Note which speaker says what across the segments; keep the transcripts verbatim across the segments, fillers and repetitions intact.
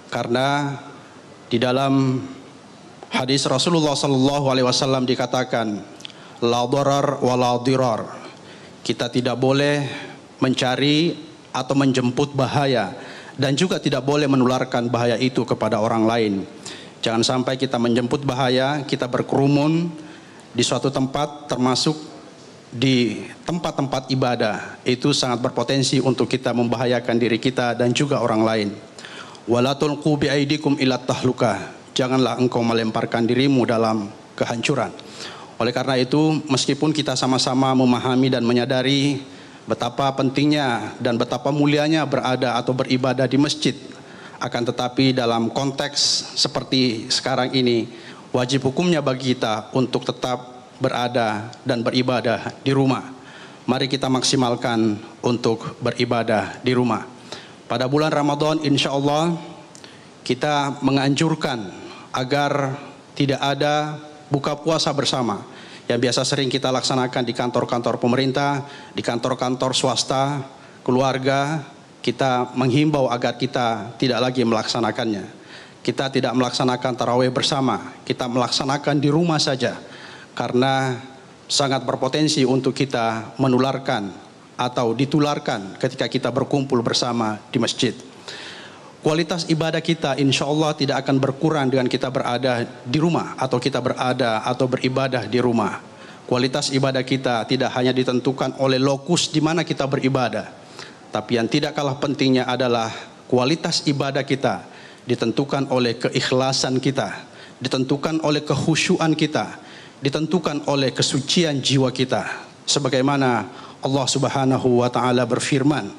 Speaker 1: Karena di dalam hadis Rasulullah sallallahu alaihi wasallam dikatakan, la darar wa la dirar. Kita tidak boleh mencari atau menjemput bahaya, dan juga tidak boleh menularkan bahaya itu kepada orang lain. Jangan sampai kita menjemput bahaya, kita berkerumun di suatu tempat, termasuk di tempat-tempat ibadah. Itu sangat berpotensi untuk kita membahayakan diri kita dan juga orang lain. Wala tulqu biaidikum ila tahlukah. Janganlah engkau melemparkan dirimu dalam kehancuran. Oleh karena itu, meskipun kita sama-sama memahami dan menyadari betapa pentingnya dan betapa mulianya berada atau beribadah di masjid, akan tetapi dalam konteks seperti sekarang ini, wajib hukumnya bagi kita untuk tetap berada dan beribadah di rumah. Mari kita maksimalkan untuk beribadah di rumah. Pada bulan Ramadan, insya Allah kita menganjurkan agar tidak ada buka puasa bersama yang biasa sering kita laksanakan di kantor-kantor pemerintah, di kantor-kantor swasta, keluarga. Kita menghimbau agar kita tidak lagi melaksanakannya. Kita tidak melaksanakan tarawih bersama, kita melaksanakan di rumah saja, karena sangat berpotensi untuk kita menularkan atau ditularkan ketika kita berkumpul bersama di masjid. Kualitas ibadah kita insya Allah tidak akan berkurang dengan kita berada di rumah atau kita berada atau beribadah di rumah. Kualitas ibadah kita tidak hanya ditentukan oleh lokus di mana kita beribadah, tapi yang tidak kalah pentingnya adalah kualitas ibadah kita ditentukan oleh keikhlasan kita, ditentukan oleh kekhusyuan kita, ditentukan oleh kesucian jiwa kita. Sebagaimana Allah Subhanahu wa taala berfirman.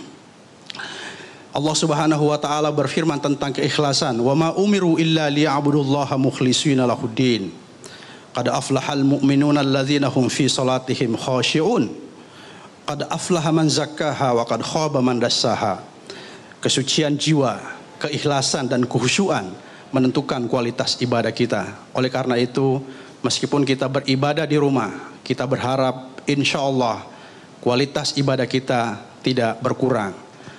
Speaker 1: Allah Subhanahu wa taala berfirman tentang keikhlasan, "Wa ma umiru illa liya'budullaha mukhlishina lahuddin. Qad aflahal mu'minuna alladzina hum fi salatihim khashi'un. Qad aflaha man zakkaha wa qad khaba man dassaha." Kesucian jiwa, keikhlasan dan kekhusyuan menentukan kualitas ibadah kita. Oleh karena itu, meskipun kita beribadah di rumah, kita berharap insya Allah kualitas ibadah kita tidak berkurang.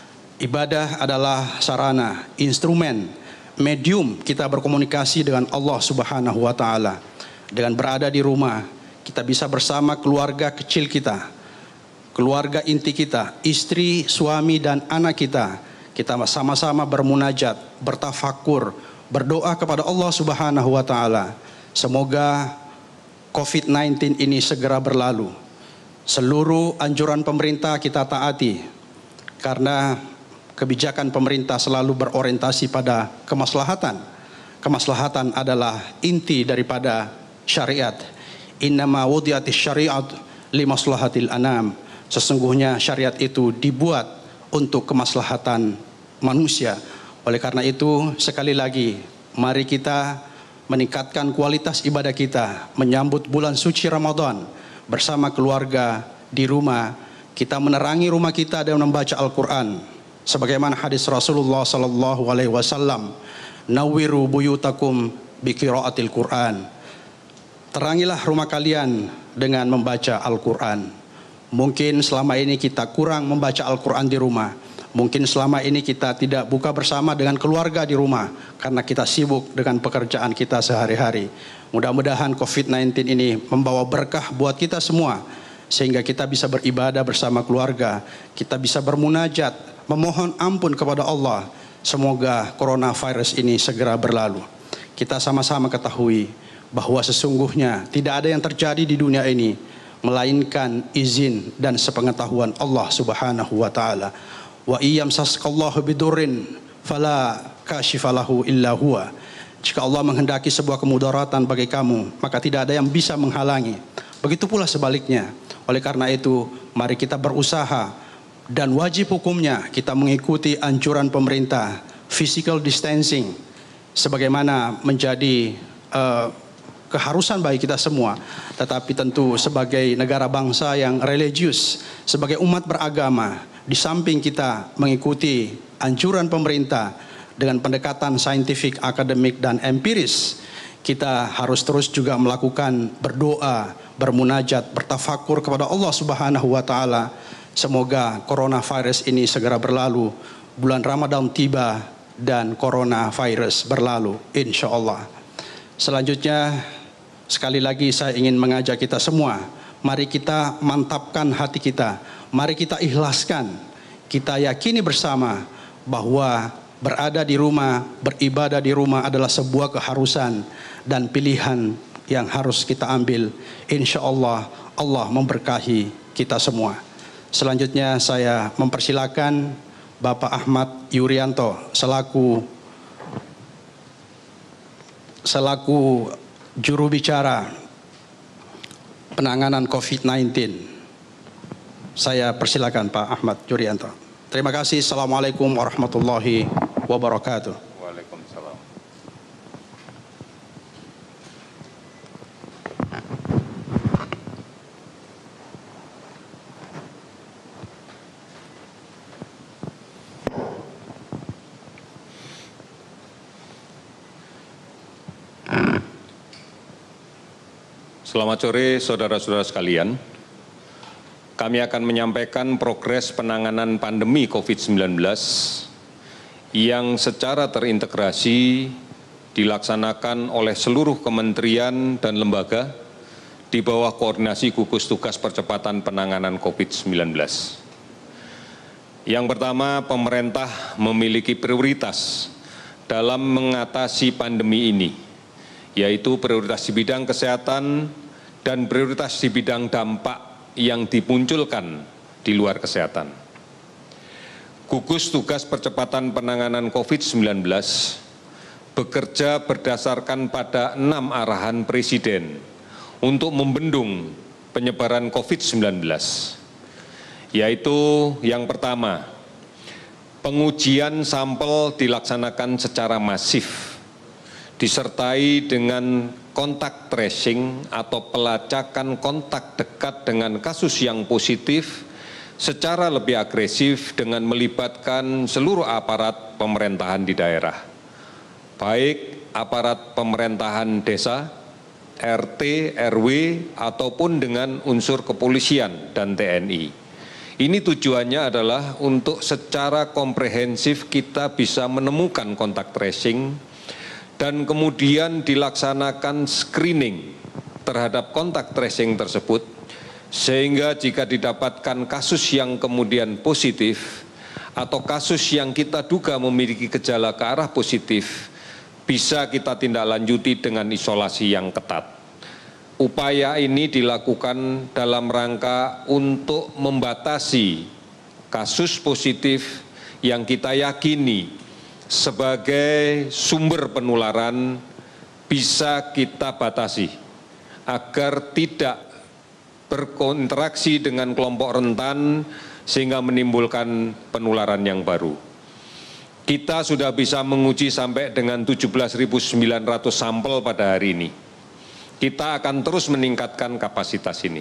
Speaker 1: Ibadah adalah sarana, instrumen, medium kita berkomunikasi dengan Allah Subhanahu wa taala. Dengan berada di rumah, kita bisa bersama keluarga kecil kita, keluarga inti kita, istri, suami dan anak kita. Kita sama-sama bermunajat, bertafakur, berdoa kepada Allah Subhanahu wa taala. Semoga covid sembilan belas ini segera berlalu. Seluruh anjuran pemerintah kita taati, karena kebijakan pemerintah selalu berorientasi pada kemaslahatan. Kemaslahatan adalah inti daripada syariat. Innama wudi'atis syariat limaslahatil anam. Sesungguhnya syariat itu dibuat untuk kemaslahatan manusia. Oleh karena itu, sekali lagi, mari kita meningkatkan kualitas ibadah kita menyambut bulan suci Ramadan bersama keluarga di rumah. Kita menerangi rumah kita dengan membaca Al-Quran. Sebagaimana hadis Rasulullah sallallahu alaihi wasallam, "Nawwiru buyutakum biqiraatil Quran." Terangilah rumah kalian dengan membaca Al-Quran. Mungkin selama ini kita kurang membaca Al-Quran di rumah. Mungkin selama ini kita tidak buka bersama dengan keluarga di rumah karena kita sibuk dengan pekerjaan kita sehari-hari. Mudah-mudahan covid sembilan belas ini membawa berkah buat kita semua, sehingga kita bisa beribadah bersama keluarga, kita bisa bermunajat, memohon ampun kepada Allah. Semoga coronavirus ini segera berlalu. Kita sama-sama ketahui bahwa sesungguhnya tidak ada yang terjadi di dunia ini melainkan izin dan sepengetahuan Allah Subhanahu wa taala. Wa iyamsaskallahu bidurrin fala kashifalahu illa huwa. Jika Allah menghendaki sebuah kemudaratan bagi kamu, maka tidak ada yang bisa menghalangi. Begitu pula sebaliknya. Oleh karena itu, mari kita berusaha, dan wajib hukumnya kita mengikuti anjuran pemerintah, physical distancing, sebagaimana menjadi uh, keharusan bagi kita semua. Tetapi tentu sebagai negara bangsa yang religius, sebagai umat beragama, di samping kita mengikuti anjuran pemerintah dengan pendekatan saintifik, akademik dan empiris, kita harus terus juga melakukan berdoa, bermunajat, bertafakur kepada Allah Subhanahu wa taala. Semoga coronavirus ini segera berlalu, bulan Ramadan tiba, dan coronavirus berlalu, insya Allah. Selanjutnya, sekali lagi saya ingin mengajak kita semua, mari kita mantapkan hati kita, mari kita ikhlaskan, kita yakini bersama bahwa berada di rumah, beribadah di rumah adalah sebuah keharusan dan pilihan yang harus kita ambil. Insya Allah, Allah memberkahi kita semua. Selanjutnya saya mempersilakan Bapak Ahmad Yuryanto selaku selaku juru bicara penanganan COVID sembilan belas. Saya persilakan Pak Ahmad Yuryanto. Terima kasih. Assalamualaikum warahmatullahi wabarakatuh.
Speaker 2: Waalaikumsalam. Selamat sore saudara-saudara sekalian. Kami akan menyampaikan progres penanganan pandemi COVID sembilan belas yang secara terintegrasi dilaksanakan oleh seluruh kementerian dan lembaga di bawah koordinasi gugus tugas percepatan penanganan COVID sembilan belas. Yang pertama, pemerintah memiliki prioritas dalam mengatasi pandemi ini, yaitu prioritas di bidang kesehatan dan prioritas di bidang dampak yang dimunculkan di luar kesehatan. Gugus tugas percepatan penanganan COVID sembilan belas bekerja berdasarkan pada enam arahan Presiden untuk membendung penyebaran COVID sembilan belas, yaitu yang pertama, pengujian sampel dilaksanakan secara masif, disertai dengan kontak tracing atau pelacakan kontak dekat dengan kasus yang positif secara lebih agresif dengan melibatkan seluruh aparat pemerintahan di daerah, baik aparat pemerintahan desa, R T, R W, ataupun dengan unsur kepolisian dan T N I. Ini tujuannya adalah untuk secara komprehensif kita bisa menemukan kontak tracing dan kemudian dilaksanakan screening terhadap kontak tracing tersebut, sehingga jika didapatkan kasus yang kemudian positif atau kasus yang kita duga memiliki gejala ke arah positif, bisa kita tindak lanjuti dengan isolasi yang ketat. Upaya ini dilakukan dalam rangka untuk membatasi kasus positif yang kita yakini sebagai sumber penularan bisa kita batasi agar tidak berinteraksi dengan kelompok rentan sehingga menimbulkan penularan yang baru. Kita sudah bisa menguji sampai dengan tujuh belas ribu sembilan ratus sampel pada hari ini. Kita akan terus meningkatkan kapasitas ini.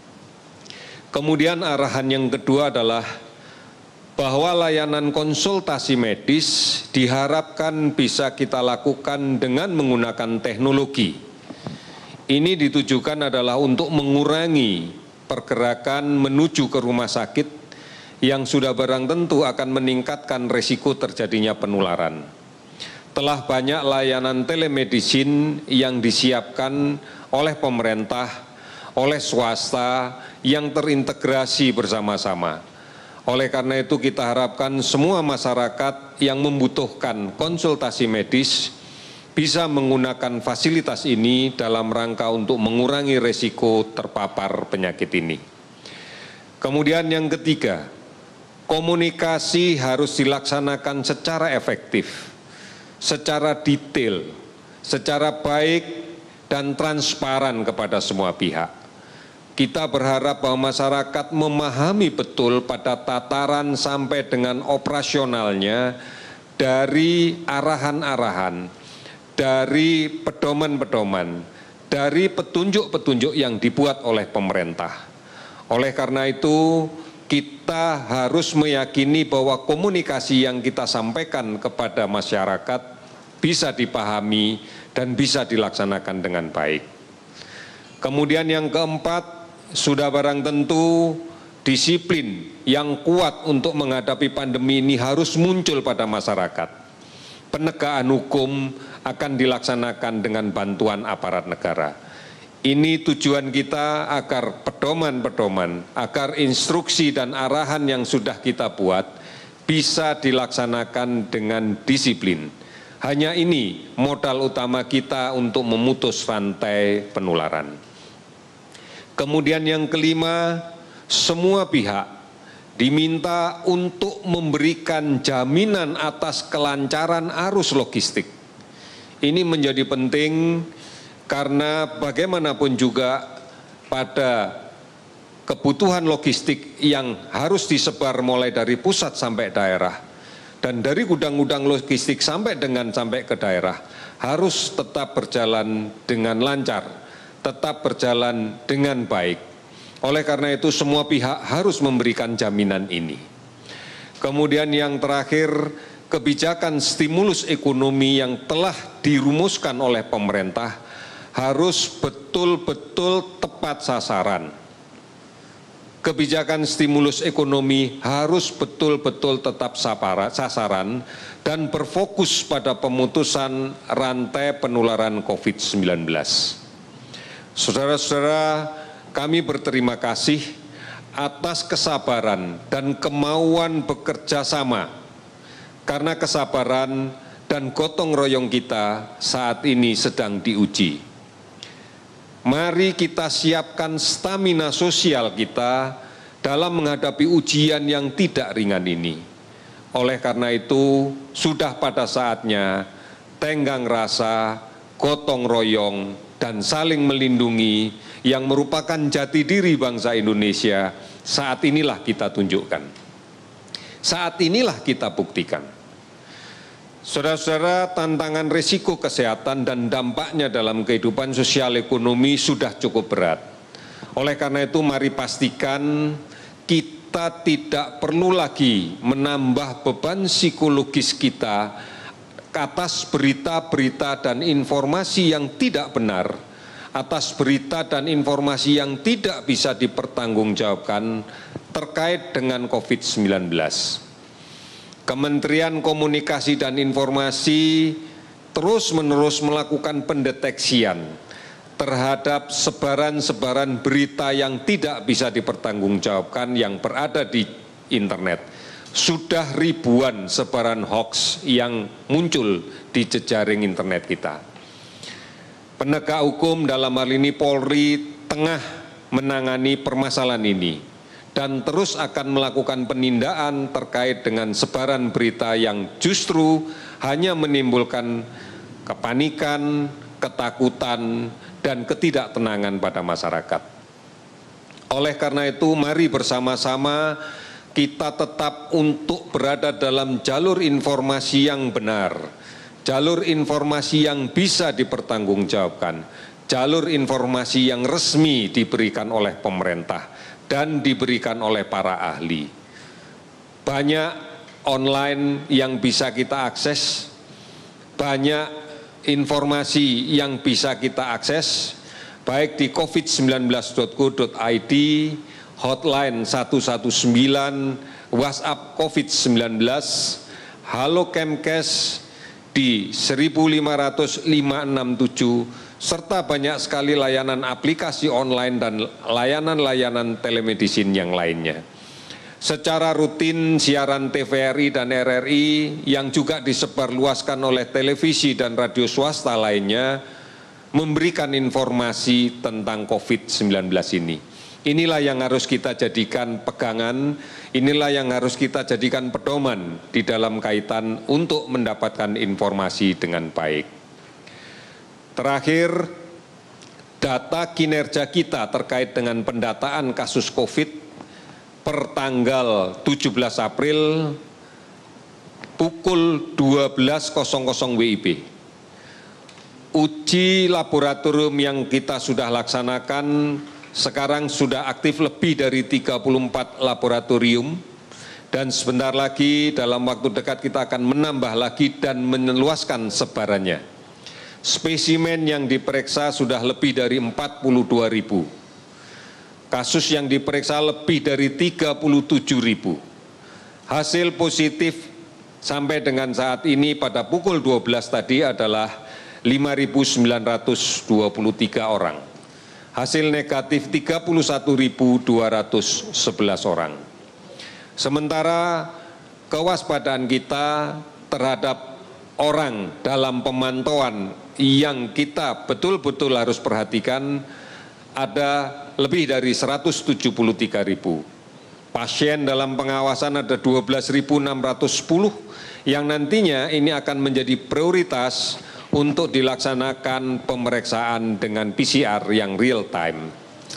Speaker 2: Kemudian arahan yang kedua adalah bahwa layanan konsultasi medis diharapkan bisa kita lakukan dengan menggunakan teknologi. Ini ditujukan adalah untuk mengurangi pergerakan menuju ke rumah sakit yang sudah barang tentu akan meningkatkan risiko terjadinya penularan. Telah banyak layanan telemedicine yang disiapkan oleh pemerintah, oleh swasta yang terintegrasi bersama-sama. Oleh karena itu kita harapkan semua masyarakat yang membutuhkan konsultasi medis bisa menggunakan fasilitas ini dalam rangka untuk mengurangi risiko terpapar penyakit ini. Kemudian yang ketiga, komunikasi harus dilaksanakan secara efektif, secara detail, secara baik dan transparan kepada semua pihak. Kita berharap bahwa masyarakat memahami betul pada tataran sampai dengan operasionalnya dari arahan-arahan, dari pedoman-pedoman, dari petunjuk-petunjuk yang dibuat oleh pemerintah. Oleh karena itu, kita harus meyakini bahwa komunikasi yang kita sampaikan kepada masyarakat bisa dipahami dan bisa dilaksanakan dengan baik. Kemudian yang keempat, sudah barang tentu disiplin yang kuat untuk menghadapi pandemi ini harus muncul pada masyarakat. penegakan hukum akan dilaksanakan dengan bantuan aparat negara. Ini tujuan kita agar pedoman-pedoman, agar instruksi dan arahan yang sudah kita buat bisa dilaksanakan dengan disiplin. Hanya ini modal utama kita untuk memutus rantai penularan. Kemudian yang kelima, semua pihak diminta untuk memberikan jaminan atas kelancaran arus logistik. Ini menjadi penting karena bagaimanapun juga pada kebutuhan logistik yang harus disebar mulai dari pusat sampai daerah dan dari gudang-gudang logistik sampai dengan sampai ke daerah harus tetap berjalan dengan lancar, tetap berjalan dengan baik. Oleh karena itu semua pihak harus memberikan jaminan ini. Kemudian yang terakhir, kebijakan stimulus ekonomi yang telah dirumuskan oleh pemerintah harus betul-betul tepat sasaran. Kebijakan stimulus ekonomi harus betul-betul tetap sasaran dan berfokus pada pemutusan rantai penularan COVID sembilan belas. Saudara-saudara, kami berterima kasih atas kesabaran dan kemauan bekerja sama, karena kesabaran dan gotong royong kita saat ini sedang diuji. Mari kita siapkan stamina sosial kita dalam menghadapi ujian yang tidak ringan ini. Oleh karena itu, sudah pada saatnya tenggang rasa, gotong royong, dan saling melindungi yang merupakan jati diri bangsa Indonesia, saat inilah kita tunjukkan. Saat inilah kita buktikan. Saudara-saudara, tantangan risiko kesehatan dan dampaknya dalam kehidupan sosial ekonomi sudah cukup berat. Oleh karena itu, mari pastikan kita tidak perlu lagi menambah beban psikologis kita atas berita-berita dan informasi yang tidak benar, atas berita dan informasi yang tidak bisa dipertanggungjawabkan terkait dengan COVID sembilan belas. Kementerian Komunikasi dan Informasi terus-menerus melakukan pendeteksian terhadap sebaran-sebaran berita yang tidak bisa dipertanggungjawabkan yang berada di internet. Sudah ribuan sebaran hoax yang muncul di jejaring internet kita. Penegak hukum dalam hal ini Polri tengah menangani permasalahan ini dan terus akan melakukan penindakan terkait dengan sebaran berita yang justru hanya menimbulkan kepanikan, ketakutan, dan ketidaktenangan pada masyarakat. Oleh karena itu, mari bersama-sama kita tetap untuk berada dalam jalur informasi yang benar, jalur informasi yang bisa dipertanggungjawabkan, jalur informasi yang resmi diberikan oleh pemerintah dan diberikan oleh para ahli. Banyak online yang bisa kita akses, banyak informasi yang bisa kita akses, baik di covid sembilan belas titik go titik i d, hotline satu satu sembilan, WhatsApp covid sembilan belas, Halo Kemkes di seribu lima ratus lima enam tujuh, serta banyak sekali layanan aplikasi online dan layanan-layanan telemedicine yang lainnya. Secara rutin siaran T V R I dan R R I yang juga disebarluaskan oleh televisi dan radio swasta lainnya memberikan informasi tentang covid sembilan belas ini. Inilah yang harus kita jadikan pegangan, inilah yang harus kita jadikan pedoman di dalam kaitan untuk mendapatkan informasi dengan baik. Terakhir, data kinerja kita terkait dengan pendataan kasus COVID per tanggal tujuh belas April pukul dua belas W I B. Uji laboratorium yang kita sudah laksanakan sekarang sudah aktif lebih dari tiga puluh empat laboratorium dan sebentar lagi dalam waktu dekat kita akan menambah lagi dan meluaskan sebarannya. Spesimen yang diperiksa sudah lebih dari empat puluh dua ribu. Kasus yang diperiksa lebih dari tiga puluh tujuh ribu. Hasil positif sampai dengan saat ini pada pukul dua belas tadi adalah lima ribu sembilan ratus dua puluh tiga orang. Hasil negatif tiga puluh satu ribu dua ratus sebelas orang. Sementara kewaspadaan kita terhadap orang dalam pemantauan yang kita betul-betul harus perhatikan ada lebih dari seratus tujuh puluh tiga ribu. Pasien dalam pengawasan ada dua belas ribu enam ratus sepuluh yang nantinya ini akan menjadi prioritas untuk dilaksanakan pemeriksaan dengan P C R yang real time.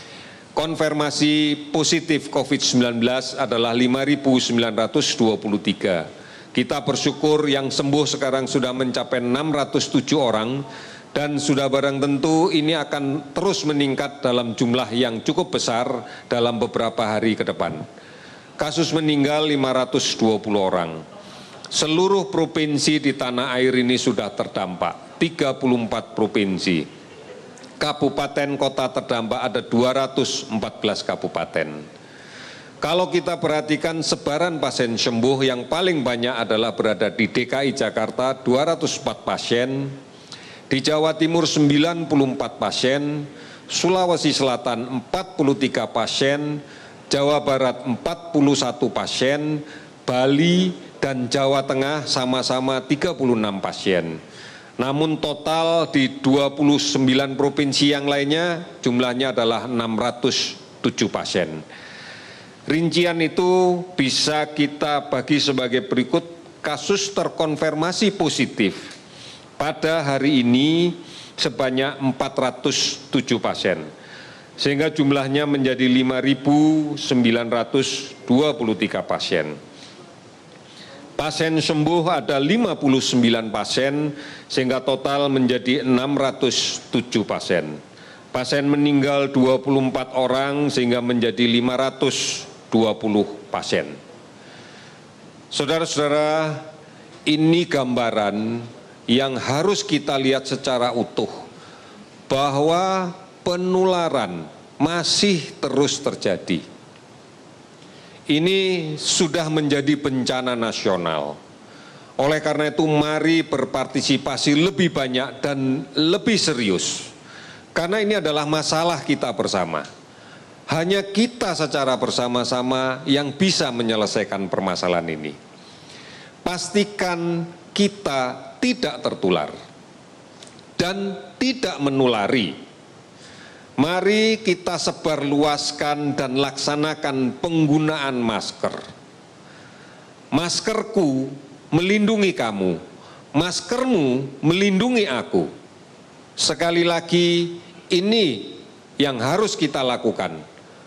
Speaker 2: Konfirmasi positif COVID sembilan belas adalah lima ribu sembilan ratus dua puluh tiga. Kita bersyukur yang sembuh sekarang sudah mencapai enam ratus tujuh orang dan sudah barang tentu ini akan terus meningkat dalam jumlah yang cukup besar dalam beberapa hari ke depan. Kasus meninggal lima ratus dua puluh orang. Seluruh provinsi di tanah air ini sudah terdampak, tiga puluh empat provinsi. Kabupaten kota terdampak ada dua ratus empat belas kabupaten. Kalau kita perhatikan sebaran pasien sembuh yang paling banyak adalah berada di D K I Jakarta dua ratus empat pasien, di Jawa Timur sembilan puluh empat pasien, Sulawesi Selatan empat puluh tiga pasien, Jawa Barat empat puluh satu pasien, Bali dan Jawa Tengah sama-sama tiga puluh enam pasien. Namun total di dua puluh sembilan provinsi yang lainnya jumlahnya adalah enam ratus tujuh pasien. Rincian itu bisa kita bagi sebagai berikut. Kasus terkonfirmasi positif pada hari ini sebanyak empat ratus tujuh pasien. Sehingga jumlahnya menjadi lima ribu sembilan ratus dua puluh tiga pasien. Pasien sembuh ada lima puluh sembilan pasien, sehingga total menjadi enam ratus tujuh pasien. Pasien meninggal dua puluh empat orang, sehingga menjadi lima ratus dua puluh pasien. Saudara-saudara, ini gambaran yang harus kita lihat secara utuh, bahwa penularan masih terus terjadi. Ini sudah menjadi bencana nasional. Oleh karena itu mari berpartisipasi lebih banyak dan lebih serius. Karena ini adalah masalah kita bersama. Hanya kita secara bersama-sama yang bisa menyelesaikan permasalahan ini. Pastikan kita tidak tertular dan tidak menulari. Mari kita sebarluaskan dan laksanakan penggunaan masker. Maskerku melindungi kamu, maskermu melindungi aku. Sekali lagi, ini yang harus kita lakukan.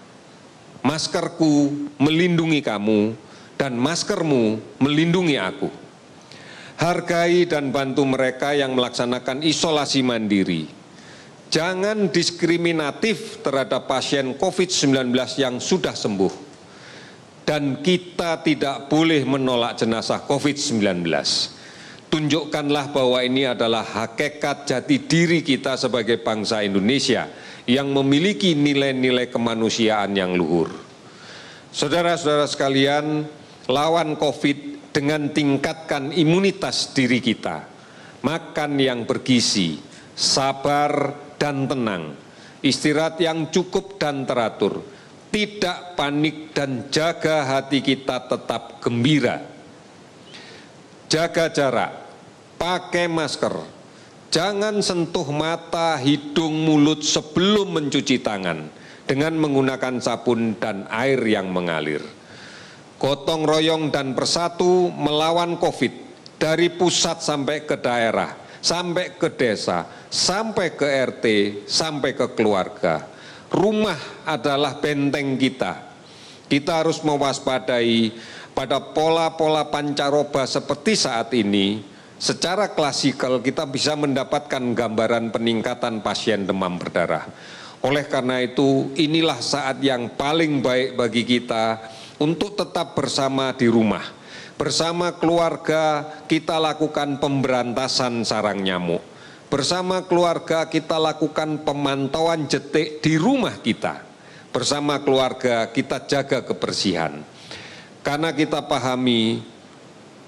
Speaker 2: Maskerku melindungi kamu dan maskermu melindungi aku. Hargai dan bantu mereka yang melaksanakan isolasi mandiri. Jangan diskriminatif terhadap pasien COVID sembilan belas yang sudah sembuh. Dan kita tidak boleh menolak jenazah COVID sembilan belas. Tunjukkanlah bahwa ini adalah hakikat jati diri kita sebagai bangsa Indonesia yang memiliki nilai-nilai kemanusiaan yang luhur. Saudara-saudara sekalian, lawan COVID dengan tingkatkan imunitas diri kita. Makan yang bergizi, sabar dan tenang, istirahat yang cukup dan teratur, tidak panik dan jaga hati kita tetap gembira. Jaga jarak, pakai masker, jangan sentuh mata, hidung, mulut sebelum mencuci tangan dengan menggunakan sabun dan air yang mengalir. Gotong royong dan bersatu melawan COVID dari pusat sampai ke daerah, sampai ke desa, sampai ke R T, sampai ke keluarga. Rumah adalah benteng kita. Kita harus mewaspadai pada pola-pola pancaroba seperti saat ini. Secara klasikal kita bisa mendapatkan gambaran peningkatan pasien demam berdarah. Oleh karena itu, inilah saat yang paling baik bagi kita untuk tetap bersama di rumah. Bersama keluarga kita lakukan pemberantasan sarang nyamuk. Bersama keluarga kita lakukan pemantauan detik di rumah kita. Bersama keluarga kita jaga kebersihan. Karena kita pahami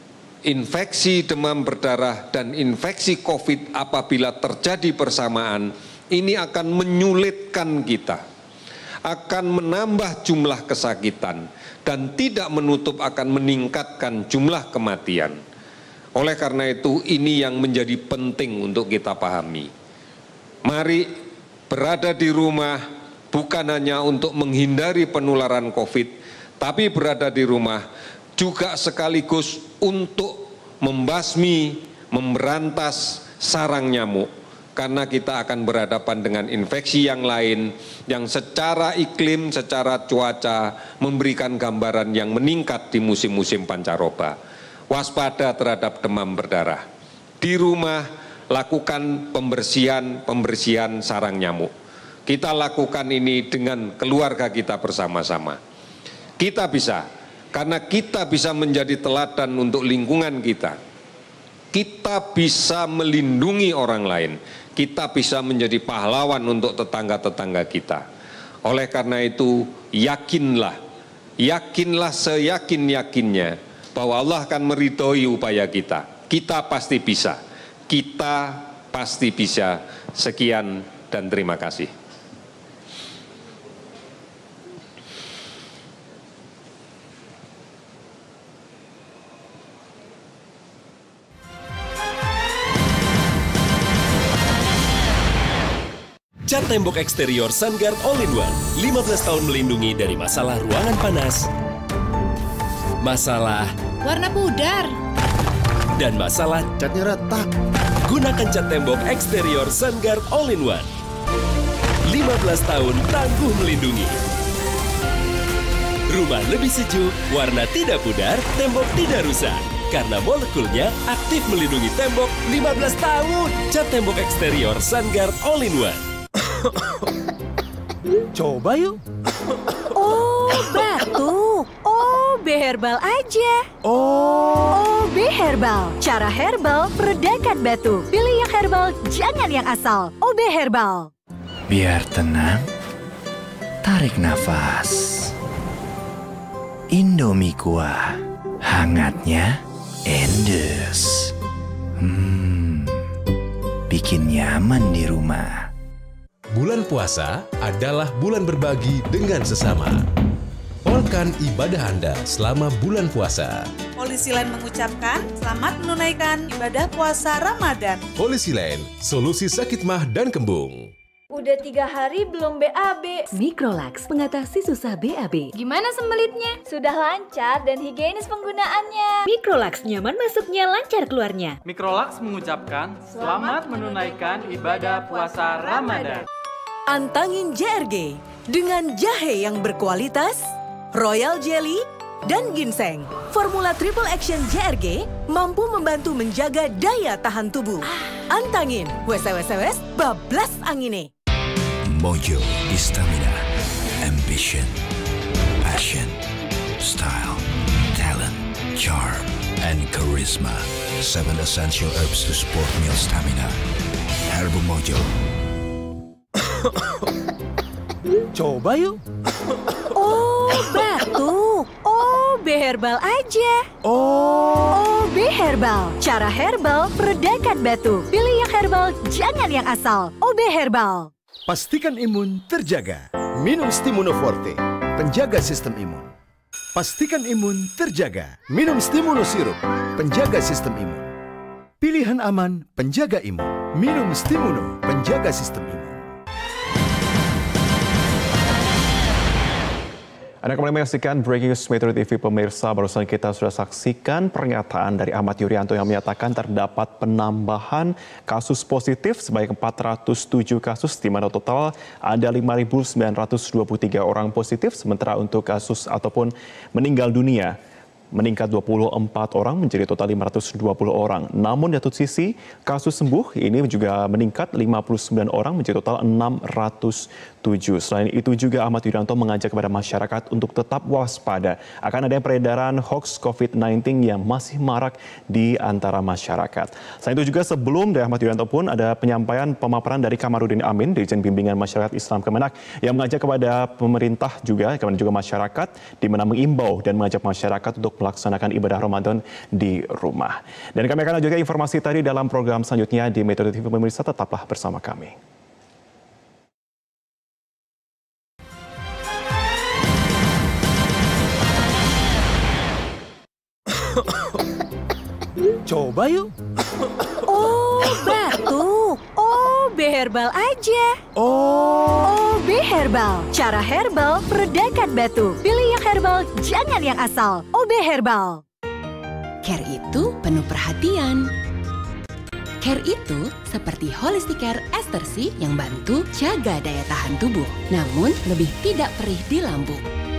Speaker 2: infeksi demam berdarah dan infeksi COVID apabila terjadi bersamaan, ini akan menyulitkan kita, akan menambah jumlah kesakitan, dan tidak menutup akan meningkatkan jumlah kematian. Oleh karena itu, ini yang menjadi penting untuk kita pahami. Mari berada di rumah bukan hanya untuk menghindari penularan COVID, tapi berada di rumah juga sekaligus untuk membasmi, memberantas sarang nyamuk. Karena kita akan berhadapan dengan infeksi yang lain yang secara iklim, secara cuaca memberikan gambaran yang meningkat di musim-musim pancaroba. Waspada terhadap demam berdarah. Di rumah lakukan pembersihan-pembersihan sarang nyamuk. Kita lakukan ini dengan keluarga kita bersama-sama. Kita bisa, karena kita bisa menjadi teladan untuk lingkungan kita. Kita bisa melindungi orang lain. Kita bisa menjadi pahlawan untuk tetangga-tetangga kita. Oleh karena itu, yakinlah, yakinlah seyakin-yakinnya bahwa Allah akan meridhoi upaya kita. Kita pasti bisa, kita pasti bisa. Sekian dan terima kasih.
Speaker 3: Cat tembok eksterior Sunguard All-in-One, lima belas tahun melindungi dari masalah ruangan panas, masalah
Speaker 4: warna pudar,
Speaker 3: dan masalah catnya retak. Gunakan cat tembok eksterior Sunguard All-in-One. lima belas tahun tangguh melindungi. Rumah lebih sejuk, warna tidak pudar, tembok tidak rusak. Karena molekulnya aktif melindungi tembok lima belas tahun. Cat tembok eksterior Sunguard All-in-One.
Speaker 5: Coba yuk.
Speaker 4: Oh, batuk. Oh, B Herbal aja.
Speaker 5: Oh.
Speaker 4: Oh, B Herbal. Cara herbal meredakan batuk. Pilih yang herbal, jangan yang asal. O B Herbal.
Speaker 5: Biar tenang, tarik nafas. Indomie kuah, hangatnya endes. Hmm, bikin nyaman di rumah.
Speaker 3: Bulan puasa adalah bulan berbagi dengan sesama. Polkan ibadah Anda selama bulan puasa.
Speaker 6: Polisi Lain mengucapkan selamat menunaikan ibadah puasa Ramadan.
Speaker 3: Polisi Lain, solusi sakit mah dan kembung.
Speaker 7: Udah tiga hari belum B A B.
Speaker 4: Microlax mengatasi susah B A B.
Speaker 7: Gimana sembelitnya? Sudah lancar dan higienis penggunaannya.
Speaker 4: Microlax nyaman masuknya, lancar keluarnya.
Speaker 8: Microlax mengucapkan selamat menunaikan ibadah puasa Ramadan.
Speaker 9: Antangin J R G dengan jahe yang berkualitas, royal jelly, dan ginseng. Formula Triple Action J R G mampu membantu menjaga daya tahan tubuh. Antangin, wes-wes-wes, bablas angine.
Speaker 5: Mojo di stamina, ambition, passion, style, talent, charm, and charisma. Seven essential herbs to support meal stamina. Herbal Mojo. Coba yuk.
Speaker 4: Oh, batuk. Oh, B Herbal aja.
Speaker 5: Oh.
Speaker 4: Oh, B Herbal. Cara herbal meredakan batuk. Pilih yang herbal, jangan yang asal. O B Herbal.
Speaker 10: Pastikan imun terjaga. Minum Stimuno Forte, penjaga sistem imun. Pastikan imun terjaga. Minum Stimuno Sirup, penjaga sistem imun. Pilihan aman, penjaga imun. Minum Stimuno, penjaga sistem imun.
Speaker 11: Anda kembali menyaksikan Breaking News Metro T V pemirsa. Barusan kita sudah saksikan pernyataan dari Ahmad Yuryanto yang menyatakan terdapat penambahan kasus positif sebanyak empat ratus tujuh kasus, di mana total ada lima ribu sembilan ratus dua puluh tiga orang positif, sementara untuk kasus ataupun meninggal dunia meningkat dua puluh empat orang menjadi total lima ratus dua puluh orang. Namun di satu sisi kasus sembuh ini juga meningkat lima puluh sembilan orang menjadi total enam ratus tujuh. Selain itu juga Ahmad Yuryanto mengajak kepada masyarakat untuk tetap waspada akan adanya peredaran hoax COVID sembilan belas yang masih marak di antara masyarakat. Selain itu juga sebelum dari Ahmad Yuryanto pun ada penyampaian pemaparan dari Kamarudin Amin, Dirjen Bimbingan Masyarakat Islam Kemenak, yang mengajak kepada pemerintah juga, kemudian juga masyarakat, di mana mengimbau dan mengajak masyarakat untuk melaksanakan ibadah Ramadan di rumah. Dan kami akan lanjutkan informasi tadi dalam program selanjutnya di Metro T V. Pemirsa, tetaplah bersama kami.
Speaker 5: Coba yuk.
Speaker 4: Oh, batuk. O B Herbal aja.
Speaker 5: Oh.
Speaker 4: O B Herbal. Cara herbal meredakan batuk. Pilih yang herbal, jangan yang asal. O B Herbal.
Speaker 12: Care itu penuh perhatian. Care itu seperti Holistic Care Ester C yang bantu jaga daya tahan tubuh, namun lebih tidak perih di lambung.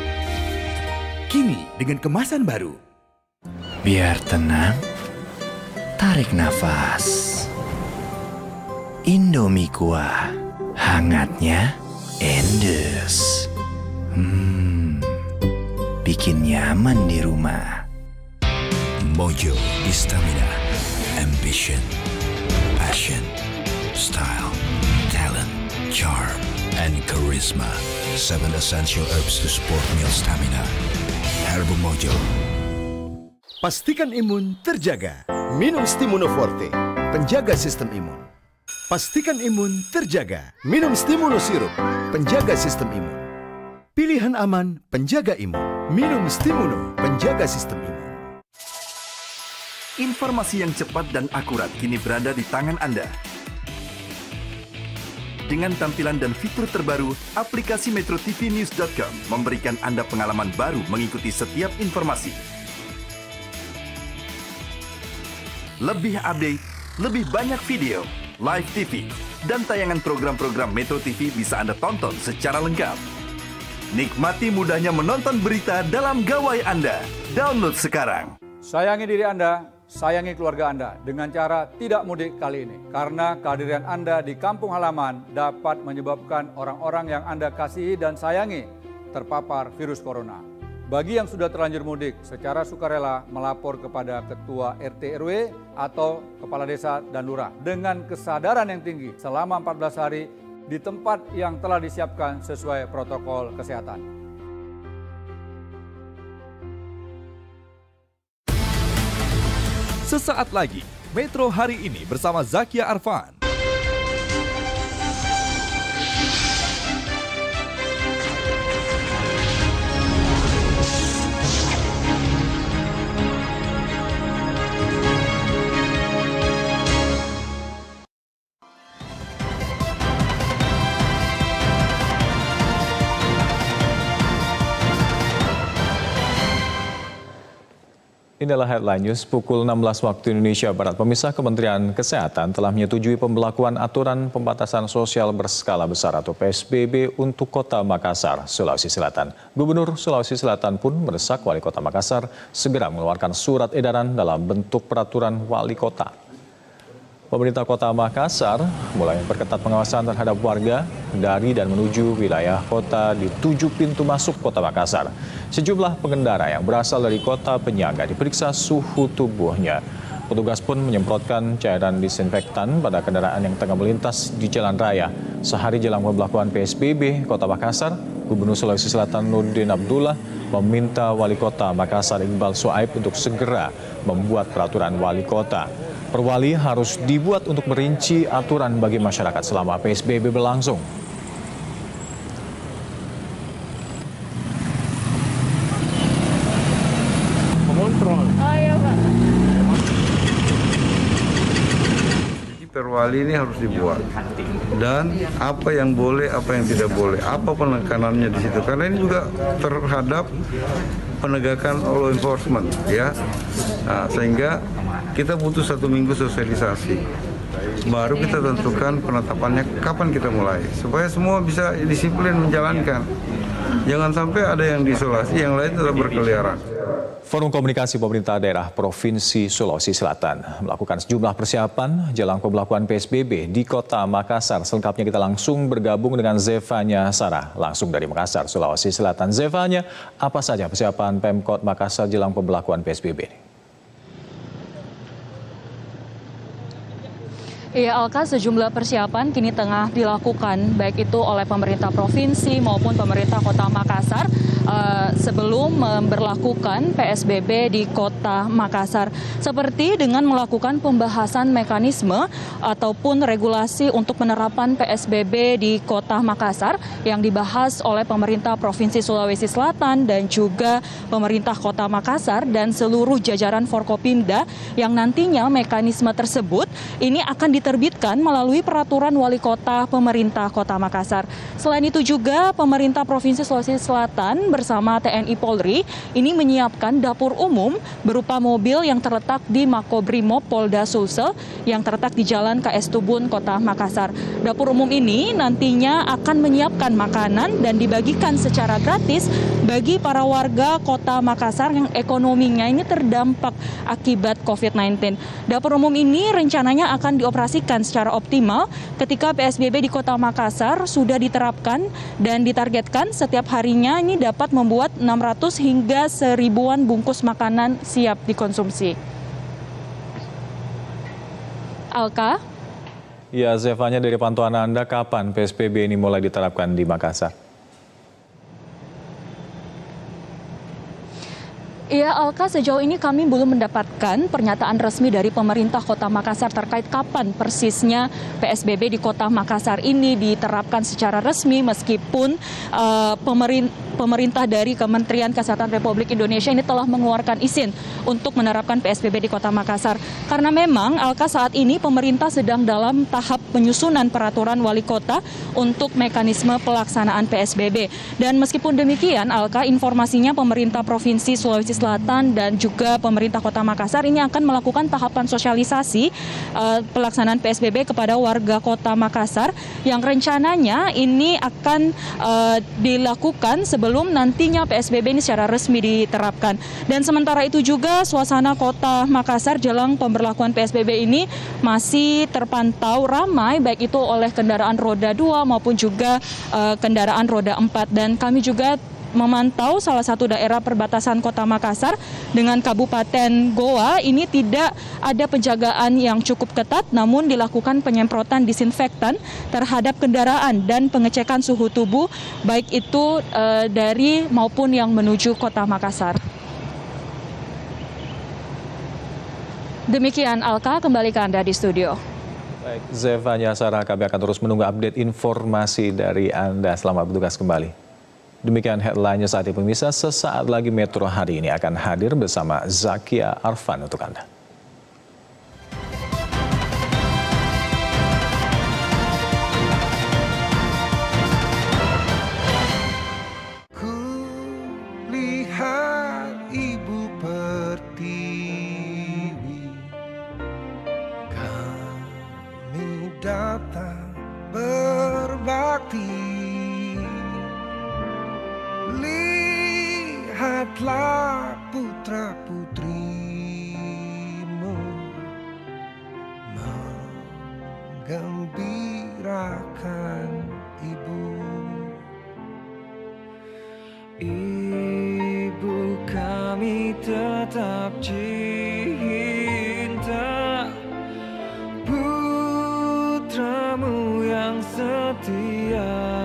Speaker 5: Kini dengan kemasan baru.
Speaker 13: Biar tenang, tarik nafas. Indomie kuah, hangatnya endes. Hmm, bikin nyaman di rumah.
Speaker 5: Mojo Stamina, Ambition, Passion, Style, Talent, Charm, and Charisma. Seven essential herbs to support meal stamina. Herbal Mojo.
Speaker 10: Pastikan imun terjaga. Minum Stimunoforte, penjaga sistem imun. Pastikan imun terjaga. Minum Stimuno Sirup, penjaga sistem imun. Pilihan aman, penjaga imun. Minum Stimuno, penjaga sistem imun.
Speaker 14: Informasi yang cepat dan akurat kini berada di tangan Anda. Dengan tampilan dan fitur terbaru, aplikasi metro t v news dot com memberikan Anda pengalaman baru mengikuti setiap informasi. Lebih update, lebih banyak video, live T V, dan tayangan program-program Metro T V bisa Anda tonton secara lengkap. Nikmati mudahnya menonton berita dalam gawai Anda. Download sekarang.
Speaker 15: Sayangi diri Anda, sayangi keluarga Anda dengan cara tidak mudik kali ini. Karena kehadiran Anda di kampung halaman dapat menyebabkan orang-orang yang Anda kasihi dan sayangi terpapar virus corona. Bagi yang sudah terlanjur mudik, secara sukarela melapor kepada Ketua R T R W atau Kepala Desa dan Lurah dengan kesadaran yang tinggi selama empat belas hari di tempat yang telah disiapkan sesuai protokol kesehatan.
Speaker 16: Sesaat lagi, Metro Hari Ini bersama Zakia Arfan.
Speaker 11: Inilah headline news pukul enam belas waktu Indonesia Barat. Pemirsa, Kementerian Kesehatan telah menyetujui pembelakuan aturan pembatasan sosial berskala besar atau P S B B untuk Kota Makassar, Sulawesi Selatan. Gubernur Sulawesi Selatan pun mendesak Wali Kota Makassar segera mengeluarkan surat edaran dalam bentuk peraturan wali kota. Pemerintah Kota Makassar mulai memperketat pengawasan terhadap warga dari dan menuju wilayah kota di tujuh pintu masuk Kota Makassar. Sejumlah pengendara yang berasal dari kota penyangga diperiksa suhu tubuhnya. Petugas pun menyemprotkan cairan disinfektan pada kendaraan yang tengah melintas di jalan raya. Sehari jelang pemberlakuan P S B B Kota Makassar, Gubernur Sulawesi Selatan Nurdin Abdullah meminta Wali Kota Makassar Iqbal Suaib untuk segera membuat peraturan wali kota. Perwali harus dibuat untuk merinci aturan bagi masyarakat selama P S B B berlangsung.
Speaker 17: Mengontrol. Oh iya Pak.
Speaker 18: Perwali ini harus dibuat dan apa yang boleh, apa yang tidak boleh, apa penekanannya di situ. Karena ini juga terhadap penegakan law enforcement, ya. Nah, sehingga kita butuh satu minggu sosialisasi. Baru kita tentukan penetapannya kapan kita mulai, supaya semua bisa disiplin menjalankan. Jangan sampai ada yang diisolasi, yang lain tetap berkeliaran.
Speaker 11: Forum Komunikasi Pemerintah Daerah Provinsi Sulawesi Selatan melakukan sejumlah persiapan jelang pembelakuan P S B B di Kota Makassar. Selengkapnya kita langsung bergabung dengan Zevanya Sarah, langsung dari Makassar, Sulawesi Selatan. Zevanya, apa saja persiapan Pemkot Makassar jelang pembelakuan P S B B ini?
Speaker 19: Ya, Alka, sejumlah persiapan kini tengah dilakukan, baik itu oleh pemerintah provinsi maupun pemerintah Kota Makassar, uh, sebelum memberlakukan P S B B di Kota Makassar, seperti dengan melakukan pembahasan mekanisme ataupun regulasi untuk penerapan P S B B di Kota Makassar yang dibahas oleh pemerintah Provinsi Sulawesi Selatan dan juga pemerintah Kota Makassar dan seluruh jajaran Forkopimda, yang nantinya mekanisme tersebut ini akan diterbitkan melalui peraturan wali kota pemerintah Kota Makassar. Selain itu juga pemerintah Provinsi Sulawesi Selatan bersama T N I Polri ini menyiapkan dapur umum berupa mobil yang terletak di Makobrimob Polda Sulsel yang terletak di Jalan K S Tubun, Kota Makassar. Dapur umum ini nantinya akan menyiapkan makanan dan dibagikan secara gratis bagi para warga Kota Makassar yang ekonominya ini terdampak akibat covid sembilan belas. Dapur umum ini rencananya akan dioperasikan secara optimal ketika P S B B di Kota Makassar sudah diterapkan dan ditargetkan setiap harinya ini dapat membuat enam ratus hingga seribuan bungkus makanan siap dikonsumsi. Alka?
Speaker 20: Ya, Zevanya, dari pantauan Anda, kapan P S B B ini mulai diterapkan di Makassar?
Speaker 19: Ya, Alka, sejauh ini kami belum mendapatkan pernyataan resmi dari pemerintah Kota Makassar terkait kapan persisnya P S B B di Kota Makassar ini diterapkan secara resmi, meskipun uh, pemerintah pemerintah dari Kementerian Kesehatan Republik Indonesia ini telah mengeluarkan izin untuk menerapkan P S B B di Kota Makassar. Karena memang, Alka, saat ini pemerintah sedang dalam tahap penyusunan peraturan wali kota untuk mekanisme pelaksanaan P S B B. Dan meskipun demikian, Alka, informasinya pemerintah Provinsi Sulawesi Selatan dan juga pemerintah Kota Makassar ini akan melakukan tahapan sosialisasi uh, pelaksanaan P S B B kepada warga Kota Makassar yang rencananya ini akan uh, dilakukan sebelum nantinya P S B B ini secara resmi diterapkan. Dan sementara itu juga suasana Kota Makassar jelang pemberlakuan P S B B ini masih terpantau ramai, baik itu oleh kendaraan roda dua maupun juga uh, kendaraan roda empat. Dan kami juga memantau salah satu daerah perbatasan Kota Makassar dengan Kabupaten Goa ini tidak ada penjagaan yang cukup ketat, namun dilakukan penyemprotan disinfektan terhadap kendaraan dan pengecekan suhu tubuh baik itu uh, dari maupun yang menuju Kota Makassar. Demikian, Alka, kembali ke Anda di studio.
Speaker 20: Baik, Zevanya Sarah, kami akan terus menunggu update informasi dari Anda. Selamat bertugas kembali. Demikian headline-nya saat ini, pemirsa. Sesaat lagi Metro hari ini akan hadir bersama Zakia Arfan untuk Anda.
Speaker 21: Ku lihat Ibu Pertiwi, kami datang berbakti. Lihatlah putra-putrimu menggembirakan ibu. Ibu kami tetap cinta putramu yang setia,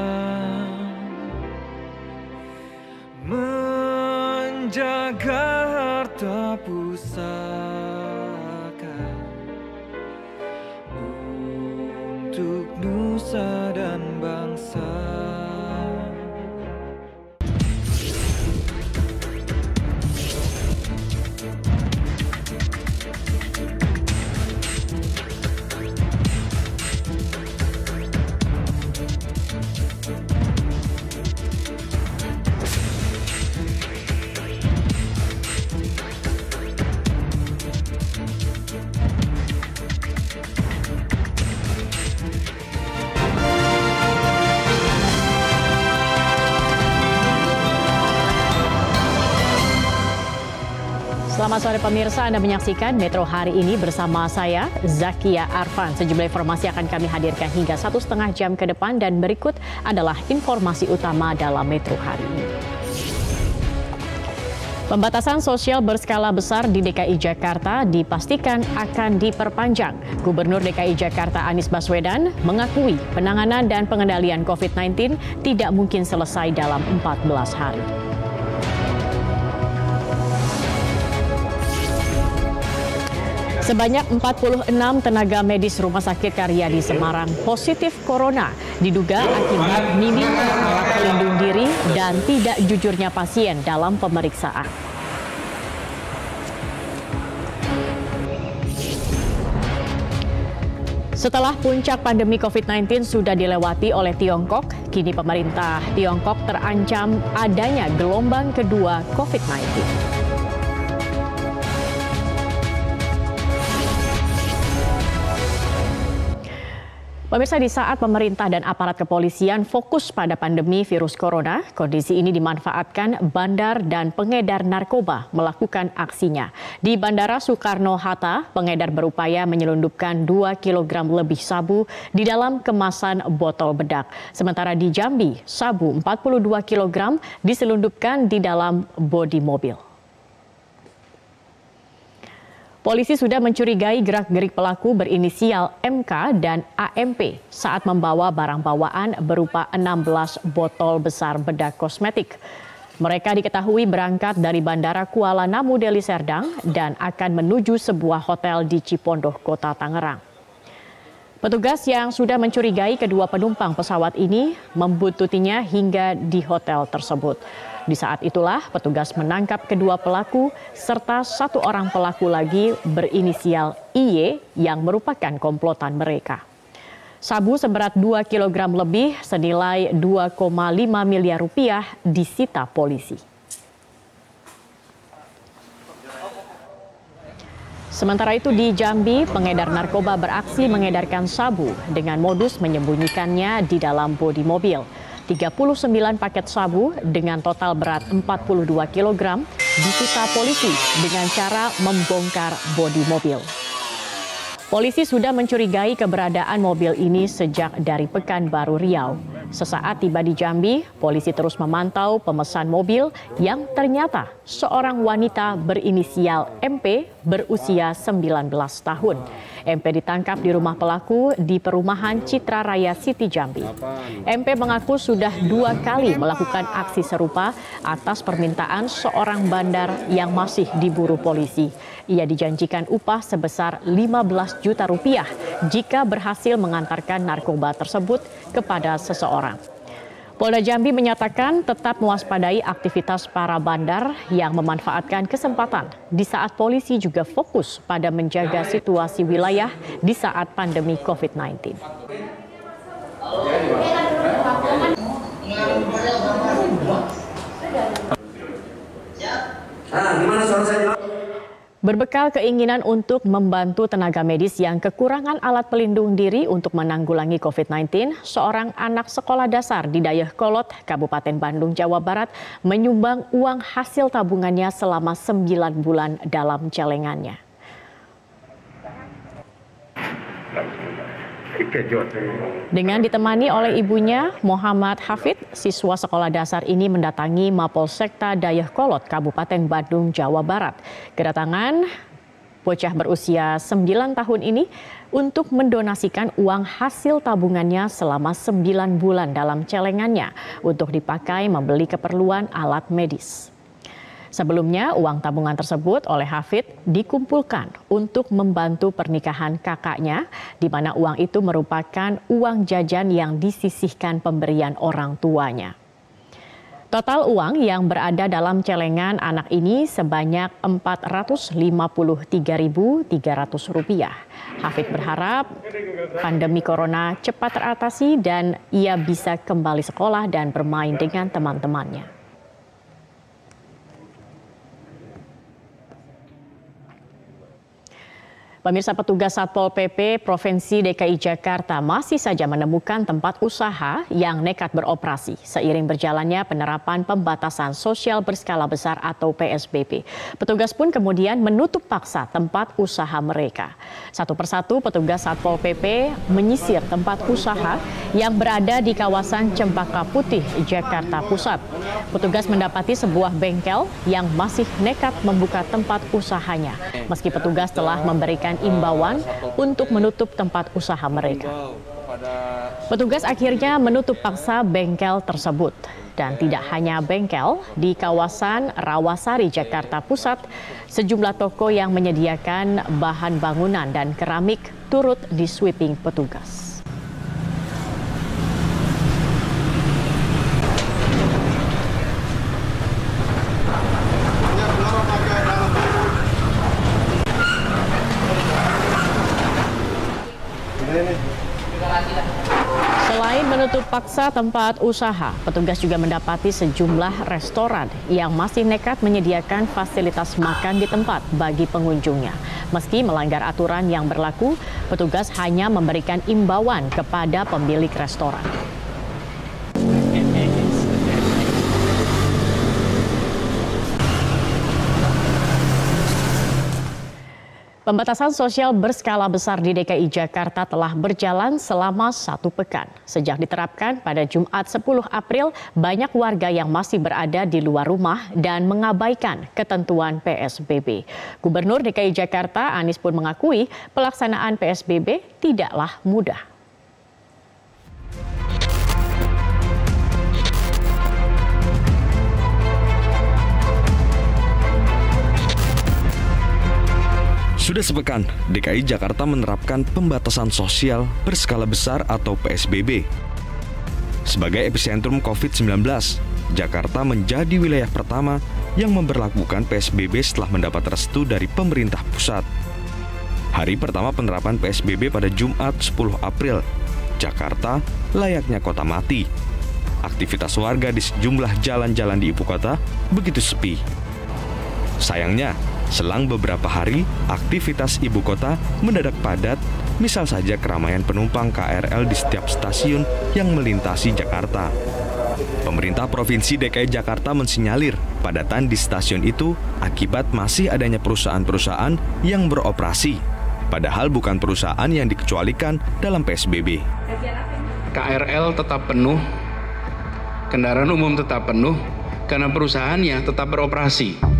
Speaker 21: menjaga harta pusaka untuk nusa dan bangsa.
Speaker 22: Selamat sore pemirsa, Anda menyaksikan Metro hari ini bersama saya, Zakia Arfan. Sejumlah informasi akan kami hadirkan hingga satu setengah jam ke depan, dan berikut adalah informasi utama dalam Metro hari ini. Pembatasan sosial berskala besar di D K I Jakarta dipastikan akan diperpanjang. Gubernur D K I Jakarta Anies Baswedan mengakui penanganan dan pengendalian covid sembilan belas tidak mungkin selesai dalam empat belas hari. Sebanyak empat puluh enam tenaga medis Rumah Sakit Karyadi Semarang positif corona, diduga akibat minimnya alat pelindung diri dan tidak jujurnya pasien dalam pemeriksaan. Setelah puncak pandemi covid sembilan belas sudah dilewati oleh Tiongkok, kini pemerintah Tiongkok terancam adanya gelombang kedua covid sembilan belas. Pemirsa, di saat pemerintah dan aparat kepolisian fokus pada pandemi virus corona, kondisi ini dimanfaatkan bandar dan pengedar narkoba melakukan aksinya. Di Bandara Soekarno-Hatta, pengedar berupaya menyelundupkan dua kilogram lebih sabu di dalam kemasan botol bedak. Sementara di Jambi, sabu empat puluh dua kilogram diselundupkan di dalam bodi mobil. Polisi sudah mencurigai gerak-gerik pelaku berinisial M K dan A M P saat membawa barang bawaan berupa enam belas botol besar bedak kosmetik. Mereka diketahui berangkat dari Bandara Kuala Namu Deli Serdang dan akan menuju sebuah hotel di Cipondoh, Kota Tangerang. Petugas yang sudah mencurigai kedua penumpang pesawat ini membuntutinya hingga di hotel tersebut. Di saat itulah petugas menangkap kedua pelaku serta satu orang pelaku lagi berinisial I Y yang merupakan komplotan mereka. Sabu seberat dua kilogram lebih senilai dua koma lima miliar rupiah disita polisi. Sementara itu di Jambi, pengedar narkoba beraksi mengedarkan sabu dengan modus menyembunyikannya di dalam bodi mobil. tiga puluh sembilan paket sabu dengan total berat empat puluh dua kilogram disita polisi dengan cara membongkar bodi mobil. Polisi sudah mencurigai keberadaan mobil ini sejak dari Pekanbaru Riau. Sesaat tiba di Jambi, polisi terus memantau pemesan mobil yang ternyata seorang wanita berinisial M P berusia sembilan belas tahun. M P ditangkap di rumah pelaku di perumahan Citra Raya City Jambi. M P mengaku sudah dua kali melakukan aksi serupa atas permintaan seorang bandar yang masih diburu polisi. Ia dijanjikan upah sebesar lima belas juta rupiah jika berhasil mengantarkan narkoba tersebut kepada seseorang. Polda Jambi menyatakan tetap mewaspadai aktivitas para bandar yang memanfaatkan kesempatan di saat polisi juga fokus pada menjaga situasi wilayah di saat pandemi covid sembilan belas. Berbekal keinginan untuk membantu tenaga medis yang kekurangan alat pelindung diri untuk menanggulangi covid sembilan belas, seorang anak sekolah dasar di Dayakolot, Kabupaten Bandung, Jawa Barat, menyumbang uang hasil tabungannya selama sembilan bulan dalam celengannya. Dengan ditemani oleh ibunya, Muhammad Hafid, siswa sekolah dasar ini mendatangi Mapolsekta Dayakolot, Kabupaten Bandung, Jawa Barat. Kedatangan bocah berusia sembilan tahun ini untuk mendonasikan uang hasil tabungannya selama sembilan bulan dalam celengannya untuk dipakai membeli keperluan alat medis. Sebelumnya, uang tabungan tersebut oleh Hafid dikumpulkan untuk membantu pernikahan kakaknya, di mana uang itu merupakan uang jajan yang disisihkan pemberian orang tuanya. Total uang yang berada dalam celengan anak ini sebanyak empat ratus lima puluh tiga ribu tiga ratus rupiah. Hafid berharap pandemi corona cepat teratasi dan ia bisa kembali sekolah dan bermain dengan teman-temannya. Pemirsa, petugas Satpol P P Provinsi D K I Jakarta masih saja menemukan tempat usaha yang nekat beroperasi seiring berjalannya penerapan pembatasan sosial berskala besar atau P S B B. Petugas pun kemudian menutup paksa tempat usaha mereka. Satu persatu petugas Satpol P P menyisir tempat usaha yang berada di kawasan Cempaka Putih, Jakarta Pusat. Petugas mendapati sebuah bengkel yang masih nekat membuka tempat usahanya, meski petugas telah memberikan imbauan untuk menutup tempat usaha mereka. Petugas akhirnya menutup paksa bengkel tersebut. Dan tidak hanya bengkel, di kawasan Rawasari, Jakarta Pusat, sejumlah toko yang menyediakan bahan bangunan dan keramik turut di-sweeping petugas. Selain menutup paksa tempat usaha, petugas juga mendapati sejumlah restoran yang masih nekat menyediakan fasilitas makan di tempat bagi pengunjungnya. Meski melanggar aturan yang berlaku, petugas hanya memberikan imbauan kepada pemilik restoran. Pembatasan sosial berskala besar di D K I Jakarta telah berjalan selama satu pekan. Sejak diterapkan pada Jumat sepuluh April, banyak warga yang masih berada di luar rumah dan mengabaikan ketentuan P S B B. Gubernur D K I Jakarta Anies pun mengakui pelaksanaan P S B B tidaklah mudah.
Speaker 1: Sudah sepekan, D K I Jakarta menerapkan pembatasan sosial berskala besar atau P S B B. Sebagai epicentrum COVID sembilan belas, Jakarta menjadi wilayah pertama yang memberlakukan P S B B setelah mendapat restu dari pemerintah pusat. Hari pertama penerapan P S B B pada Jumat sepuluh April, Jakarta layaknya kota mati. Aktivitas warga di sejumlah jalan-jalan di ibu kota begitu sepi. Sayangnya, selang beberapa hari, aktivitas ibu kota mendadak padat, misal saja keramaian penumpang K R L di setiap stasiun yang melintasi Jakarta. Pemerintah Provinsi D K I Jakarta mensinyalir padatan di stasiun itu akibat masih adanya perusahaan-perusahaan yang beroperasi, padahal bukan perusahaan yang dikecualikan dalam P S B B.
Speaker 2: K R L tetap penuh, kendaraan umum tetap penuh, karena perusahaannya tetap beroperasi.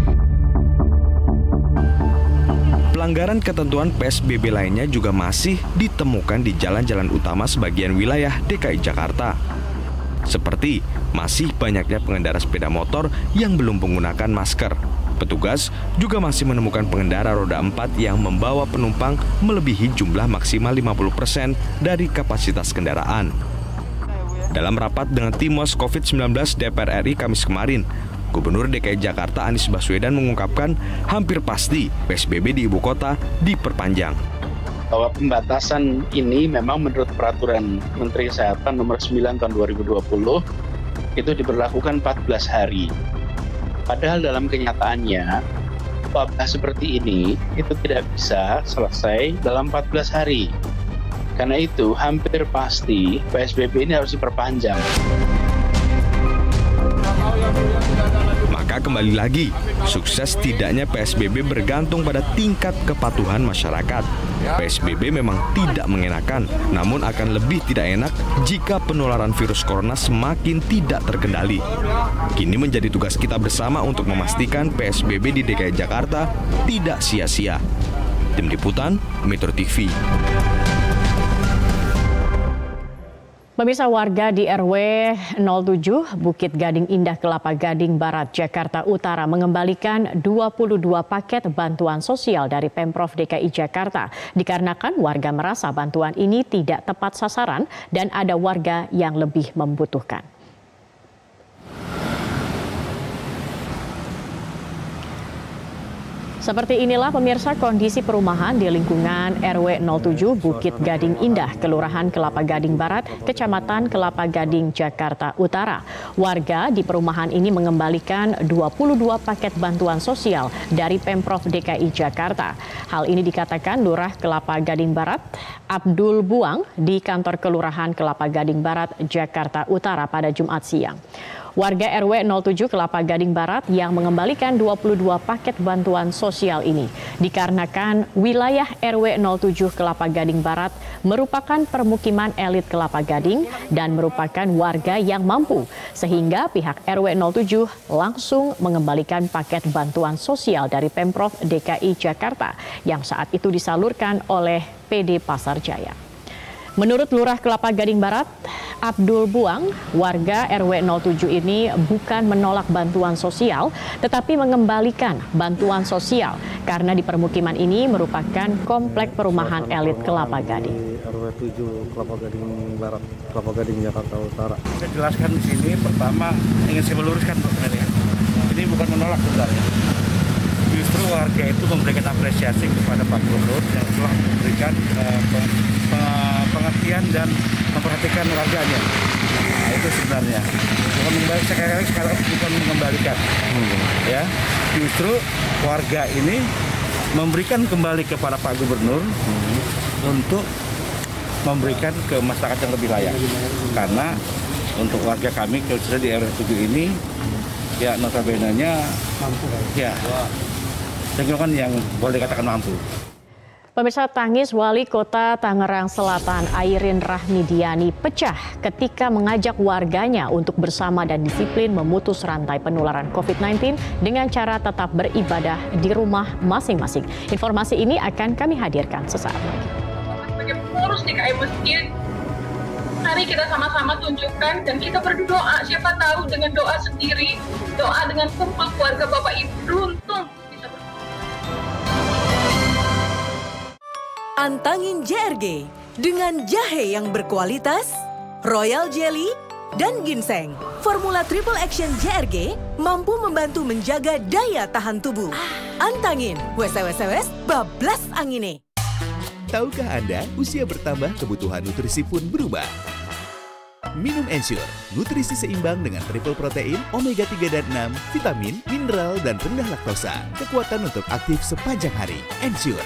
Speaker 1: Pelanggaran ketentuan P S B B lainnya juga masih ditemukan di jalan-jalan utama sebagian wilayah D K I Jakarta. Seperti masih banyaknya pengendara sepeda motor yang belum menggunakan masker. Petugas juga masih menemukan pengendara roda empat yang membawa penumpang melebihi jumlah maksimal lima puluh persen dari kapasitas kendaraan. Dalam rapat dengan Timwas COVID sembilan belas D P R R I Kamis kemarin, Gubernur D K I Jakarta Anies Baswedan mengungkapkan hampir pasti P S B B di ibu kota diperpanjang.
Speaker 2: Bahwa pembatasan ini memang menurut peraturan Menteri Kesehatan nomor sembilan tahun dua ribu dua puluh itu diberlakukan empat belas hari. Padahal dalam kenyataannya wabah seperti ini itu tidak bisa selesai dalam empat belas hari. Karena itu hampir pasti P S B B ini harus diperpanjang.
Speaker 1: Maka kembali lagi, sukses tidaknya P S B B bergantung pada tingkat kepatuhan masyarakat. P S B B memang tidak mengenakan, namun akan lebih tidak enak jika penularan virus corona semakin tidak terkendali. Kini menjadi tugas kita bersama untuk memastikan P S B B di D K I Jakarta tidak sia-sia. Tim Liputan, Metro T V.
Speaker 22: Pemirsa, warga di R W nol tujuh Bukit Gading Indah, Kelapa Gading Barat, Jakarta Utara mengembalikan dua puluh dua paket bantuan sosial dari Pemprov D K I Jakarta dikarenakan warga merasa bantuan ini tidak tepat sasaran dan ada warga yang lebih membutuhkan. Seperti inilah pemirsa kondisi perumahan di lingkungan R W nol tujuh Bukit Gading Indah, Kelurahan Kelapa Gading Barat, Kecamatan Kelapa Gading, Jakarta Utara. Warga di perumahan ini mengembalikan dua puluh dua paket bantuan sosial dari Pemprov D K I Jakarta. Hal ini dikatakan Lurah Kelapa Gading Barat, Abdul Buang, di kantor Kelurahan Kelapa Gading Barat, Jakarta Utara pada Jumat siang. Warga R W nol tujuh Kelapa Gading Barat yang mengembalikan dua puluh dua paket bantuan sosial ini dikarenakan wilayah R W nol tujuh Kelapa Gading Barat merupakan permukiman elit Kelapa Gading dan merupakan warga yang mampu, sehingga pihak R W nol tujuh langsung mengembalikan paket bantuan sosial dari Pemprov D K I Jakarta yang saat itu disalurkan oleh P D Pasar Jaya. Menurut Lurah Kelapa Gading Barat, Abdul Buang, warga R W nol tujuh ini bukan menolak bantuan sosial, tetapi mengembalikan bantuan sosial karena di permukiman ini merupakan komplek perumahan elit Kelapa Gading.
Speaker 3: R W tujuh Kelapa Gading Barat, Kelapa Gading Jakarta Utara.
Speaker 6: Saya jelaskan di sini, pertama ingin saya meluruskan sebenarnya. Ini bukan menolak sebenarnya. Justru warga itu memberikan apresiasi kepada Pak Gubernur yang telah memberikan uh, pengertian dan memperhatikan warganya. Nah, itu sebenarnya. Bukan mengembalikan, sekali sekarang bukan mengembalikan. Hmm. Ya, justru warga ini memberikan kembali kepada Pak Gubernur hmm. untuk memberikan ke masyarakat yang lebih layak. Karena untuk warga kami khususnya di R W tujuh ini, ya notabene-nya mampu. Ya, saya kan yang boleh dikatakan mampu.
Speaker 22: Pemirsa, tangis Wali Kota Tangerang Selatan Airin Rahmidiani pecah ketika mengajak warganya untuk bersama dan disiplin memutus rantai penularan covid sembilan belas dengan cara tetap beribadah di rumah masing-masing. Informasi ini akan kami hadirkan sesaat lagi.
Speaker 23: Sebagai pengurus D K I Masjid, mari kita sama-sama tunjukkan dan kita berdoa. Siapa tahu dengan doa sendiri, doa dengan kumpul keluarga Bapak Ibu beruntung.
Speaker 9: Antangin J R G dengan jahe yang berkualitas, Royal Jelly, dan ginseng. Formula Triple Action J R G mampu membantu menjaga daya tahan tubuh. Antangin, wes-wes-wes bablas angine.
Speaker 24: Tahukah Anda, usia bertambah, kebutuhan nutrisi pun berubah. Minum Ensure, nutrisi seimbang dengan triple protein, omega tiga dan enam, vitamin, mineral, dan rendah laktosa. Kekuatan untuk aktif sepanjang hari. Ensure.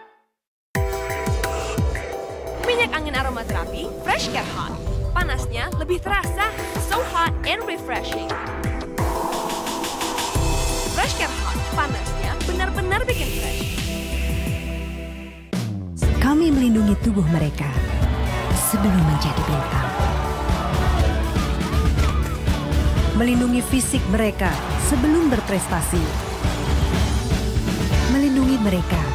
Speaker 25: Minyak angin aromaterapi Fresh Care Hot. Panasnya lebih terasa, so hot and refreshing. Fresh Care Hot, panasnya benar-benar bikin fresh.
Speaker 4: Kami melindungi tubuh mereka sebelum menjadi bintang. Melindungi fisik mereka sebelum berprestasi. Melindungi mereka.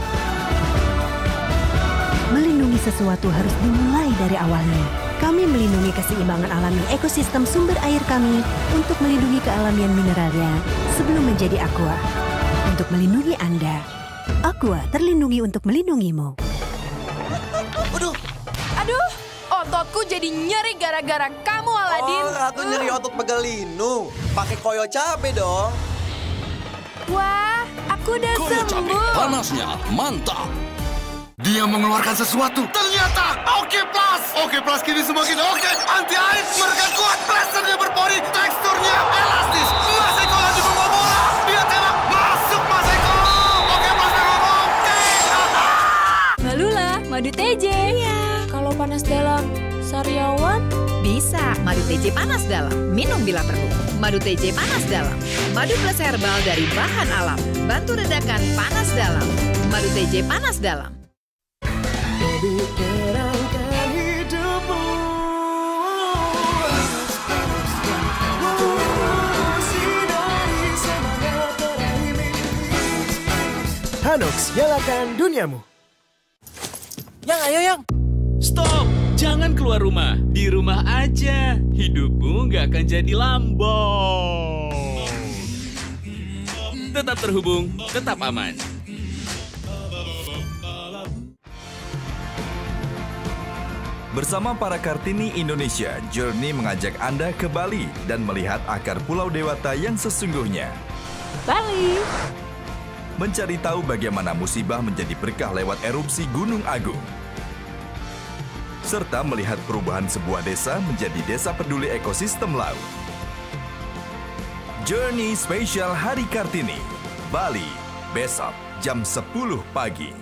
Speaker 4: Melindungi sesuatu harus dimulai dari awalnya. Kami melindungi keseimbangan alami ekosistem sumber air kami untuk melindungi kealamian mineralnya sebelum menjadi Aqua. Untuk melindungi Anda, Aqua terlindungi untuk melindungimu.
Speaker 25: Aduh, aduh, ototku jadi nyeri gara-gara kamu, Aladin.
Speaker 26: Oh, Ratu nyeri otot pegelinu. Pakai koyo cabe dong.
Speaker 25: Wah, aku udah
Speaker 27: koyo
Speaker 25: sembuh.
Speaker 27: Cabe, panasnya mantap. Dia mengeluarkan sesuatu. Ternyata Oke Plus. Oke Plus kini semakin oke. Anti air, mereka kuat. Plasternya berpori. Teksturnya elastis. Mas Eko lagi membawa bola. Dia tembak. Masuk Mas Eko. Oke Plus memang oke.
Speaker 7: Malula, madu T J. Iya. Kalau panas dalam, sariawan?
Speaker 28: Bisa, madu T J panas dalam. Minum bila perlu. Madu T J panas dalam. Madu plus herbal dari bahan alam. Bantu redakan panas dalam. Madu T J panas dalam.
Speaker 21: Terangkan hidupmu.
Speaker 10: Hanox, nyalakan duniamu.
Speaker 21: Yang ayo yang. Stop, jangan keluar rumah. Di rumah aja. Hidupmu nggak akan jadi lambong. Tetap terhubung, tetap aman.
Speaker 14: Bersama para Kartini Indonesia, Journey mengajak Anda ke Bali dan melihat akar Pulau Dewata yang sesungguhnya.
Speaker 22: Bali.
Speaker 14: Mencari tahu bagaimana musibah menjadi berkah lewat erupsi Gunung Agung. Serta melihat perubahan sebuah desa menjadi desa peduli ekosistem laut. Journey Spesial Hari Kartini, Bali, besok jam sepuluh pagi.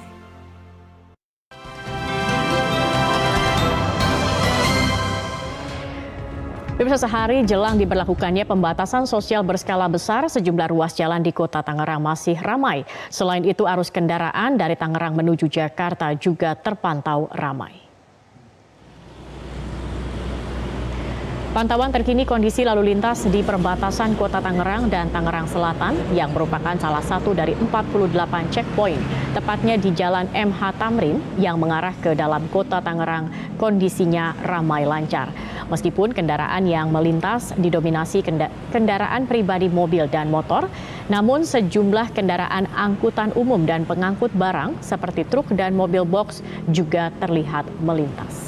Speaker 22: Pemirsa, sehari jelang diberlakukannya pembatasan sosial berskala besar, sejumlah ruas jalan di Kota Tangerang masih ramai. Selain itu, arus kendaraan dari Tangerang menuju Jakarta juga terpantau ramai. Pantauan terkini kondisi lalu lintas di perbatasan Kota Tangerang dan Tangerang Selatan yang merupakan salah satu dari empat puluh delapan checkpoint, tepatnya di Jalan M H Tamrin yang mengarah ke dalam Kota Tangerang, kondisinya ramai lancar. Meskipun kendaraan yang melintas didominasi kendaraan pribadi, mobil, dan motor, namun sejumlah kendaraan angkutan umum dan pengangkut barang seperti truk dan mobil box juga terlihat melintas.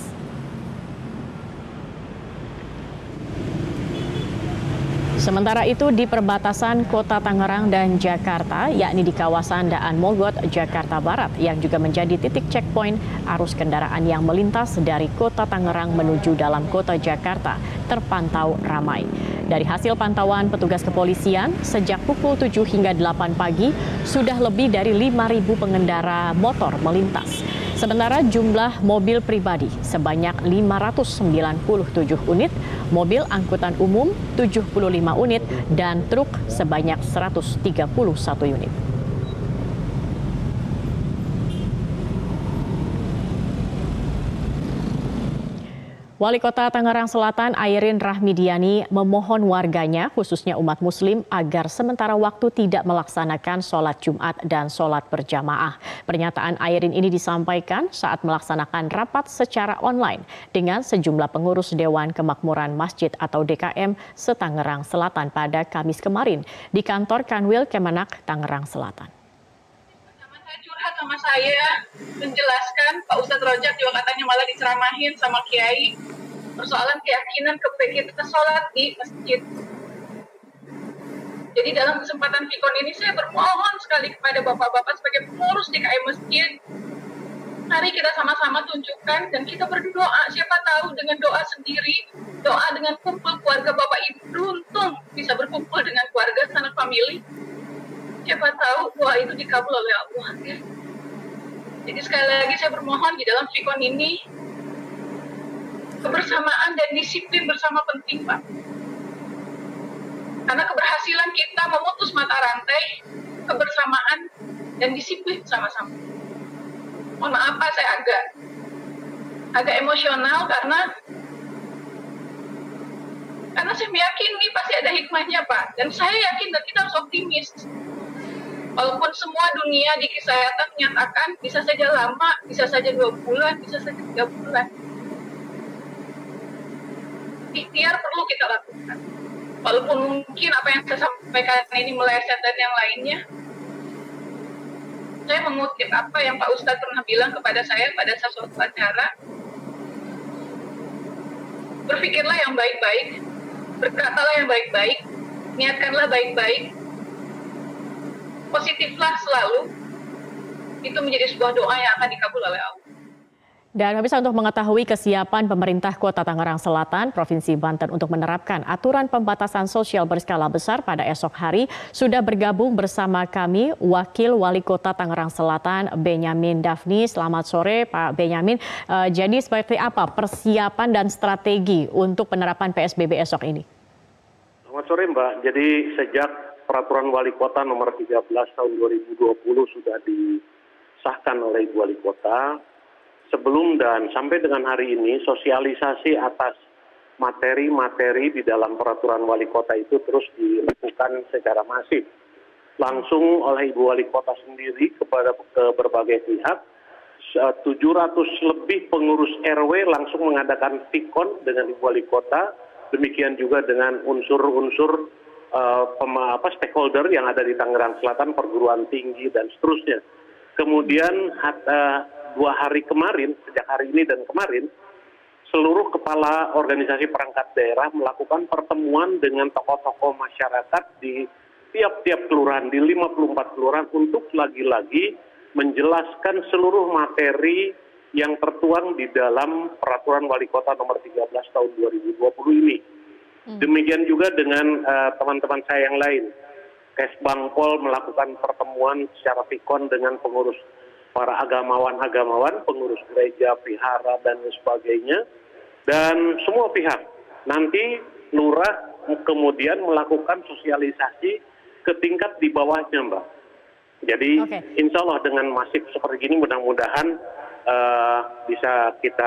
Speaker 22: Sementara itu di perbatasan Kota Tangerang dan Jakarta, yakni di kawasan Daan Mogot, Jakarta Barat, yang juga menjadi titik checkpoint arus kendaraan yang melintas dari Kota Tangerang menuju dalam Kota Jakarta terpantau ramai. Dari hasil pantauan petugas kepolisian, sejak pukul tujuh hingga delapan pagi, sudah lebih dari lima ribu pengendara motor melintas. Sementara jumlah mobil pribadi sebanyak lima ratus sembilan puluh tujuh unit, mobil angkutan umum tujuh puluh lima unit, dan truk sebanyak seratus tiga puluh satu unit. Wali Kota Tangerang Selatan Airin Rahmidiani memohon warganya, khususnya umat muslim, agar sementara waktu tidak melaksanakan sholat Jumat dan sholat berjamaah. Pernyataan Airin ini disampaikan saat melaksanakan rapat secara online dengan sejumlah pengurus Dewan Kemakmuran Masjid atau D K M se-Tangerang Selatan pada Kamis kemarin di kantor Kanwil Kemenak Tangerang Selatan.
Speaker 23: Sama saya menjelaskan, Pak Ustadz Rojak juga katanya malah diceramahin sama Kiai persoalan keyakinan kepada kita sholat di masjid. Jadi dalam kesempatan Vikon ini saya bermohon sekali kepada bapak-bapak sebagai pengurus D K M masjid, mari kita sama-sama tunjukkan dan kita berdoa. Siapa tahu dengan doa sendiri, doa dengan kumpul keluarga bapak ibu beruntung bisa berkumpul dengan keluarga sanak famili. Siapa tahu doa itu dikabul oleh Allah. Ya. Jadi sekali lagi saya bermohon di dalam Vikon ini kebersamaan dan disiplin bersama penting, Pak. Karena keberhasilan kita memutus mata rantai kebersamaan dan disiplin sama-sama. Mohon maaf Pak, saya agak agak emosional karena karena saya meyakini pasti ada hikmahnya, Pak. Dan saya yakin dan kita harus optimis. Walaupun semua dunia di kesehatan menyatakan bisa saja lama, bisa saja dua bulan, bisa saja tiga bulan. Ikhtiar perlu kita lakukan. Walaupun mungkin apa yang saya sampaikan ini meleset dan yang lainnya, saya mengutip apa yang Pak Ustadz pernah bilang kepada saya pada suatu acara. Berpikirlah yang baik-baik, berkatalah yang baik-baik, niatkanlah baik-baik, positiflah selalu, itu menjadi sebuah doa yang akan dikabul oleh Allah.
Speaker 22: Dan pemirsa, untuk mengetahui kesiapan pemerintah Kota Tangerang Selatan, Provinsi Banten untuk menerapkan aturan pembatasan sosial berskala besar pada esok hari, sudah bergabung bersama kami Wakil Wali Kota Tangerang Selatan, Benyamin Dafni. Selamat sore Pak Benyamin. Uh, jadi seperti apa persiapan dan strategi untuk penerapan P S B B esok ini?
Speaker 5: Selamat sore Mbak. Jadi sejak Peraturan Wali Kota nomor tiga belas tahun dua ribu dua puluh sudah disahkan oleh Ibu Wali Kota. Sebelum dan sampai dengan hari ini, sosialisasi atas materi-materi di dalam Peraturan Wali Kota itu terus dilakukan secara masif. Langsung oleh Ibu Wali Kota sendiri kepada ke berbagai pihak, tujuh ratus lebih pengurus R W langsung mengadakan Vikon dengan Ibu Wali Kota, demikian juga dengan unsur-unsur Uh, pema, apa, stakeholder yang ada di Tangerang Selatan, perguruan tinggi dan seterusnya. Kemudian hat, uh, dua hari kemarin, sejak hari ini dan kemarin, seluruh kepala organisasi perangkat daerah melakukan pertemuan dengan tokoh-tokoh masyarakat di tiap-tiap kelurahan, di lima puluh empat kelurahan, untuk lagi-lagi menjelaskan seluruh materi yang tertuang di dalam Peraturan Wali Kota nomor tiga belas tahun dua ribu dua puluh ini. Demikian juga dengan teman-teman uh, saya yang lain. Kesbangpol melakukan pertemuan secara Vikon dengan pengurus para agamawan-agamawan, pengurus gereja, vihara, dan sebagainya. Dan semua pihak. Nanti lurah kemudian melakukan sosialisasi ke tingkat di bawahnya, Mbak. Jadi okay. Insya Allah dengan masif seperti ini mudah-mudahan uh, bisa kita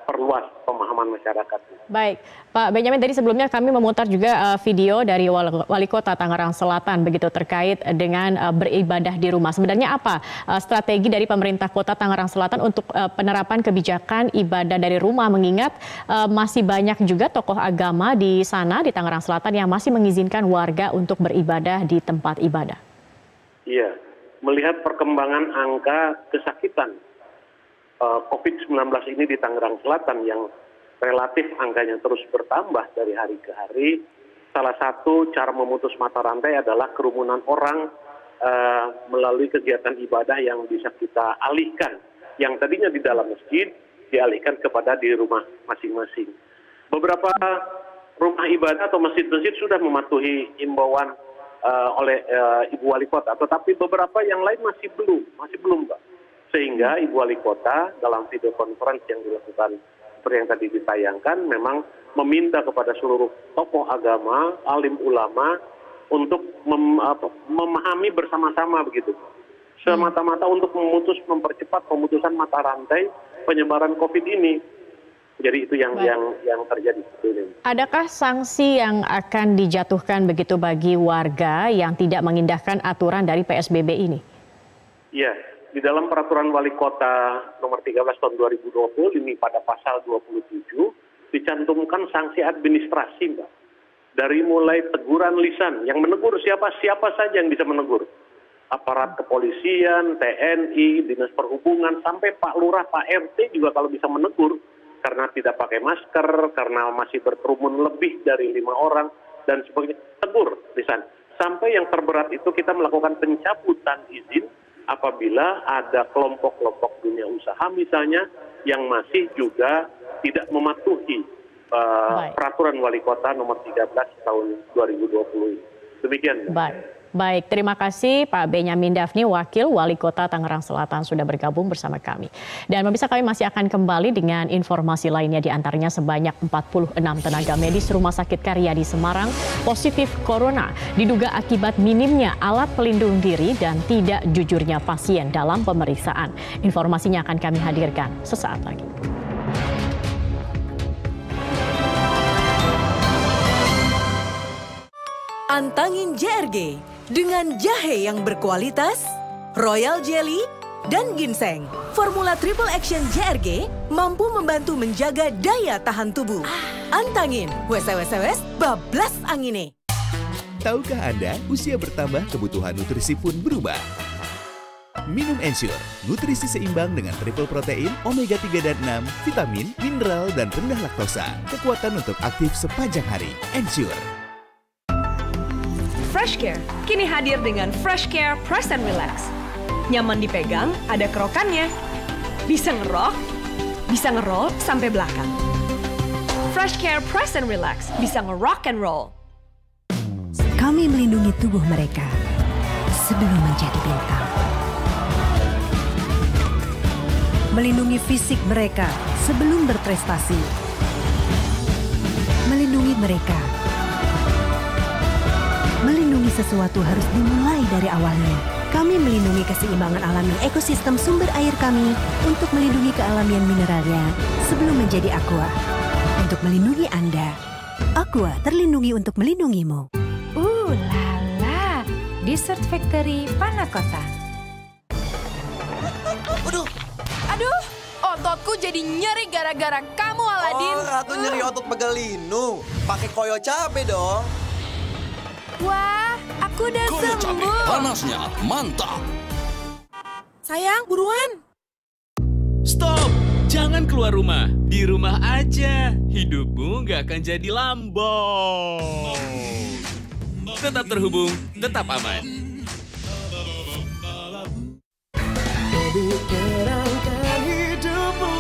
Speaker 5: perluas pemahaman masyarakat.
Speaker 22: Baik, Pak Benyamin, tadi sebelumnya kami memutar juga uh, video dari Wali Kota Tangerang Selatan begitu terkait dengan uh, beribadah di rumah. Sebenarnya apa uh, strategi dari pemerintah Kota Tangerang Selatan untuk uh, penerapan kebijakan ibadah dari rumah, mengingat uh, masih banyak juga tokoh agama di sana di Tangerang Selatan yang masih mengizinkan warga untuk beribadah di tempat ibadah?
Speaker 5: Iya, melihat perkembangan angka kesakitan uh, covid sembilan belas ini di Tangerang Selatan yang relatif angkanya terus bertambah dari hari ke hari, salah satu cara memutus mata rantai adalah kerumunan orang uh, melalui kegiatan ibadah yang bisa kita alihkan. Yang tadinya di dalam masjid, dialihkan kepada di rumah masing-masing. Beberapa rumah ibadah atau masjid-masjid sudah mematuhi imbauan uh, oleh uh, Ibu Wali Kota, tetapi beberapa yang lain masih belum, masih belum, Mbak. Sehingga Ibu Wali Kota dalam video conference yang dilakukan seperti yang tadi ditayangkan memang meminta kepada seluruh tokoh agama, alim ulama untuk mem, apa, memahami bersama-sama begitu. Semata-mata untuk memutus, mempercepat pemutusan mata rantai penyebaran COVID ini. Jadi itu yang Baik. yang yang terjadi seperti ini. Adakah sanksi yang akan dijatuhkan begitu bagi warga yang tidak mengindahkan aturan dari P S B B ini? Iya, di dalam peraturan Wali Kota nomor tiga belas tahun dua ribu dua puluh ini pada pasal dua puluh tujuh dicantumkan sanksi administrasi, Mbak. Dari mulai teguran lisan, yang menegur siapa siapa saja yang bisa menegur. Aparat kepolisian, T N I, Dinas Perhubungan, sampai Pak Lurah, Pak R T juga kalau bisa menegur karena tidak pakai masker, karena masih berkerumun lebih dari lima orang, dan sebagainya, tegur lisan. Sampai yang terberat itu kita melakukan pencabutan izin apabila ada kelompok-kelompok dunia usaha misalnya yang masih juga tidak mematuhi uh, peraturan Wali Kota nomor tiga belas tahun dua ribu dua puluh ini. Demikian. Baik. Baik, terima kasih Pak Benyamin Daphni, Wakil Wali Kota Tangerang Selatan sudah bergabung bersama kami. Dan pemirsa, kami masih akan kembali dengan informasi lainnya, di antaranya sebanyak empat puluh enam tenaga medis Rumah Sakit Karyadi Semarang positif corona, diduga akibat minimnya alat pelindung diri dan tidak jujurnya pasien dalam pemeriksaan. Informasinya akan kami hadirkan sesaat lagi.
Speaker 9: Antangin J R G dengan jahe yang berkualitas, Royal Jelly, dan ginseng. Formula Triple Action J R G mampu membantu menjaga daya tahan tubuh. Antangin, wes-wes-wes bablas angine.
Speaker 24: Tahukah Anda, usia bertambah, kebutuhan nutrisi pun berubah. Minum Ensure, nutrisi seimbang dengan triple protein, omega tiga dan enam, vitamin, mineral, dan rendah laktosa. Kekuatan untuk aktif sepanjang hari. Ensure.
Speaker 25: FreshCare kini hadir dengan FreshCare Press and Relax. Nyaman dipegang, ada kerokannya. Bisa ngerok, bisa ngeroll sampai belakang. FreshCare Press and Relax bisa ngerock and roll.
Speaker 4: Kami melindungi tubuh mereka sebelum menjadi bintang. Melindungi fisik mereka sebelum berprestasi. Melindungi mereka. Melindungi sesuatu harus dimulai dari awalnya. Kami melindungi keseimbangan alami ekosistem sumber air kami untuk melindungi kealamian mineralnya sebelum menjadi Aqua. Untuk melindungi Anda, Aqua terlindungi untuk melindungimu.
Speaker 8: Uh lala, Dessert Factory Panakota.
Speaker 26: Aduh,
Speaker 25: Aduh, ototku jadi nyeri gara-gara kamu, Aladin.
Speaker 26: Oh, Ratu uh. nyeri otot begalinu. Pakai koyo cabe dong.
Speaker 25: Wah, aku udah
Speaker 27: Koyo
Speaker 25: sembuh.
Speaker 27: cabe, panasnya mantap.
Speaker 25: Sayang, buruan.
Speaker 21: Stop! Jangan keluar rumah. Di rumah aja. Hidupmu nggak akan jadi lambong. Tetap terhubung, tetap aman.
Speaker 11: Terangkan hidupmu.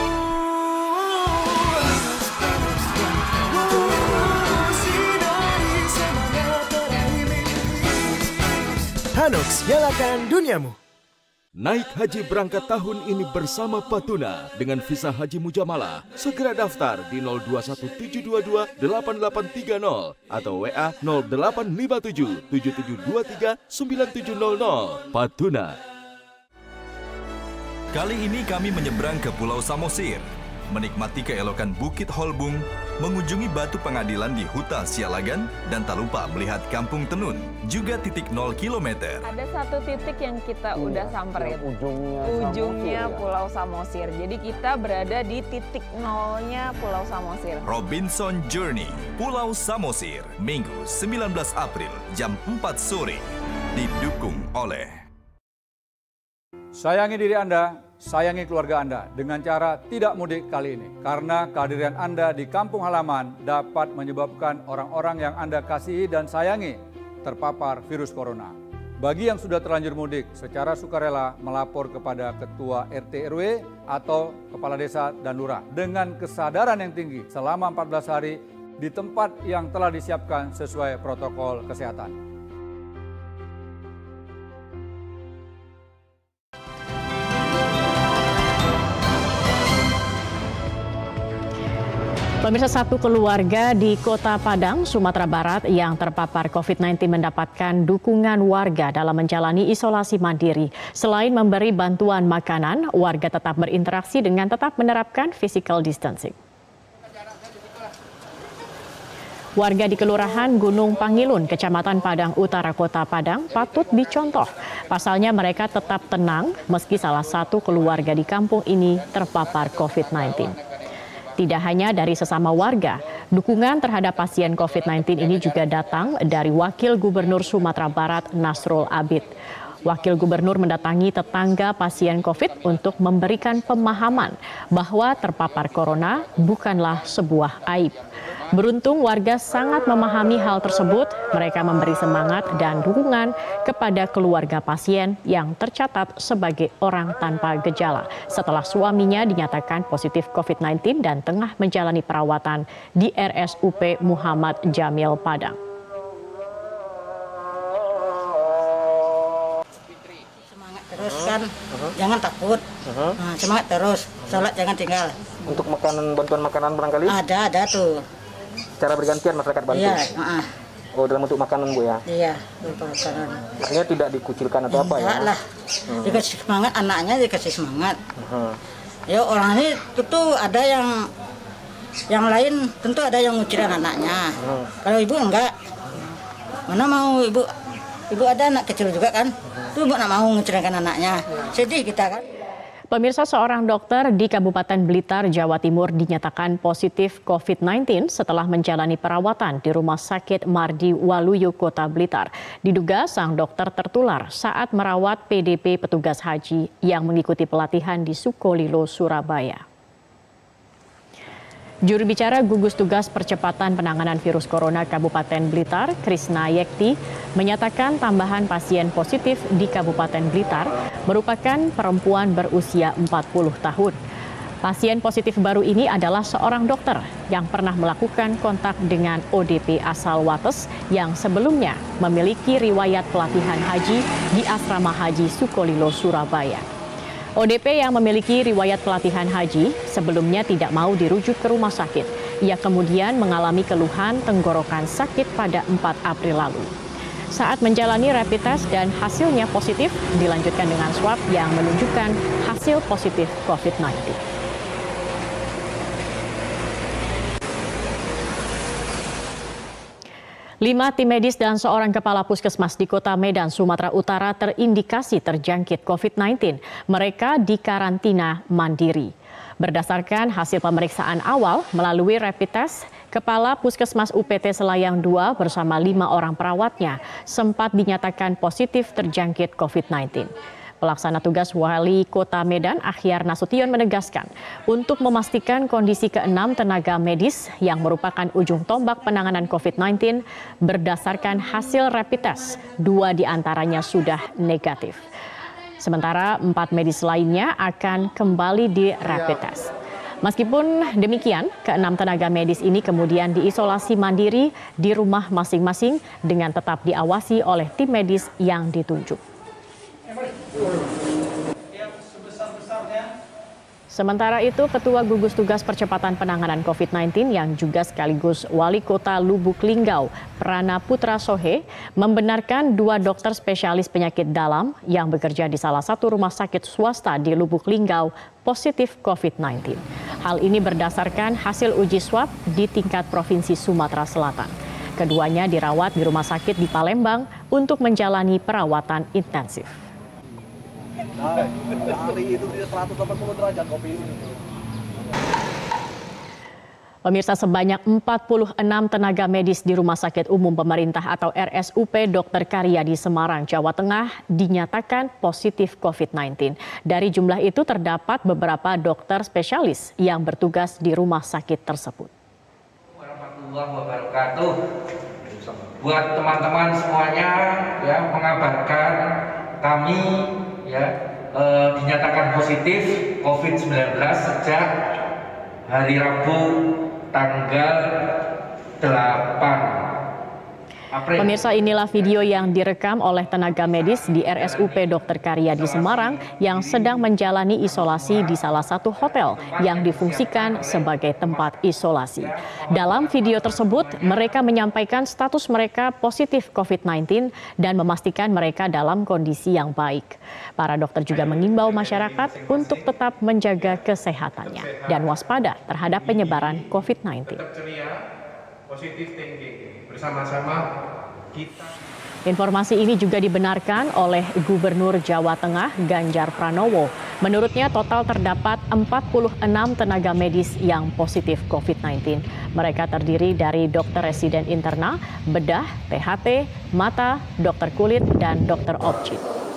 Speaker 10: Hanox, nyalakan duniamu. Naik haji berangkat tahun ini bersama Patuna dengan visa haji mujamalah. Segera daftar di nol dua satu tujuh dua dua delapan delapan tiga nol atau W A nol delapan lima tujuh tujuh tujuh dua tiga sembilan tujuh nol nol. Patuna.
Speaker 12: Kali ini kami menyeberang ke Pulau Samosir.
Speaker 14: menikmati keelokan Bukit Holbung, mengunjungi Batu Pengadilan di Huta Sialagan, dan tak lupa melihat Kampung Tenun, juga titik nol kilometer.
Speaker 12: Ada satu titik yang kita hmm, udah samperin,
Speaker 3: ujungnya,
Speaker 12: ujungnya
Speaker 3: Samosir,
Speaker 12: Pulau Samosir. Jadi kita berada di titik nolnya Pulau Samosir.
Speaker 14: Robinson Journey, Pulau Samosir, Minggu sembilan belas April, jam empat sore, didukung oleh
Speaker 13: Sayangi diri Anda, sayangi keluarga Anda dengan cara tidak mudik kali ini. Karena kehadiran Anda di kampung halaman dapat menyebabkan orang-orang yang Anda kasihi dan sayangi terpapar virus corona. Bagi yang sudah terlanjur mudik, secara sukarela melapor kepada Ketua R T R W atau Kepala Desa dan Lurah dengan kesadaran yang tinggi selama empat belas hari di tempat yang telah disiapkan sesuai protokol kesehatan.
Speaker 22: Pemirsa, satu keluarga di Kota Padang, Sumatera Barat yang terpapar covid sembilan belas mendapatkan dukungan warga dalam menjalani isolasi mandiri. Selain memberi bantuan makanan, warga tetap berinteraksi dengan tetap menerapkan physical distancing. Warga di Kelurahan Gunung Pangilun, Kecamatan Padang Utara, Kota Padang patut dicontoh. Pasalnya mereka tetap tenang meski salah satu keluarga di kampung ini terpapar covid sembilan belas. Tidak hanya dari sesama warga, dukungan terhadap pasien covid sembilan belas ini juga datang dari Wakil Gubernur Sumatera Barat Nasrul Abid. Wakil Gubernur mendatangi tetangga pasien COVID untuk memberikan pemahaman bahwa terpapar corona bukanlah sebuah aib. Beruntung warga sangat memahami hal tersebut, mereka memberi semangat dan dukungan kepada keluarga pasien yang tercatat sebagai orang tanpa gejala setelah suaminya dinyatakan positif covid sembilan belas dan tengah menjalani perawatan di R S U P Muhammad Jamil Padang.
Speaker 15: Semangat terus kan, uh-huh. jangan takut, uh-huh. nah, semangat terus, sholat jangan tinggal.
Speaker 3: Untuk makanan, bantuan makanan barangkali?
Speaker 15: Ada, ada tuh.
Speaker 3: Cara bergantian masyarakat bantu?
Speaker 15: Iya, uh-uh.
Speaker 3: Oh, dalam bentuk makanan, Bu, ya?
Speaker 15: Iya, bentuk makanan.
Speaker 3: Artinya tidak dikucilkan atau apa ya?
Speaker 15: Enggak lah, hmm. dikasih semangat, anaknya dikasih semangat. Uh-huh. Ya orang ini tentu ada yang, yang lain tentu ada yang ngucilin anaknya. Uh-huh. Kalau ibu enggak, mana mau ibu, ibu ada anak kecil juga kan? Tuh ibu nak mau ngucilkan anaknya, sedih kita kan?
Speaker 22: Pemirsa, seorang dokter di Kabupaten Blitar, Jawa Timur dinyatakan positif covid sembilan belas setelah menjalani perawatan di Rumah Sakit Mardi Waluyo, Kota Blitar. Diduga sang dokter tertular saat merawat P D P petugas haji yang mengikuti pelatihan di Sukolilo, Surabaya. Juru bicara gugus tugas percepatan penanganan virus corona Kabupaten Blitar, Krisna Yekti, menyatakan tambahan pasien positif di Kabupaten Blitar merupakan perempuan berusia empat puluh tahun. Pasien positif baru ini adalah seorang dokter yang pernah melakukan kontak dengan O D P asal Wates yang sebelumnya memiliki riwayat pelatihan haji di Asrama Haji Sukolilo, Surabaya. O D P yang memiliki riwayat pelatihan haji sebelumnya tidak mau dirujuk ke rumah sakit. Ia kemudian mengalami keluhan tenggorokan sakit pada empat April lalu. Saat menjalani rapid test dan hasilnya positif, dilanjutkan dengan swab yang menunjukkan hasil positif covid sembilan belas. Lima tim medis dan seorang kepala puskesmas di Kota Medan, Sumatera Utara terindikasi terjangkit covid sembilan belas. Mereka dikarantina mandiri. Berdasarkan hasil pemeriksaan awal melalui rapid test, Kepala Puskesmas U P T Selayang dua bersama lima orang perawatnya sempat dinyatakan positif terjangkit covid sembilan belas. Pelaksana tugas Wali Kota Medan, Akhyar Nasution, menegaskan untuk memastikan kondisi keenam tenaga medis yang merupakan ujung tombak penanganan covid sembilan belas berdasarkan hasil rapid test, dua diantaranya sudah negatif. Sementara empat medis lainnya akan kembali di rapid test. Meskipun demikian, keenam tenaga medis ini kemudian diisolasi mandiri di rumah masing-masing dengan tetap diawasi oleh tim medis yang ditunjuk. Sementara itu, Ketua Gugus Tugas Percepatan Penanganan covid sembilan belas yang juga sekaligus Wali Kota Lubuk Linggau, Prana Putra Sohe, membenarkan dua dokter spesialis penyakit dalam yang bekerja di salah satu rumah sakit swasta di Lubuk Linggau positif covid sembilan belas. Hal ini berdasarkan hasil uji swab di tingkat Provinsi Sumatera Selatan. Keduanya dirawat di rumah sakit di Palembang untuk menjalani perawatan intensif. Pemirsa, sebanyak empat puluh enam tenaga medis di Rumah Sakit Umum Pemerintah atau R S U P Dokter Karya di Semarang, Jawa Tengah dinyatakan positif covid sembilan belas. Dari jumlah itu terdapat beberapa dokter spesialis yang bertugas di rumah sakit tersebut.
Speaker 1: Warahmatullahi wabarakatuh. Buat teman-teman semuanya ya, mengabarkan kami ya eh, dinyatakan positif covid sembilan belas sejak hari Rabu tanggal delapan April.
Speaker 22: Pemirsa, inilah video yang direkam oleh tenaga medis di R S U P Dokter Karya di Semarang yang sedang menjalani isolasi di salah satu hotel yang difungsikan sebagai tempat isolasi. Dalam video tersebut, mereka menyampaikan status mereka positif covid sembilan belas dan memastikan mereka dalam kondisi yang baik. Para dokter juga mengimbau masyarakat untuk tetap menjaga kesehatannya dan waspada terhadap penyebaran covid sembilan belas.
Speaker 2: Positive thinking bersama-sama kita.
Speaker 22: Informasi ini juga dibenarkan oleh Gubernur Jawa Tengah Ganjar Pranowo. Menurutnya total terdapat empat puluh enam tenaga medis yang positif covid sembilan belas. Mereka terdiri dari dokter residen interna, bedah, T H T, mata, dokter kulit, dan dokter optik.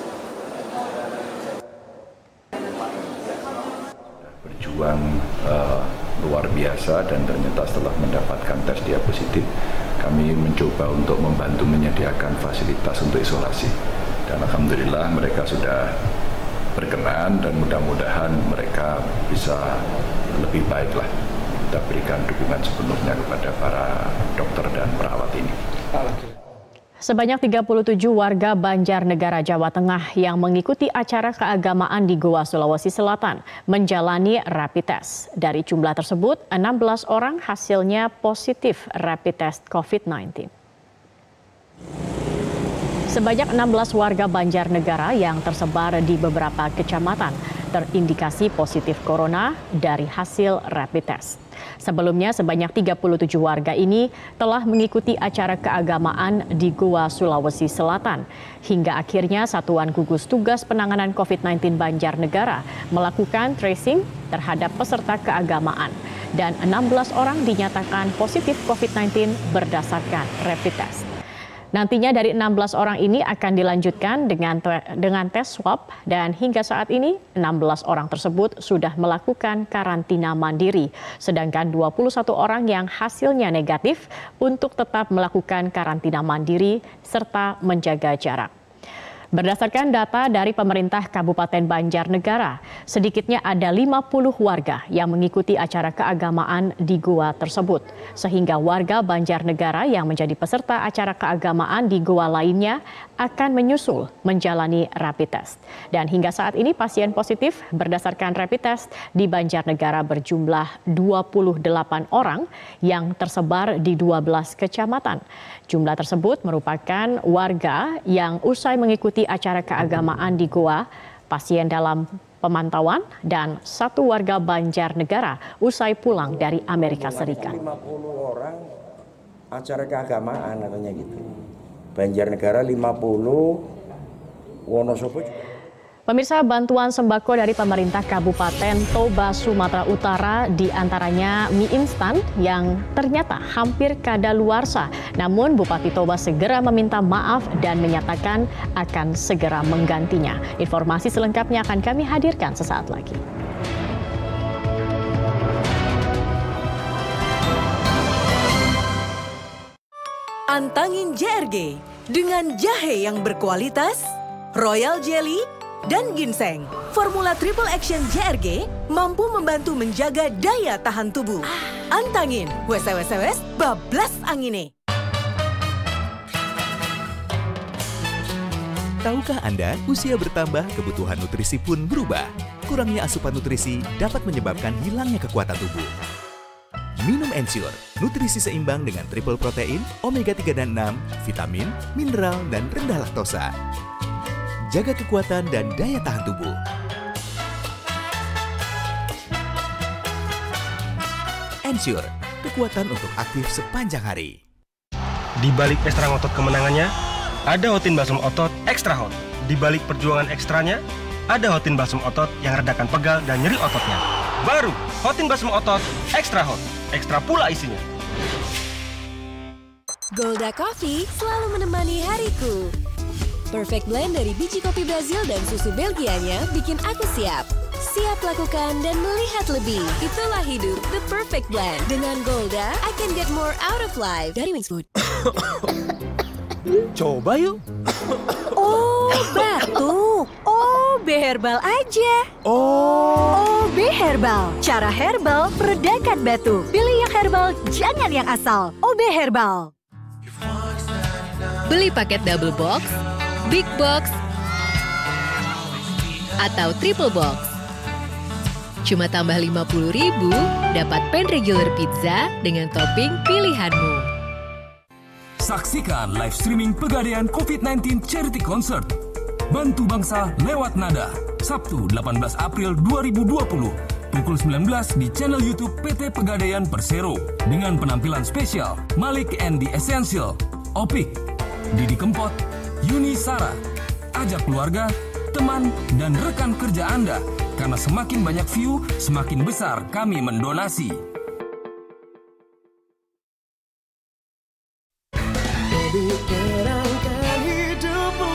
Speaker 6: Berjuang uh... luar biasa dan ternyata setelah mendapatkan tes dia positif, kami mencoba untuk membantu menyediakan fasilitas untuk isolasi. Dan alhamdulillah mereka sudah berkenan dan mudah-mudahan mereka bisa lebih baik lah. Kita berikan dukungan sepenuhnya kepada para dokter dan perawat ini.
Speaker 22: Sebanyak tiga puluh tujuh warga Banjarnegara, Jawa Tengah yang mengikuti acara keagamaan di Goa, Sulawesi Selatan menjalani rapid test. Dari jumlah tersebut, enam belas orang hasilnya positif rapid test covid sembilan belas. Sebanyak enam belas warga Banjarnegara yang tersebar di beberapa kecamatan terindikasi positif corona dari hasil rapid test. Sebelumnya sebanyak tiga puluh tujuh warga ini telah mengikuti acara keagamaan di Goa, Sulawesi Selatan. Hingga akhirnya Satuan Gugus Tugas Penanganan covid sembilan belas Banjarnegara melakukan tracing terhadap peserta keagamaan. Dan enam belas orang dinyatakan positif covid sembilan belas berdasarkan rapid test. Nantinya dari enam belas orang ini akan dilanjutkan dengan dengan tes swab dan hingga saat ini enam belas orang tersebut sudah melakukan karantina mandiri. Sedangkan dua puluh satu orang yang hasilnya negatif untuk tetap melakukan karantina mandiri serta menjaga jarak. Berdasarkan data dari pemerintah Kabupaten Banjarnegara, sedikitnya ada lima puluh warga yang mengikuti acara keagamaan di Goa tersebut. Sehingga warga Banjarnegara yang menjadi peserta acara keagamaan di Goa lainnya akan menyusul menjalani rapid test. Dan hingga saat ini pasien positif berdasarkan rapid test di Banjarnegara berjumlah dua puluh delapan orang yang tersebar di dua belas kecamatan. Jumlah tersebut merupakan warga yang usai mengikuti acara keagamaan di Goa, pasien dalam pemantauan, dan satu warga Banjarnegara usai pulang dari Amerika Serikat.
Speaker 16: lima puluh orang acara keagamaan katanya gitu. Banjarnegara lima puluh, Wonosobo juga.
Speaker 22: Pemirsa, bantuan sembako dari pemerintah Kabupaten Toba, Sumatera Utara diantaranya mie instan yang ternyata hampir kadaluarsa. Namun Bupati Toba segera meminta maaf dan menyatakan akan segera menggantinya. Informasi selengkapnya akan kami hadirkan sesaat lagi.
Speaker 9: Antangin J R G dengan jahe yang berkualitas, Royal Jelly, dan ginseng. Formula Triple Action J R G mampu membantu menjaga daya tahan tubuh. Antangin, wes-wes-wes bablas angine.
Speaker 24: Tahukah Anda, usia bertambah, kebutuhan nutrisi pun berubah. kurangnya asupan nutrisi dapat menyebabkan hilangnya kekuatan tubuh. Minum Ensure, nutrisi seimbang dengan triple protein, omega tiga dan enam, vitamin, mineral, dan rendah laktosa. Jaga kekuatan dan daya tahan tubuh. Ensure, kekuatan untuk aktif sepanjang hari.
Speaker 5: Di balik ekstra ngotot kemenangannya, ada Hotin Balsam Otot Extra Hot. Di balik perjuangan ekstranya, ada Hotin Balsam Otot yang redakan pegal dan nyeri ototnya. Baru, Hotin Balsam Otot Extra Hot. Ekstra pula isinya.
Speaker 7: Golda Coffee selalu menemani hariku. Perfect blend dari biji kopi Brazil dan susu Belgianya bikin aku siap. Siap lakukan dan melihat lebih. Itulah hidup, the perfect blend. Dengan Golda, I can get more out of life. Dari Wings Food.
Speaker 5: Coba yuk.
Speaker 4: Oh, batuk. Oh, B Herbal aja.
Speaker 5: Oh.
Speaker 4: Oh, B Herbal. Cara herbal meredakan batuk. Pilih yang herbal, jangan yang asal. O B Herbal.
Speaker 17: Beli paket double box, big box, atau triple box. Cuma tambah lima puluh ribu, dapat pan regular pizza dengan topping pilihanmu.
Speaker 18: Saksikan live streaming Pegadaian COVID sembilan belas Charity Concert. Bantu Bangsa lewat Nada. Sabtu delapan belas April dua ribu dua puluh. Pukul sembilan belas di channel YouTube P T Pegadaian Persero. Dengan penampilan spesial Malik and the Essential, Opik, Didi Kempot, Yuni Sarah. Ajak keluarga, teman, dan rekan kerja Anda. Karena semakin banyak view, semakin besar kami mendonasi.
Speaker 11: Terangkan hidupmu.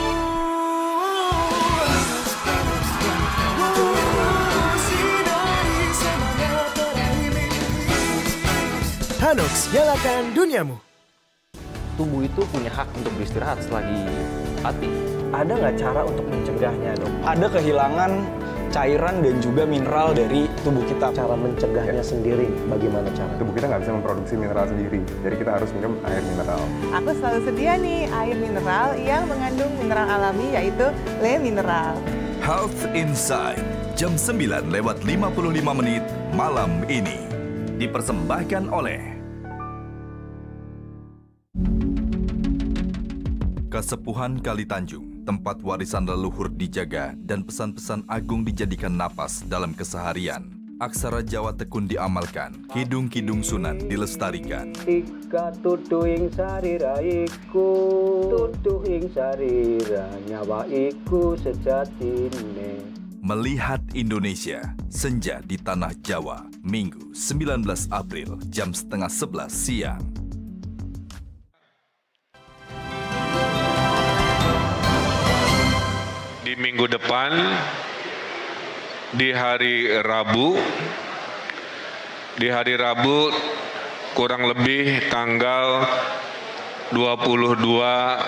Speaker 11: Sinari semangat peraih mimpi.
Speaker 19: Hanox, nyalakan duniamu.
Speaker 20: Tubuh itu punya hak untuk beristirahat setelah dilatih. Ada nggak cara untuk mencegahnya, dok?
Speaker 23: Ada kehilangan cairan dan juga mineral dari tubuh kita.
Speaker 20: Cara mencegahnya sendiri, bagaimana cara?
Speaker 28: Tubuh kita nggak bisa memproduksi mineral sendiri, jadi kita harus minum air mineral.
Speaker 29: Aku selalu sedia nih air mineral yang mengandung mineral alami, yaitu Le Mineral.
Speaker 14: Health Inside, jam sembilan lewat lima puluh lima menit malam ini. Dipersembahkan oleh Kesepuhan Kali Tanjung, tempat warisan leluhur dijaga dan pesan-pesan agung dijadikan napas dalam keseharian. Aksara Jawa tekun diamalkan, kidung-kidung Sunan dilestarikan.
Speaker 20: Ika tutu ing sarira iku, tutu ing sarira nyawa iku sejatine.
Speaker 14: Melihat Indonesia, senja di Tanah Jawa, Minggu sembilan belas April jam setengah sebelas siang.
Speaker 30: Di minggu depan, di hari Rabu, di hari Rabu kurang lebih tanggal dua puluh dua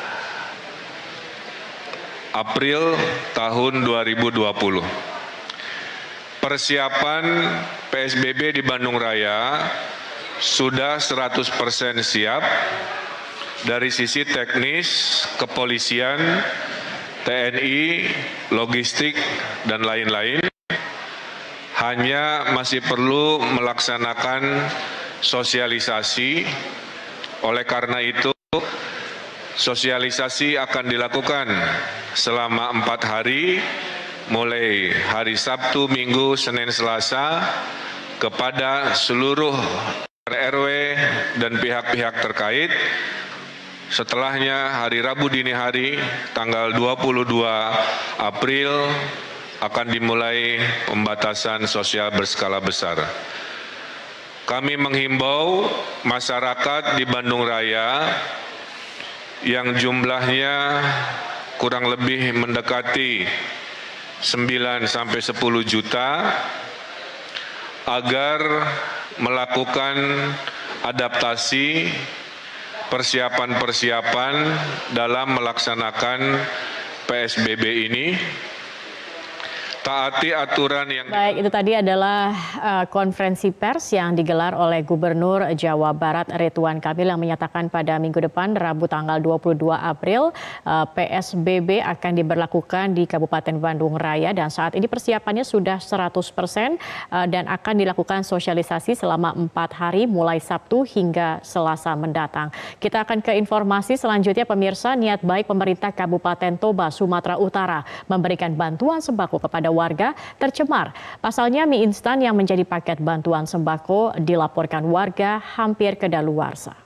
Speaker 30: April tahun dua ribu dua puluh. Persiapan P S B B di Bandung Raya sudah seratus persen siap dari sisi teknis, kepolisian, T N I, logistik, dan lain-lain. Hanya masih perlu melaksanakan sosialisasi. Oleh karena itu, sosialisasi akan dilakukan selama empat hari, mulai hari Sabtu, Minggu, Senin, Selasa, kepada seluruh R W dan pihak-pihak terkait. Setelahnya hari Rabu dini hari tanggal dua puluh dua April akan dimulai pembatasan sosial berskala besar. Kami menghimbau masyarakat di Bandung Raya yang jumlahnya kurang lebih mendekati sembilan sampai sepuluh juta agar melakukan adaptasi persiapan-persiapan dalam melaksanakan P S B B ini, taati aturan yang...
Speaker 22: Baik, itu tadi adalah uh, konferensi pers yang digelar oleh Gubernur Jawa Barat Ridwan Kamil yang menyatakan pada minggu depan, Rabu tanggal dua puluh dua April, uh, P S B B akan diberlakukan di Kabupaten Bandung Raya dan saat ini persiapannya sudah seratus persen uh, dan akan dilakukan sosialisasi selama empat hari mulai Sabtu hingga Selasa mendatang. Kita akan ke informasi selanjutnya, pemirsa. Niat baik pemerintah Kabupaten Toba, Sumatera Utara memberikan bantuan sembako kepada warga tercemar. Pasalnya mie instan yang menjadi paket bantuan sembako dilaporkan warga hampir kedaluarsa.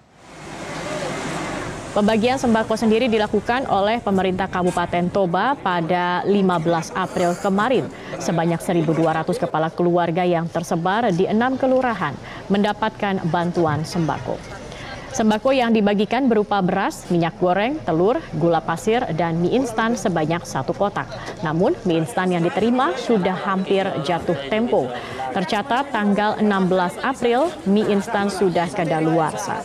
Speaker 22: Pembagian sembako sendiri dilakukan oleh pemerintah Kabupaten Toba pada lima belas April kemarin. Sebanyak seribu dua ratus kepala keluarga yang tersebar di enam kelurahan mendapatkan bantuan sembako. Sembako yang dibagikan berupa beras, minyak goreng, telur, gula pasir, dan mie instan sebanyak satu kotak. Namun, mie instan yang diterima sudah hampir jatuh tempo. Tercatat tanggal enam belas April, mie instan sudah kadaluarsa.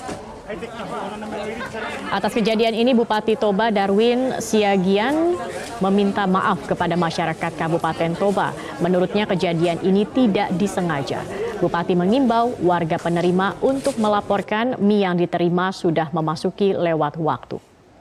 Speaker 22: Atas kejadian ini, Bupati Toba Darwin Siagian meminta maaf kepada masyarakat Kabupaten Toba. Menurutnya kejadian ini tidak disengaja. Bupati mengimbau warga penerima untuk melaporkan mie yang diterima sudah memasuki lewat waktu.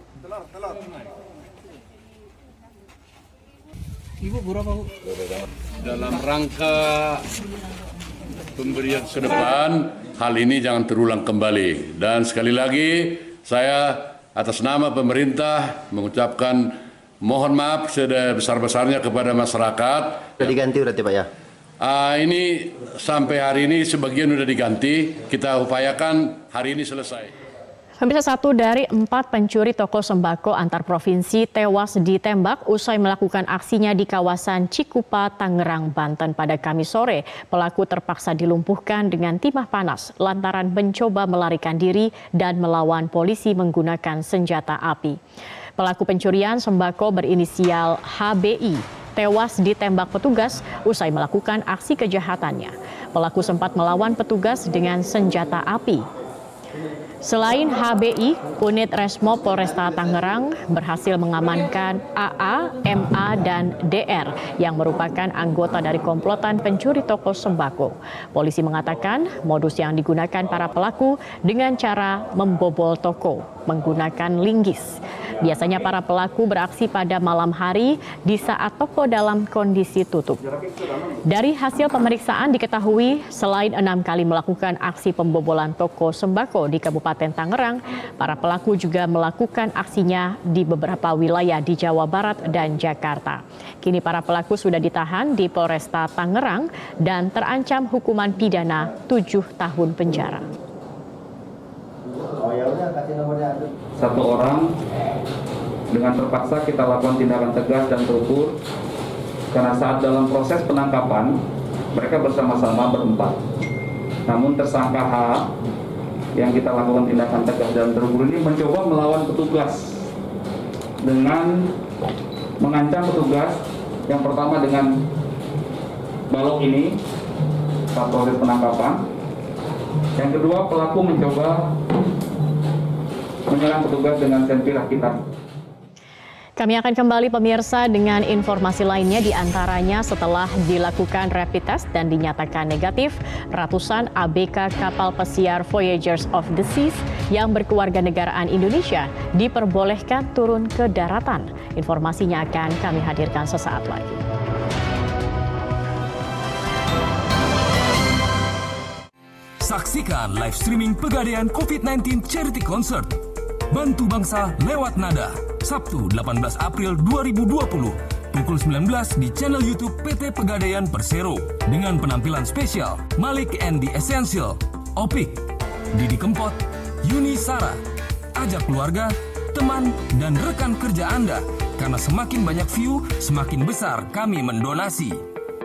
Speaker 3: Ibu berapa, Bu? Dalam rangka pemberian ke depan, hal ini jangan terulang kembali. Dan sekali lagi, saya atas nama pemerintah mengucapkan mohon maaf sebesar-besarnya kepada masyarakat.
Speaker 8: Sudah diganti berarti Pak ya?
Speaker 3: Uh, ini sampai hari ini sebagian sudah diganti, kita upayakan hari ini selesai.
Speaker 22: Pemirsa, satu dari empat pencuri toko sembako antar provinsi tewas ditembak usai melakukan aksinya di kawasan Cikupa, Tangerang, Banten pada Kamis sore. Pelaku terpaksa dilumpuhkan dengan timah panas lantaran mencoba melarikan diri dan melawan polisi menggunakan senjata api. Pelaku pencurian sembako berinisial H B I tewas ditembak petugas usai melakukan aksi kejahatannya. Pelaku sempat melawan petugas dengan senjata api. Selain H B I, unit Resmob Polresta Tangerang berhasil mengamankan A A, M A, dan D R yang merupakan anggota dari komplotan pencuri toko sembako. Polisi mengatakan modus yang digunakan para pelaku dengan cara membobol toko menggunakan linggis. Biasanya para pelaku beraksi pada malam hari di saat toko dalam kondisi tutup. Dari hasil pemeriksaan diketahui selain enam kali melakukan aksi pembobolan toko sembako di Kabupaten Tangerang, para pelaku juga melakukan aksinya di beberapa wilayah di Jawa Barat dan Jakarta. Kini para pelaku sudah ditahan di Polresta Tangerang dan terancam hukuman pidana tujuh tahun penjara.
Speaker 10: Satu orang dengan terpaksa kita lakukan tindakan tegas dan terukur karena saat dalam proses penangkapan mereka bersama-sama berempat. Namun tersangka H yang kita lakukan tindakan tegas dan terukur ini mencoba melawan petugas dengan mengancam petugas. Yang pertama dengan balok ini saat proses penangkapan. Yang kedua, pelaku mencoba menyerang petugas dengan senpi rakitan.
Speaker 22: Kami akan kembali pemirsa dengan informasi lainnya, di antaranya setelah dilakukan rapid test dan dinyatakan negatif, ratusan A B K kapal pesiar Voyagers of the Seas yang berkewarganegaraan Indonesia diperbolehkan turun ke daratan. Informasinya akan kami hadirkan sesaat lagi.
Speaker 18: Saksikan live streaming Pegadaian COVID sembilan belas Charity Concert. Bantu Bangsa lewat Nada, Sabtu delapan belas April dua ribu dua puluh, pukul sembilan belas di channel YouTube P T Pegadaian Persero. Dengan penampilan spesial Malik and the Essential, Opik, Didi Kempot, Yuni Sara. Ajak keluarga, teman, dan rekan kerja Anda. Karena semakin banyak view, semakin besar kami mendonasi.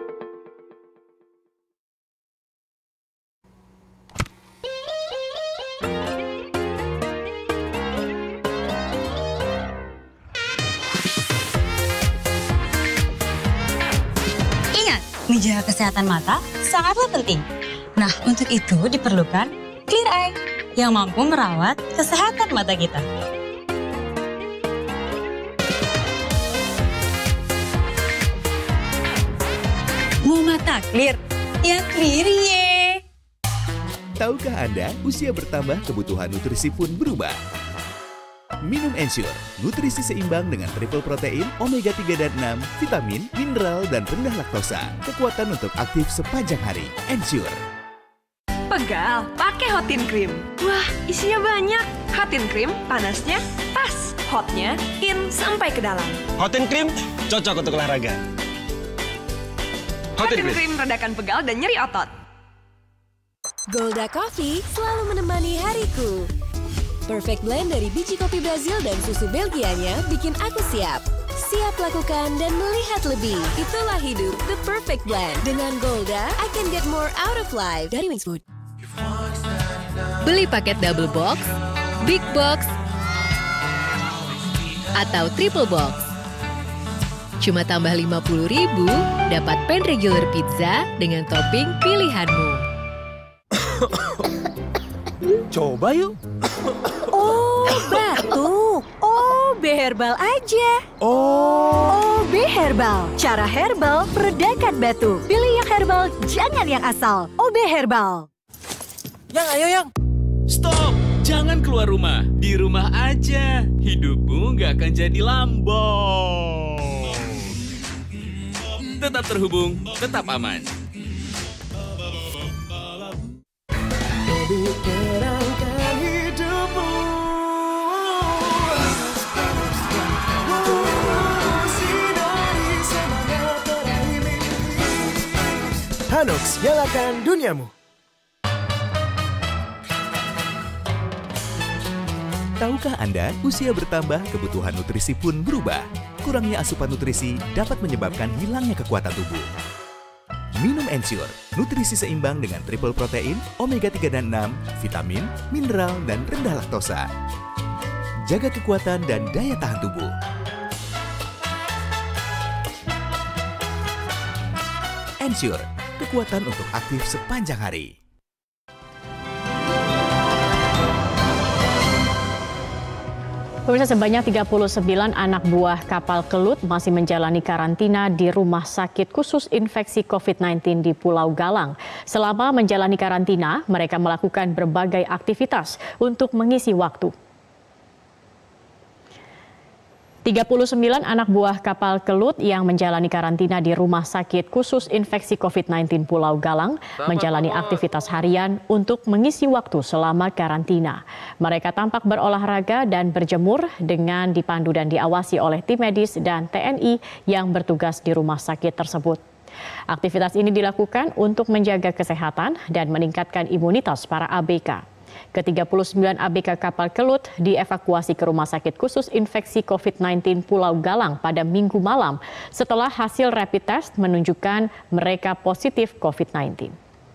Speaker 12: Menjaga kesehatan mata sangatlah penting. Nah, untuk itu diperlukan Clear Eye yang mampu merawat kesehatan mata kita. Mau mata clear? Ya clear ye.
Speaker 24: Tahukah Anda, usia bertambah, kebutuhan nutrisi pun berubah. Minum Ensure, nutrisi seimbang dengan triple protein, omega tiga dan enam, vitamin, mineral, dan rendah laktosa. Kekuatan untuk aktif sepanjang hari. Ensure.
Speaker 1: Pegal, pakai Hotin Cream. Wah, isinya banyak. Hotin Cream, panasnya pas. Hotnya in sampai ke dalam.
Speaker 5: Hotin Cream cocok untuk olahraga.
Speaker 1: Hotin Cream redakan pegal dan nyeri otot.
Speaker 7: Golda Coffee selalu menemani hariku. Perfect blend dari biji kopi Brazil dan susu Belgianya bikin aku siap. Siap lakukan dan melihat lebih. Itulah hidup, the perfect blend. Dengan Golda, I can get more out of life. Dari Wings Food.
Speaker 17: Beli paket double box, big box, atau triple box. Cuma tambah lima puluh ribu, dapat pan regular pizza dengan topping pilihanmu.
Speaker 19: Coba yuk.
Speaker 4: Oh, batuk. Oh, B Herbal aja.
Speaker 19: Oh.
Speaker 4: Oh, B Herbal. Cara herbal meredakan batuk. Pilih yang herbal, jangan yang asal. O B Herbal.
Speaker 19: Yang, ayo yang.
Speaker 2: Stop! Jangan keluar rumah. Di rumah aja. Hidupmu nggak akan jadi lambong. Tetap terhubung, tetap aman.
Speaker 11: Terangkan hidupmu. Sinari semangat peraih mimpi.
Speaker 19: Hanox, nyalakan duniamu.
Speaker 24: Tahukah Anda, usia bertambah, kebutuhan nutrisi pun berubah. Kurangnya asupan nutrisi dapat menyebabkan hilangnya kekuatan tubuh. Minum Ensure, nutrisi seimbang dengan triple protein, omega tiga dan enam, vitamin, mineral, dan rendah laktosa. Jaga kekuatan dan daya tahan tubuh. Ensure, kekuatan untuk aktif sepanjang hari.
Speaker 22: Pemirsa, sebanyak tiga puluh sembilan anak buah kapal Kelut masih menjalani karantina di Rumah Sakit Khusus Infeksi covid sembilan belas di Pulau Galang. Selama menjalani karantina, mereka melakukan berbagai aktivitas untuk mengisi waktu. tiga puluh sembilan anak buah kapal Kelut yang menjalani karantina di Rumah Sakit Khusus Infeksi covid sembilan belas Pulau Galang menjalani aktivitas harian untuk mengisi waktu selama karantina. Mereka tampak berolahraga dan berjemur dengan dipandu dan diawasi oleh tim medis dan T N I yang bertugas di rumah sakit tersebut. Aktivitas ini dilakukan untuk menjaga kesehatan dan meningkatkan imunitas para A B K. ke tiga puluh sembilan A B K kapal Kelut dievakuasi ke Rumah Sakit Khusus Infeksi covid sembilan belas Pulau Galang pada Minggu malam setelah hasil rapid test menunjukkan mereka positif covid sembilan belas.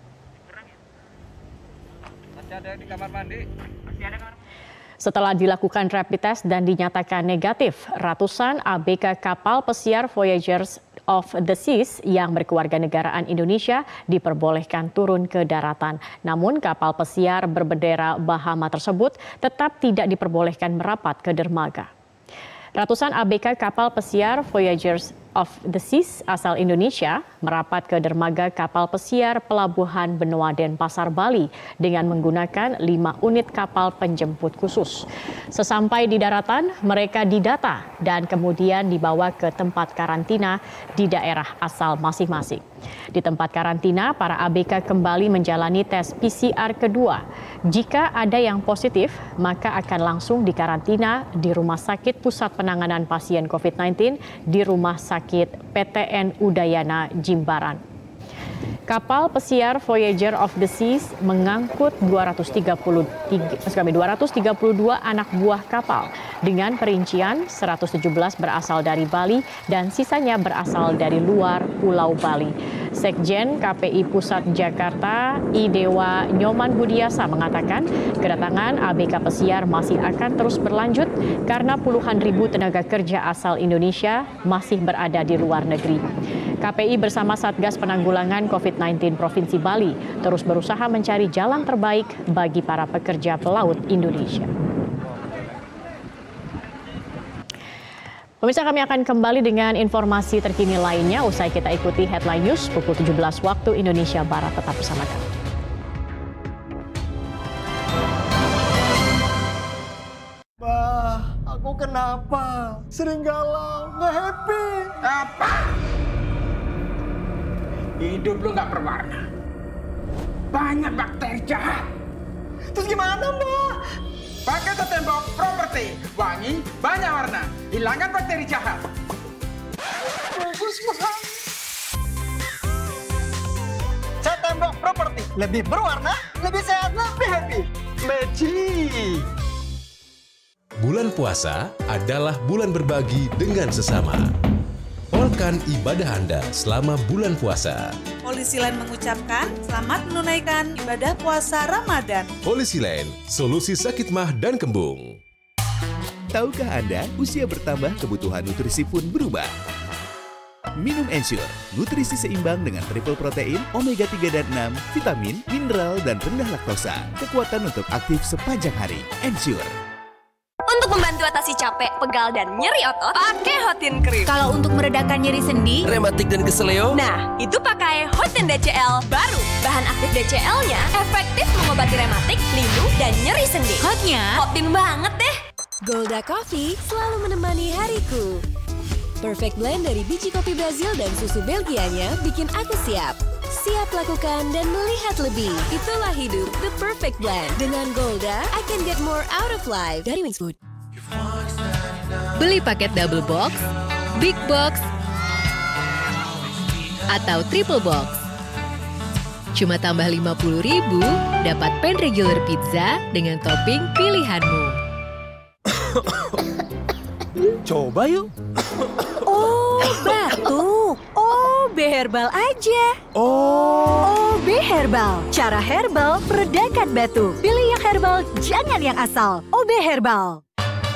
Speaker 10: Masih ada di kamar mandi? Masih ada kamar mandi.
Speaker 22: Setelah dilakukan rapid test dan dinyatakan negatif, ratusan A B K kapal pesiar Voyagers of the Seas yang berkewarganegaraan Indonesia diperbolehkan turun ke daratan. Namun kapal pesiar berbendera Bahama tersebut tetap tidak diperbolehkan merapat ke dermaga. Ratusan A B K kapal pesiar Voyagers of the Seas asal Indonesia merapat ke dermaga kapal pesiar Pelabuhan Benoa Denpasar, Bali dengan menggunakan lima unit kapal penjemput khusus. Sesampai di daratan, mereka didata dan kemudian dibawa ke tempat karantina di daerah asal masing-masing. Di tempat karantina, para A B K kembali menjalani tes P C R kedua. Jika ada yang positif, maka akan langsung dikarantina di Rumah Sakit Pusat Penanganan Pasien covid sembilan belas di Rumah Sakit P T N Udayana, Jimbaran. Kapal pesiar Voyager of the Seas mengangkut dua ratus tiga puluh dua anak buah kapal dengan perincian seratus tujuh belas berasal dari Bali dan sisanya berasal dari luar Pulau Bali. Sekjen K P I Pusat Jakarta, I Dewa Nyoman Budiasa mengatakan kedatangan A B K pesiar masih akan terus berlanjut karena puluhan ribu tenaga kerja asal Indonesia masih berada di luar negeri. K P I bersama Satgas Penanggulangan covid sembilan belas Provinsi Bali terus berusaha mencari jalan terbaik bagi para pekerja pelaut Indonesia. Pemirsa, kami akan kembali dengan informasi terkini lainnya usai kita ikuti headline news pukul tujuh belas waktu Indonesia Barat. Tetap bersama kami.
Speaker 19: Bah, aku kenapa? Sering galau, nggak happy.
Speaker 6: Apa? Hidup lu nggak berwarna. Banyak bakteri jahat.
Speaker 19: Terus gimana, Mbak?
Speaker 6: Pakai Tembok Property. Wangi, banyak warna. Hilangkan bakteri jahat.
Speaker 19: Bagus banget. Tembok Property. Lebih berwarna, lebih sehat, lebih happy. Magic.
Speaker 8: Bulan puasa adalah bulan berbagi dengan sesama. Polkan ibadah Anda selama bulan puasa.
Speaker 9: Polisi Lain mengucapkan selamat menunaikan ibadah puasa Ramadan.
Speaker 8: Polisi Lain, solusi sakit mah dan kembung.
Speaker 24: Tahukah Anda, usia bertambah kebutuhan nutrisi pun berubah? Minum Ensure, nutrisi seimbang dengan triple protein, omega tiga dan enam, vitamin, mineral, dan rendah laktosa. Kekuatan untuk aktif sepanjang hari. Ensure.
Speaker 1: Untuk membantu atasi capek, pegal, dan nyeri otot, pakai Hotin Cream.
Speaker 13: Kalau untuk meredakan nyeri sendi,
Speaker 15: rematik dan keseleo,
Speaker 1: nah, itu pakai Hotin D C L baru. Bahan aktif D C L-nya efektif mengobati rematik, linu, dan nyeri sendi.
Speaker 13: Hotnya
Speaker 1: Hotin banget deh.
Speaker 7: Golda Coffee selalu menemani hariku. Perfect blend dari biji kopi Brazil dan susu Belgianya bikin aku siap. Siap lakukan dan melihat lebih. Itulah hidup, the perfect blend. Dengan Golda, I can get more out of life. Dari Wings Food.
Speaker 17: Beli paket double box, big box, atau triple box. Cuma tambah lima puluh ribu, dapat pan regular pizza dengan topping pilihanmu.
Speaker 19: Coba yuk.
Speaker 4: Oh, batuk. Oh, B Herbal aja.
Speaker 19: Oh.
Speaker 4: Oh, B Herbal. Cara herbal meredakan batuk. Pilih yang herbal, jangan yang asal. O B Herbal.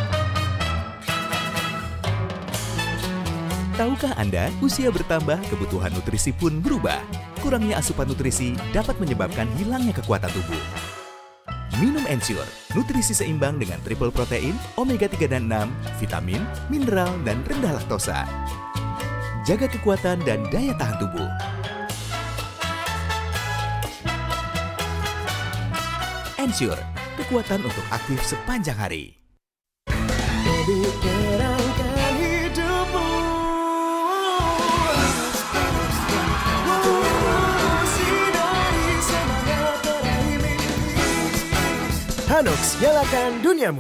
Speaker 24: Tahukah Anda, usia bertambah, kebutuhan nutrisi pun berubah. Kurangnya asupan nutrisi dapat menyebabkan hilangnya kekuatan tubuh. Minum Ensure, nutrisi seimbang dengan triple protein, omega tiga dan enam, vitamin, mineral, dan rendah laktosa. Jaga kekuatan dan daya tahan tubuh. Ensure, kekuatan untuk aktif sepanjang hari.
Speaker 11: Lebih terangkan hidupmu. Sinari semangat peraih mimpi.
Speaker 19: Hanox, nyalakan duniamu.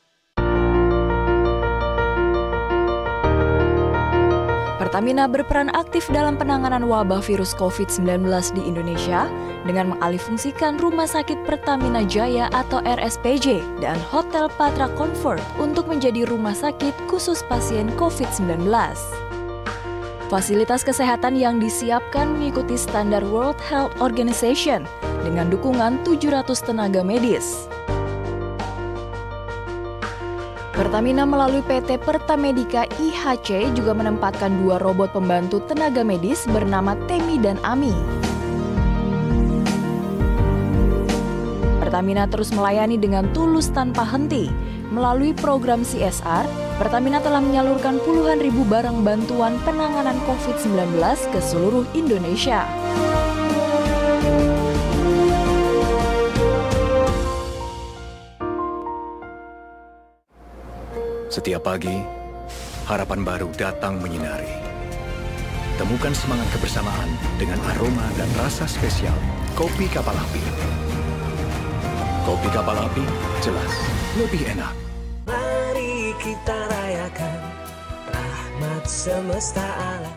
Speaker 16: Pertamina berperan aktif dalam penanganan wabah virus covid sembilan belas di Indonesia dengan mengalihfungsikan Rumah Sakit Pertamina Jaya atau R S P J dan Hotel Patra Comfort untuk menjadi rumah sakit khusus pasien covid sembilan belas. Fasilitas kesehatan yang disiapkan mengikuti standar World Health Organization dengan dukungan tujuh ratus tenaga medis. Pertamina melalui P T Pertamedika I H C juga menempatkan dua robot pembantu tenaga medis bernama Temi dan Ami. Pertamina terus melayani dengan tulus tanpa henti. Melalui program C S R, Pertamina telah menyalurkan puluhan ribu barang bantuan penanganan covid sembilan belas ke seluruh Indonesia.
Speaker 21: Setiap pagi, harapan baru datang menyinari. Temukan semangat kebersamaan dengan aroma dan rasa spesial Kopi Kapal Api. Kopi Kapal Api, jelas lebih enak.
Speaker 11: Mari kita rayakan rahmat semesta alam.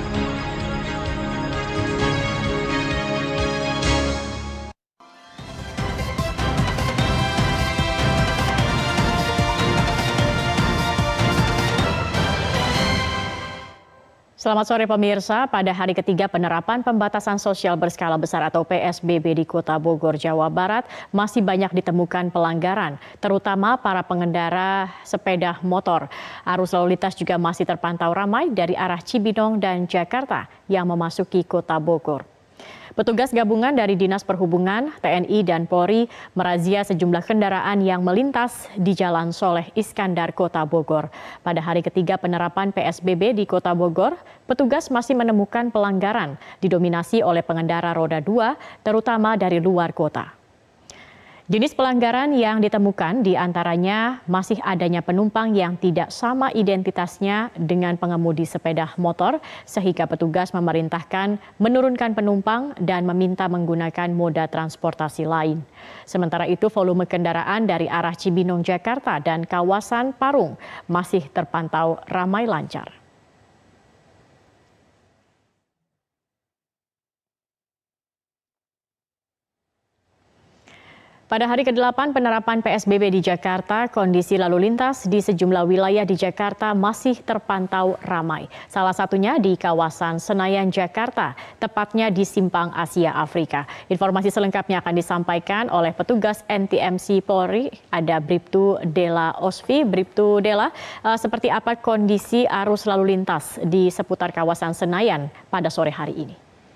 Speaker 22: Selamat sore pemirsa, pada hari ketiga penerapan pembatasan sosial berskala besar atau P S B B di Kota Bogor, Jawa Barat masih banyak ditemukan pelanggaran, terutama para pengendara sepeda motor. Arus lalu lintas juga masih terpantau ramai dari arah Cibinong dan Jakarta yang memasuki Kota Bogor. Petugas gabungan dari Dinas Perhubungan, T N I, dan Polri merazia sejumlah kendaraan yang melintas di Jalan Soleh Iskandar, Kota Bogor. Pada hari ketiga penerapan P S B B di Kota Bogor, petugas masih menemukan pelanggaran didominasi oleh pengendara roda dua, terutama dari luar kota. Jenis pelanggaran yang ditemukan diantaranya masih adanya penumpang yang tidak sama identitasnya dengan pengemudi sepeda motor, sehingga petugas memerintahkan menurunkan penumpang dan meminta menggunakan moda transportasi lain. Sementara itu, volume kendaraan dari arah Cibinong, Jakarta dan kawasan Parung masih terpantau ramai lancar. Pada hari kedelapan penerapan P S B B di Jakarta, kondisi lalu lintas di sejumlah wilayah di Jakarta masih terpantau ramai. Salah satunya di kawasan Senayan, Jakarta, tepatnya di Simpang Asia Afrika. Informasi selengkapnya akan disampaikan oleh petugas N T M C Polri, ada Bribtu Della Osvi. Bribtu Della, uh, seperti apa kondisi arus lalu lintas di seputar kawasan Senayan pada sore hari ini?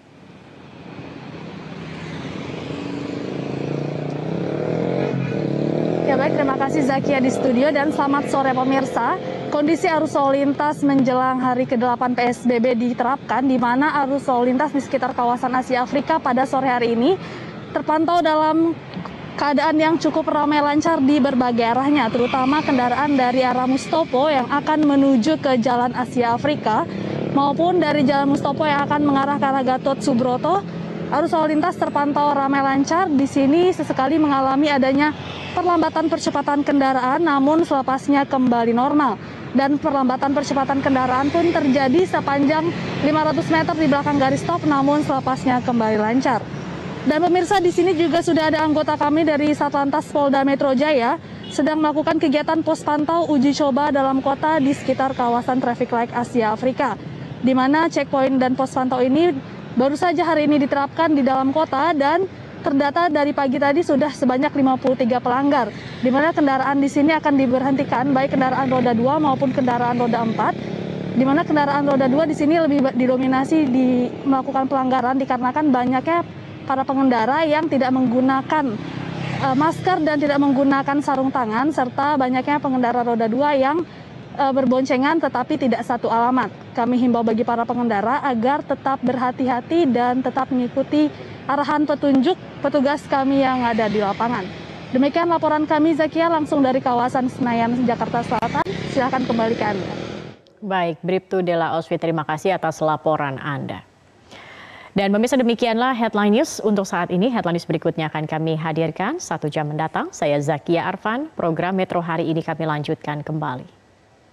Speaker 14: Ya baik, terima kasih Zakia di studio dan selamat sore pemirsa. Kondisi arus lalu lintas menjelang hari kedelapan P S B B diterapkan, di mana arus lalu lintas di sekitar kawasan Asia Afrika pada sore hari ini terpantau dalam keadaan yang cukup ramai lancar di berbagai arahnya, terutama kendaraan dari arah Mustopo yang akan menuju ke Jalan Asia Afrika maupun dari Jalan Mustopo yang akan mengarah ke arah Gatot Subroto. Arus lalu lintas terpantau ramai lancar. Di sini sesekali mengalami adanya perlambatan percepatan kendaraan, namun selepasnya kembali normal. Dan perlambatan percepatan kendaraan pun terjadi sepanjang lima ratus meter di belakang garis stop, namun selepasnya kembali lancar. Dan pemirsa, di sini juga sudah ada anggota kami dari Satlantas Polda Metro Jaya sedang melakukan kegiatan pos pantau uji coba dalam kota di sekitar kawasan traffic light Asia Afrika, di mana checkpoint dan pos pantau ini baru saja hari ini diterapkan di dalam kota dan terdata dari pagi tadi sudah sebanyak lima puluh tiga pelanggar, di mana kendaraan di sini akan diberhentikan, baik kendaraan roda dua maupun kendaraan roda empat, di mana kendaraan roda dua di sini lebih didominasi di melakukan pelanggaran dikarenakan banyaknya para pengendara yang tidak menggunakan uh, masker dan tidak menggunakan sarung tangan, serta banyaknya pengendara roda dua yang berboncengan tetapi tidak satu alamat. Kami himbau bagi para pengendara agar tetap berhati-hati dan tetap mengikuti arahan petunjuk petugas kami yang ada di lapangan. Demikian laporan kami, Zakia, langsung dari kawasan Senayan, Jakarta Selatan. Silakan kembali ke Anda.
Speaker 22: Baik, Bribtu Della Osvi, terima kasih atas laporan Anda. Dan pemirsa, demikianlah Headline News untuk saat ini. Headline News berikutnya akan kami hadirkan satu jam mendatang. Saya Zakia Arfan, program Metro hari ini kami lanjutkan kembali.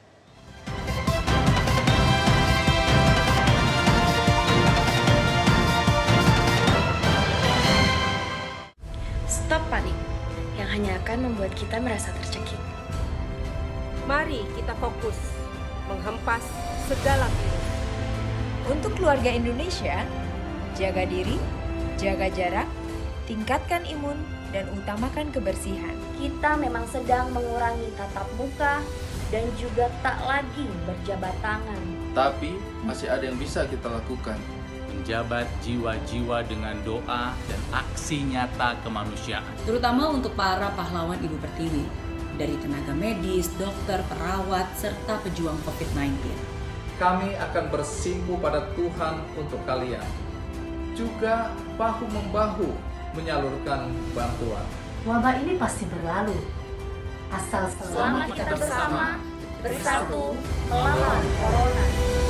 Speaker 15: Stop panik, yang hanya akan membuat kita merasa tercekik.
Speaker 20: Mari kita fokus, menghempas segala virus.
Speaker 13: Untuk keluarga Indonesia, jaga diri, jaga jarak, tingkatkan imun, dan utamakan kebersihan.
Speaker 23: Kita memang sedang mengurangi tatap muka dan juga tak lagi berjabat tangan.
Speaker 25: Tapi masih ada yang bisa kita lakukan.
Speaker 2: Menjabat jiwa-jiwa dengan doa dan aksi nyata kemanusiaan.
Speaker 26: Terutama untuk para pahlawan Ibu Pertiwi, dari tenaga medis, dokter, perawat, serta pejuang covid sembilan belas.
Speaker 25: Kami akan bersimpu pada Tuhan untuk kalian. Juga bahu-membahu menyalurkan bantuan.
Speaker 23: Wabah ini pasti berlalu. Asal selama kita bersama, bersatu melawan corona.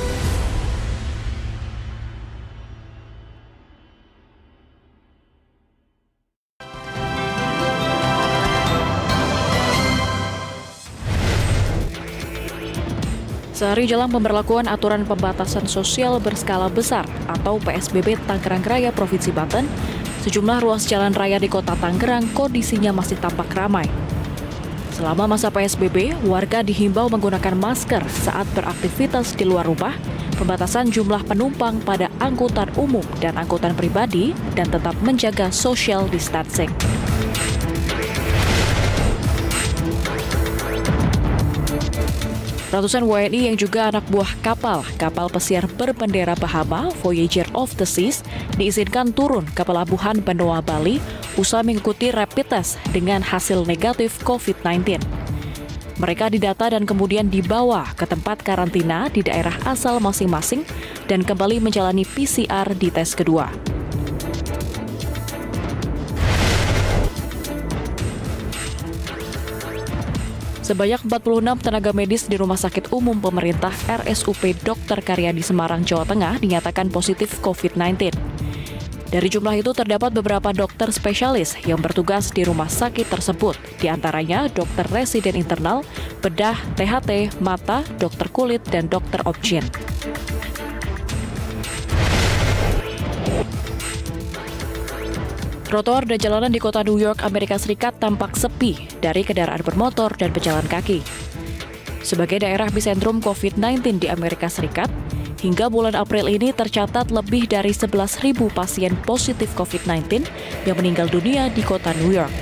Speaker 16: Sehari jelang pemberlakuan aturan pembatasan sosial berskala besar atau P S B B Tangerang Raya Provinsi Banten, sejumlah ruas jalan raya di kota Tangerang kondisinya masih tampak ramai. Selama masa P S B B, warga dihimbau menggunakan masker saat beraktivitas di luar rumah, pembatasan jumlah penumpang pada angkutan umum dan angkutan pribadi, dan tetap menjaga social distancing. Ratusan W N I yang juga anak buah kapal, kapal pesiar berbendera Bahama, Voyager of the Seas, diizinkan turun ke pelabuhan Benoa, Bali, usai mengikuti rapid test dengan hasil negatif covid sembilan belas. Mereka didata dan kemudian dibawa ke tempat karantina di daerah asal masing-masing dan kembali menjalani P C R di tes kedua. Sebanyak empat puluh enam tenaga medis di Rumah Sakit Umum Pemerintah R S U P Dokter Karyadi Semarang, Jawa Tengah dinyatakan positif covid sembilan belas. Dari jumlah itu terdapat beberapa dokter spesialis yang bertugas di rumah sakit tersebut, di antaranya dokter residen internal, bedah, T H T, mata, dokter kulit, dan dokter opjin. Trotoar dan jalanan di kota New York, Amerika Serikat tampak sepi dari kendaraan bermotor dan pejalan kaki. Sebagai daerah epicentrum covid sembilan belas di Amerika Serikat, hingga bulan April ini tercatat lebih dari sebelas ribu pasien positif covid sembilan belas yang meninggal dunia di kota New York.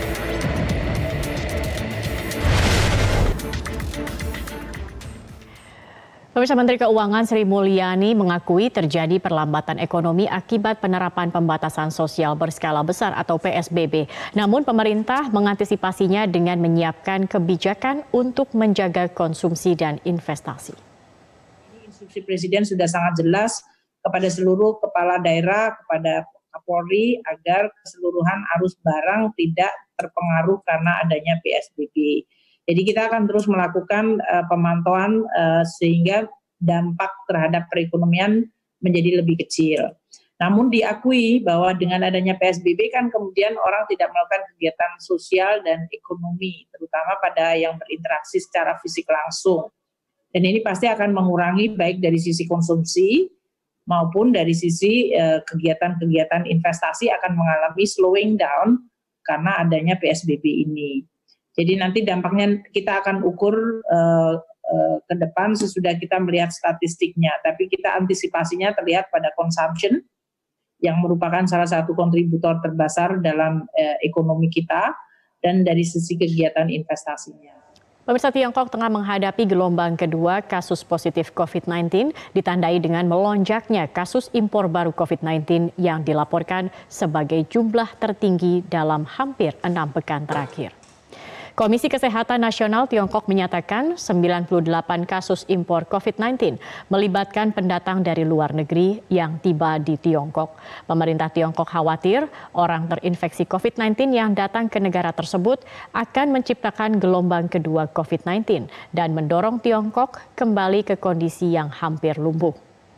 Speaker 22: Pemirsa, Menteri Keuangan Sri Mulyani mengakui terjadi perlambatan ekonomi akibat penerapan pembatasan sosial berskala besar atau P S B B. Namun pemerintah mengantisipasinya dengan menyiapkan kebijakan untuk menjaga konsumsi dan investasi.
Speaker 3: Instruksi Presiden sudah sangat jelas kepada seluruh kepala daerah, kepada Kapolri agar keseluruhan arus barang tidak terpengaruh karena adanya P S B B. Jadi kita akan terus melakukan uh, pemantauan uh, sehingga dampak terhadap perekonomian menjadi lebih kecil. Namun diakui bahwa dengan adanya P S B B kan kemudian orang tidak melakukan kegiatan sosial dan ekonomi, terutama pada yang berinteraksi secara fisik langsung. Dan ini pasti akan mengurangi baik dari sisi konsumsi maupun dari sisi uh, kegiatan-kegiatan investasi akan mengalami slowing down karena adanya P S B B ini. Jadi nanti dampaknya kita akan ukur uh, uh, ke depan sesudah kita melihat statistiknya. Tapi kita antisipasinya terlihat pada consumption yang merupakan salah satu kontributor terbesar dalam uh, ekonomi kita dan dari sisi kegiatan investasinya.
Speaker 22: Pemirsa, Tiongkok tengah menghadapi gelombang kedua kasus positif covid sembilan belas ditandai dengan melonjaknya kasus impor baru covid sembilan belas yang dilaporkan sebagai jumlah tertinggi dalam hampir enam pekan terakhir. Komisi Kesehatan Nasional Tiongkok menyatakan sembilan puluh delapan kasus impor covid sembilan belas melibatkan pendatang dari luar negeri yang tiba di Tiongkok. Pemerintah Tiongkok khawatir orang terinfeksi covid sembilan belas yang datang ke negara tersebut akan menciptakan gelombang kedua covid sembilan belas dan mendorong Tiongkok kembali ke kondisi yang hampir lumpuh.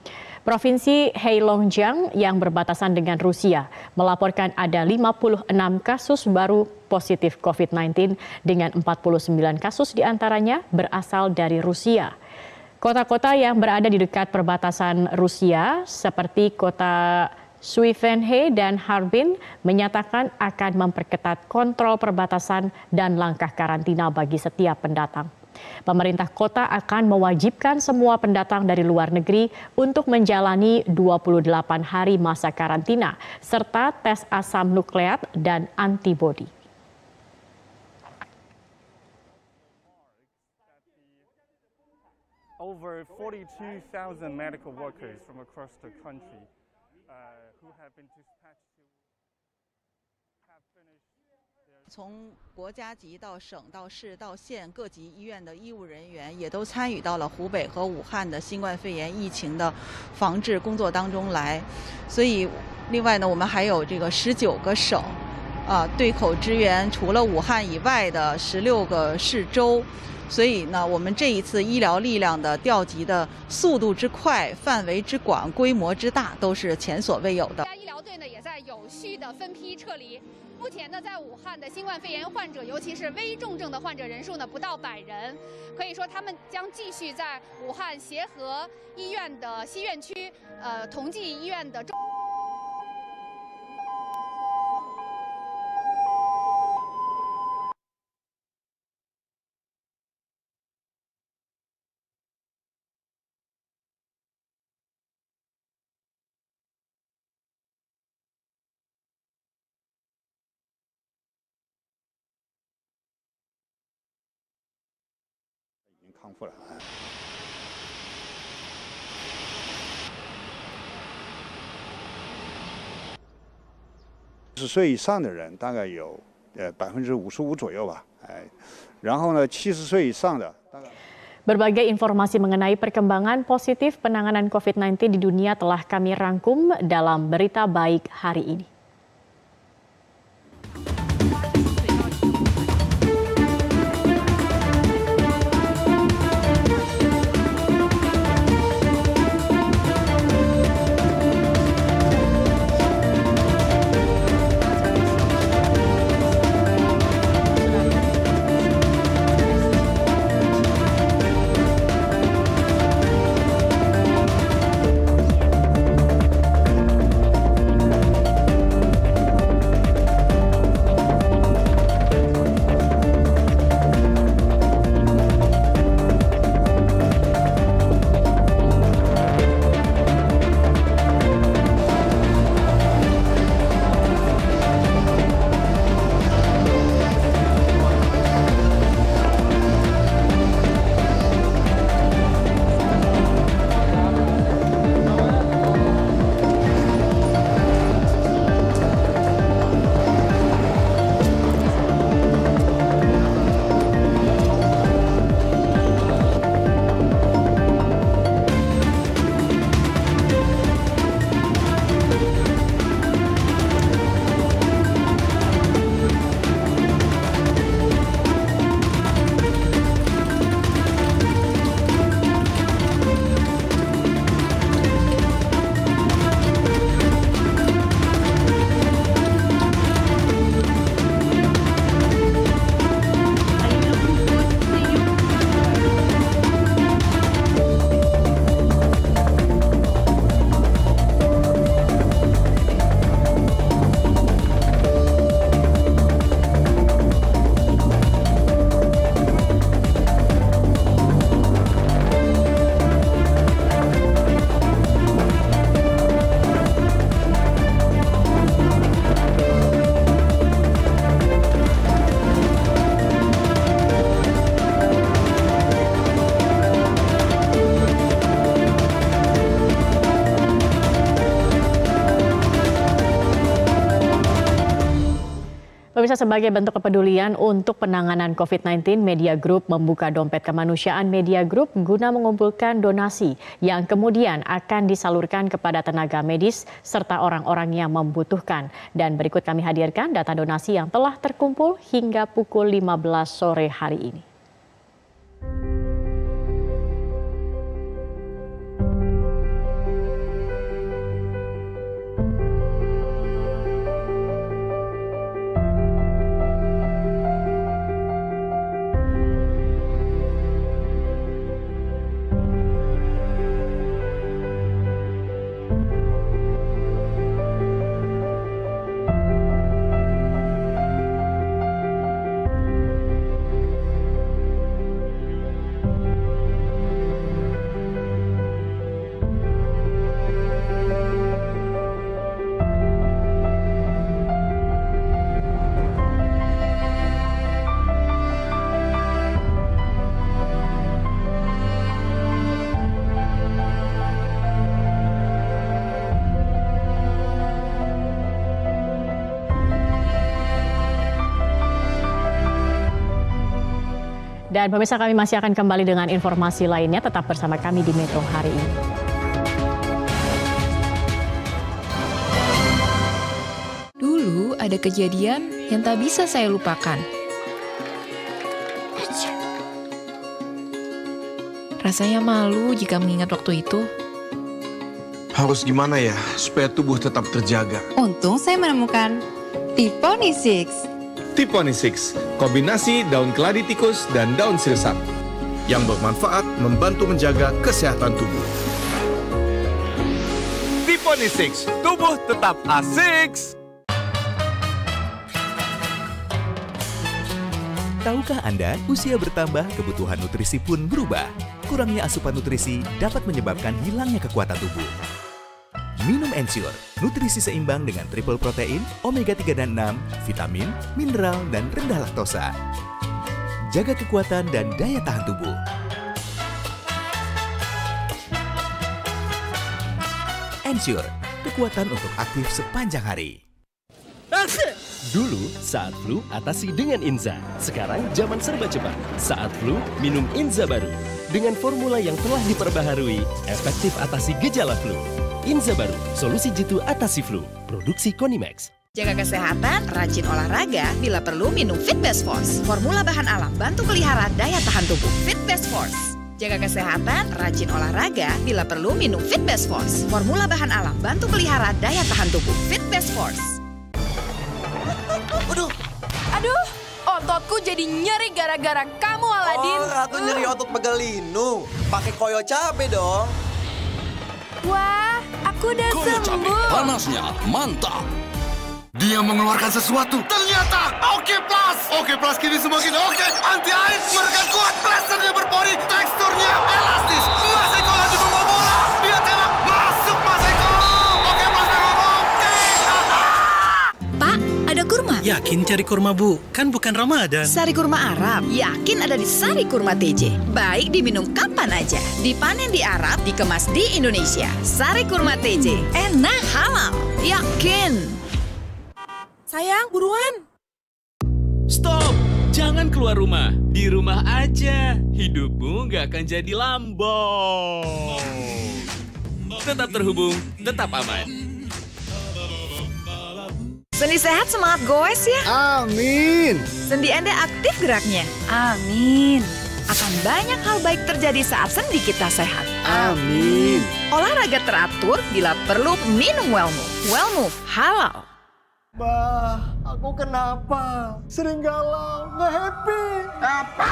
Speaker 22: Provinsi Heilongjiang yang berbatasan dengan Rusia melaporkan ada lima puluh enam kasus baru positif covid sembilan belas dengan empat puluh sembilan kasus diantaranya berasal dari Rusia. Kota-kota yang berada di dekat perbatasan Rusia seperti kota Suifenhe dan Harbin menyatakan akan memperketat kontrol perbatasan dan langkah karantina bagi setiap pendatang. Pemerintah kota akan mewajibkan semua pendatang dari luar negeri untuk menjalani dua puluh delapan hari masa karantina serta tes asam nukleat dan antibodi.
Speaker 5: Over forty-two thousand medical workers from across the country uh, who have been dispatched to have finished
Speaker 6: 从国家级到省到市到县各级医院的医务人员也都参与到了湖北和武汉的新冠肺炎疫情的防治工作当中来。所以，另外呢，我们还有这个十九个省，啊，对口支援除了武汉以外的十六个市州。所以呢，我们这一次医疗力量的调集的速度之快、范围之广、规模之大，都是前所未有的。
Speaker 10: 医疗队呢也在有序的分批撤离。目前呢，在武汉的新冠肺炎患者，尤其是危重症的患者人数呢不到百人，可以说他们将继续在武汉协和医院的西院区、呃同济医院的中。
Speaker 12: 已经
Speaker 1: 康复了。四十岁以上的人大概有呃百分之五十五左右吧，哎，然后呢，七十岁以上的大概。
Speaker 22: Berbagai informasi mengenai perkembangan positif penanganan covid sembilan belas di dunia telah kami rangkum dalam Berita Baik hari ini. Pemirsa, sebagai bentuk kepedulian untuk penanganan covid sembilan belas, Media Group membuka dompet kemanusiaan Media Group guna mengumpulkan donasi yang kemudian akan disalurkan kepada tenaga medis serta orang-orang yang membutuhkan. Dan berikut kami hadirkan data donasi yang telah terkumpul hingga pukul lima belas sore hari ini. Dan pemirsa, kami masih akan kembali dengan informasi lainnya. Tetap bersama kami di Metro hari ini.
Speaker 16: Dulu ada kejadian yang tak bisa saya lupakan. Rasanya malu jika mengingat waktu itu.
Speaker 7: Harus gimana ya supaya tubuh tetap terjaga?
Speaker 8: Untung saya menemukan Tiponi enam.
Speaker 7: Tiponi enam, kombinasi daun keladi tikus dan daun sirsak yang bermanfaat membantu menjaga kesehatan tubuh. Tiponi enam, tubuh tetap asik.
Speaker 24: Tahukah Anda, usia bertambah, kebutuhan nutrisi pun berubah. Kurangnya asupan nutrisi dapat menyebabkan hilangnya kekuatan tubuh. Minum Ensure, nutrisi seimbang dengan triple protein, omega tiga dan enam, vitamin, mineral, dan rendah laktosa. Jaga kekuatan dan daya tahan tubuh. Ensure, kekuatan untuk aktif sepanjang hari.
Speaker 4: Dulu, saat flu, atasi dengan Inza. Sekarang, zaman serba cepat. Saat flu, minum Inza baru. Dengan formula yang telah diperbaharui, efektif atasi gejala flu. Inza baru, solusi jitu atasi flu. Produksi Konimax.
Speaker 9: Jaga kesehatan, rajin olahraga, bila perlu minum Fit Best Force. Formula bahan alam bantu pelihara daya tahan tubuh. Fit Best Force. Jaga kesehatan, rajin olahraga, bila perlu minum Fit Best Force. Formula bahan alam bantu pelihara daya tahan tubuh. Fit Best Force.
Speaker 12: Aduh, aduh, ototku jadi nyeri gara-gara kamu, Aladin.
Speaker 17: Oh, Ratu nyeri otot pegelinu. Pakai koyo cabe dong.
Speaker 12: Wah, aku udah
Speaker 18: Koyo
Speaker 12: sembuh.
Speaker 18: cabe, panasnya mantap. Dia mengeluarkan sesuatu. Ternyata Oke Plus. Oke Plus kini semakin oke. Anti air, mereka kuat. Plasternya berpori. Teksturnya elastis. Mas Eko lagi membawa bola. Dia tembak. Masuk Mas Eko. Oke Plus memang oke.
Speaker 9: Pak, ada kurma?
Speaker 19: Yakin cari kurma, Bu? Kan bukan Ramadan.
Speaker 9: Sari kurma Arab, yakin ada di Sari Kurma T J. Baik diminum kapan aja. Dipanen di Arab, dikemas di Indonesia. Sari Kurma T J, enak halal. Yakin.
Speaker 12: Sayang, buruan.
Speaker 2: Stop! Jangan keluar rumah. Di rumah aja. Hidupmu nggak akan jadi lambong. Tetap terhubung, tetap aman.
Speaker 9: Sendi sehat semangat goes ya.
Speaker 17: Amin.
Speaker 9: Sendi Anda aktif geraknya. Amin. Akan banyak hal baik terjadi saat sendi kita sehat.
Speaker 17: Amin.
Speaker 9: Olahraga teratur, bila perlu minum Wellmove. Wellmove halal.
Speaker 17: Bah, aku kenapa? Sering galau, nggak happy.
Speaker 27: Apa?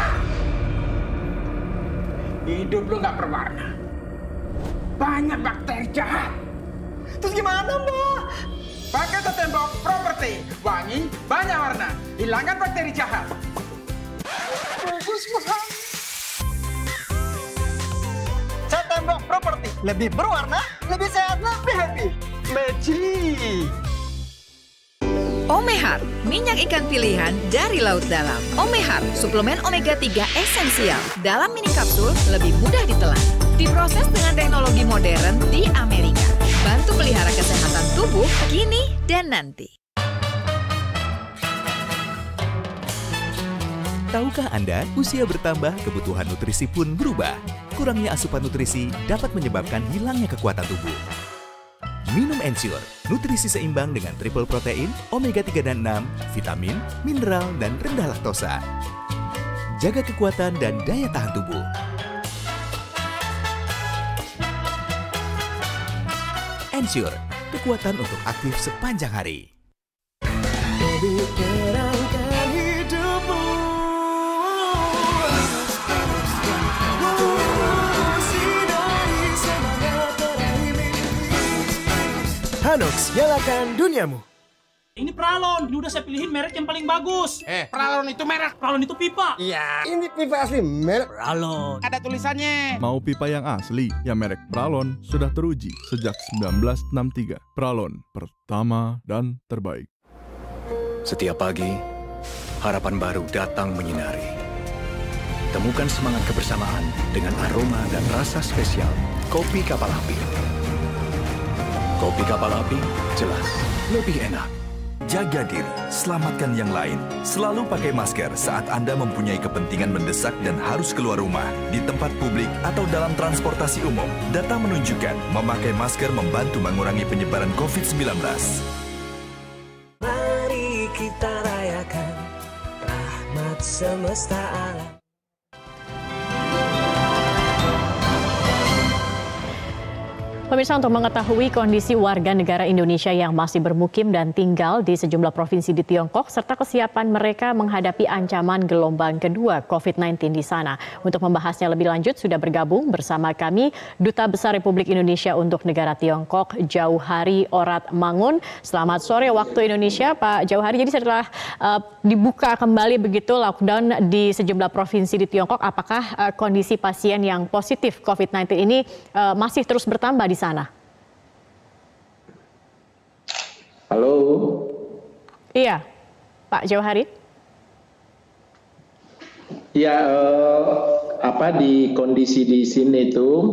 Speaker 27: Hidup lu nggak berwarna. Banyak bakteri jahat.
Speaker 17: Terus gimana, Mbak?
Speaker 27: Pakai tembok properti. Wangi, banyak warna. Hilangkan bakteri jahat.
Speaker 17: Bagus, Mbak. Cat tembok properti. Lebih berwarna, lebih sehat, lebih happy. Magic.
Speaker 9: Omehar, minyak ikan pilihan dari laut dalam. Omehar, suplemen omega tiga esensial. Dalam mini kapsul, lebih mudah ditelan. Diproses dengan teknologi modern di Amerika. Bantu pelihara kesehatan tubuh kini dan nanti.
Speaker 24: Tahukah Anda, usia bertambah, kebutuhan nutrisi pun berubah. Kurangnya asupan nutrisi dapat menyebabkan hilangnya kekuatan tubuh. Minum Ensure, nutrisi seimbang dengan triple protein, omega tiga dan enam, vitamin, mineral, dan rendah laktosa. Jaga kekuatan dan daya tahan tubuh. Ensure, kekuatan untuk aktif sepanjang hari.
Speaker 11: Lebih terangkan hidupmu.
Speaker 17: Hanox, nyalakan duniamu.
Speaker 28: Ini Pralon, ini udah saya pilihin merek yang paling bagus.
Speaker 27: Eh, Pralon itu merek.
Speaker 28: Pralon itu pipa.
Speaker 17: Iya, ini pipa asli merek
Speaker 28: Pralon.
Speaker 27: Ada tulisannya.
Speaker 29: Mau pipa yang asli, yang merek Pralon sudah teruji sejak seribu sembilan ratus enam puluh tiga. Pralon, pertama dan terbaik.
Speaker 21: Setiap pagi, harapan baru datang menyinari. Temukan semangat kebersamaan dengan aroma dan rasa spesial kopi kapal api. Kopi kapal api, jelas lebih enak.
Speaker 30: Jaga diri, selamatkan yang lain. Selalu pakai masker saat Anda mempunyai kepentingan mendesak dan harus keluar rumah, di tempat publik atau dalam transportasi umum. Data menunjukkan memakai masker membantu mengurangi penyebaran covid sembilan belas.
Speaker 11: Mari kita rayakan rahmat semesta alam.
Speaker 22: Pemirsa, untuk mengetahui kondisi warga negara Indonesia yang masih bermukim dan tinggal di sejumlah provinsi di Tiongkok, serta kesiapan mereka menghadapi ancaman gelombang kedua covid sembilan belas di sana. Untuk membahasnya lebih lanjut, sudah bergabung bersama kami Duta Besar Republik Indonesia untuk negara Tiongkok, Jauhari Oratmangun. Selamat sore waktu Indonesia, Pak Jauhari. Jadi setelah uh, dibuka kembali begitu lockdown di sejumlah provinsi di Tiongkok, apakah uh, kondisi pasien yang positif covid sembilan belas ini uh, masih terus bertambah di sana?
Speaker 31: Halo.
Speaker 22: Iya, Pak Jauhari.
Speaker 31: Ya, eh, apa di kondisi di sini itu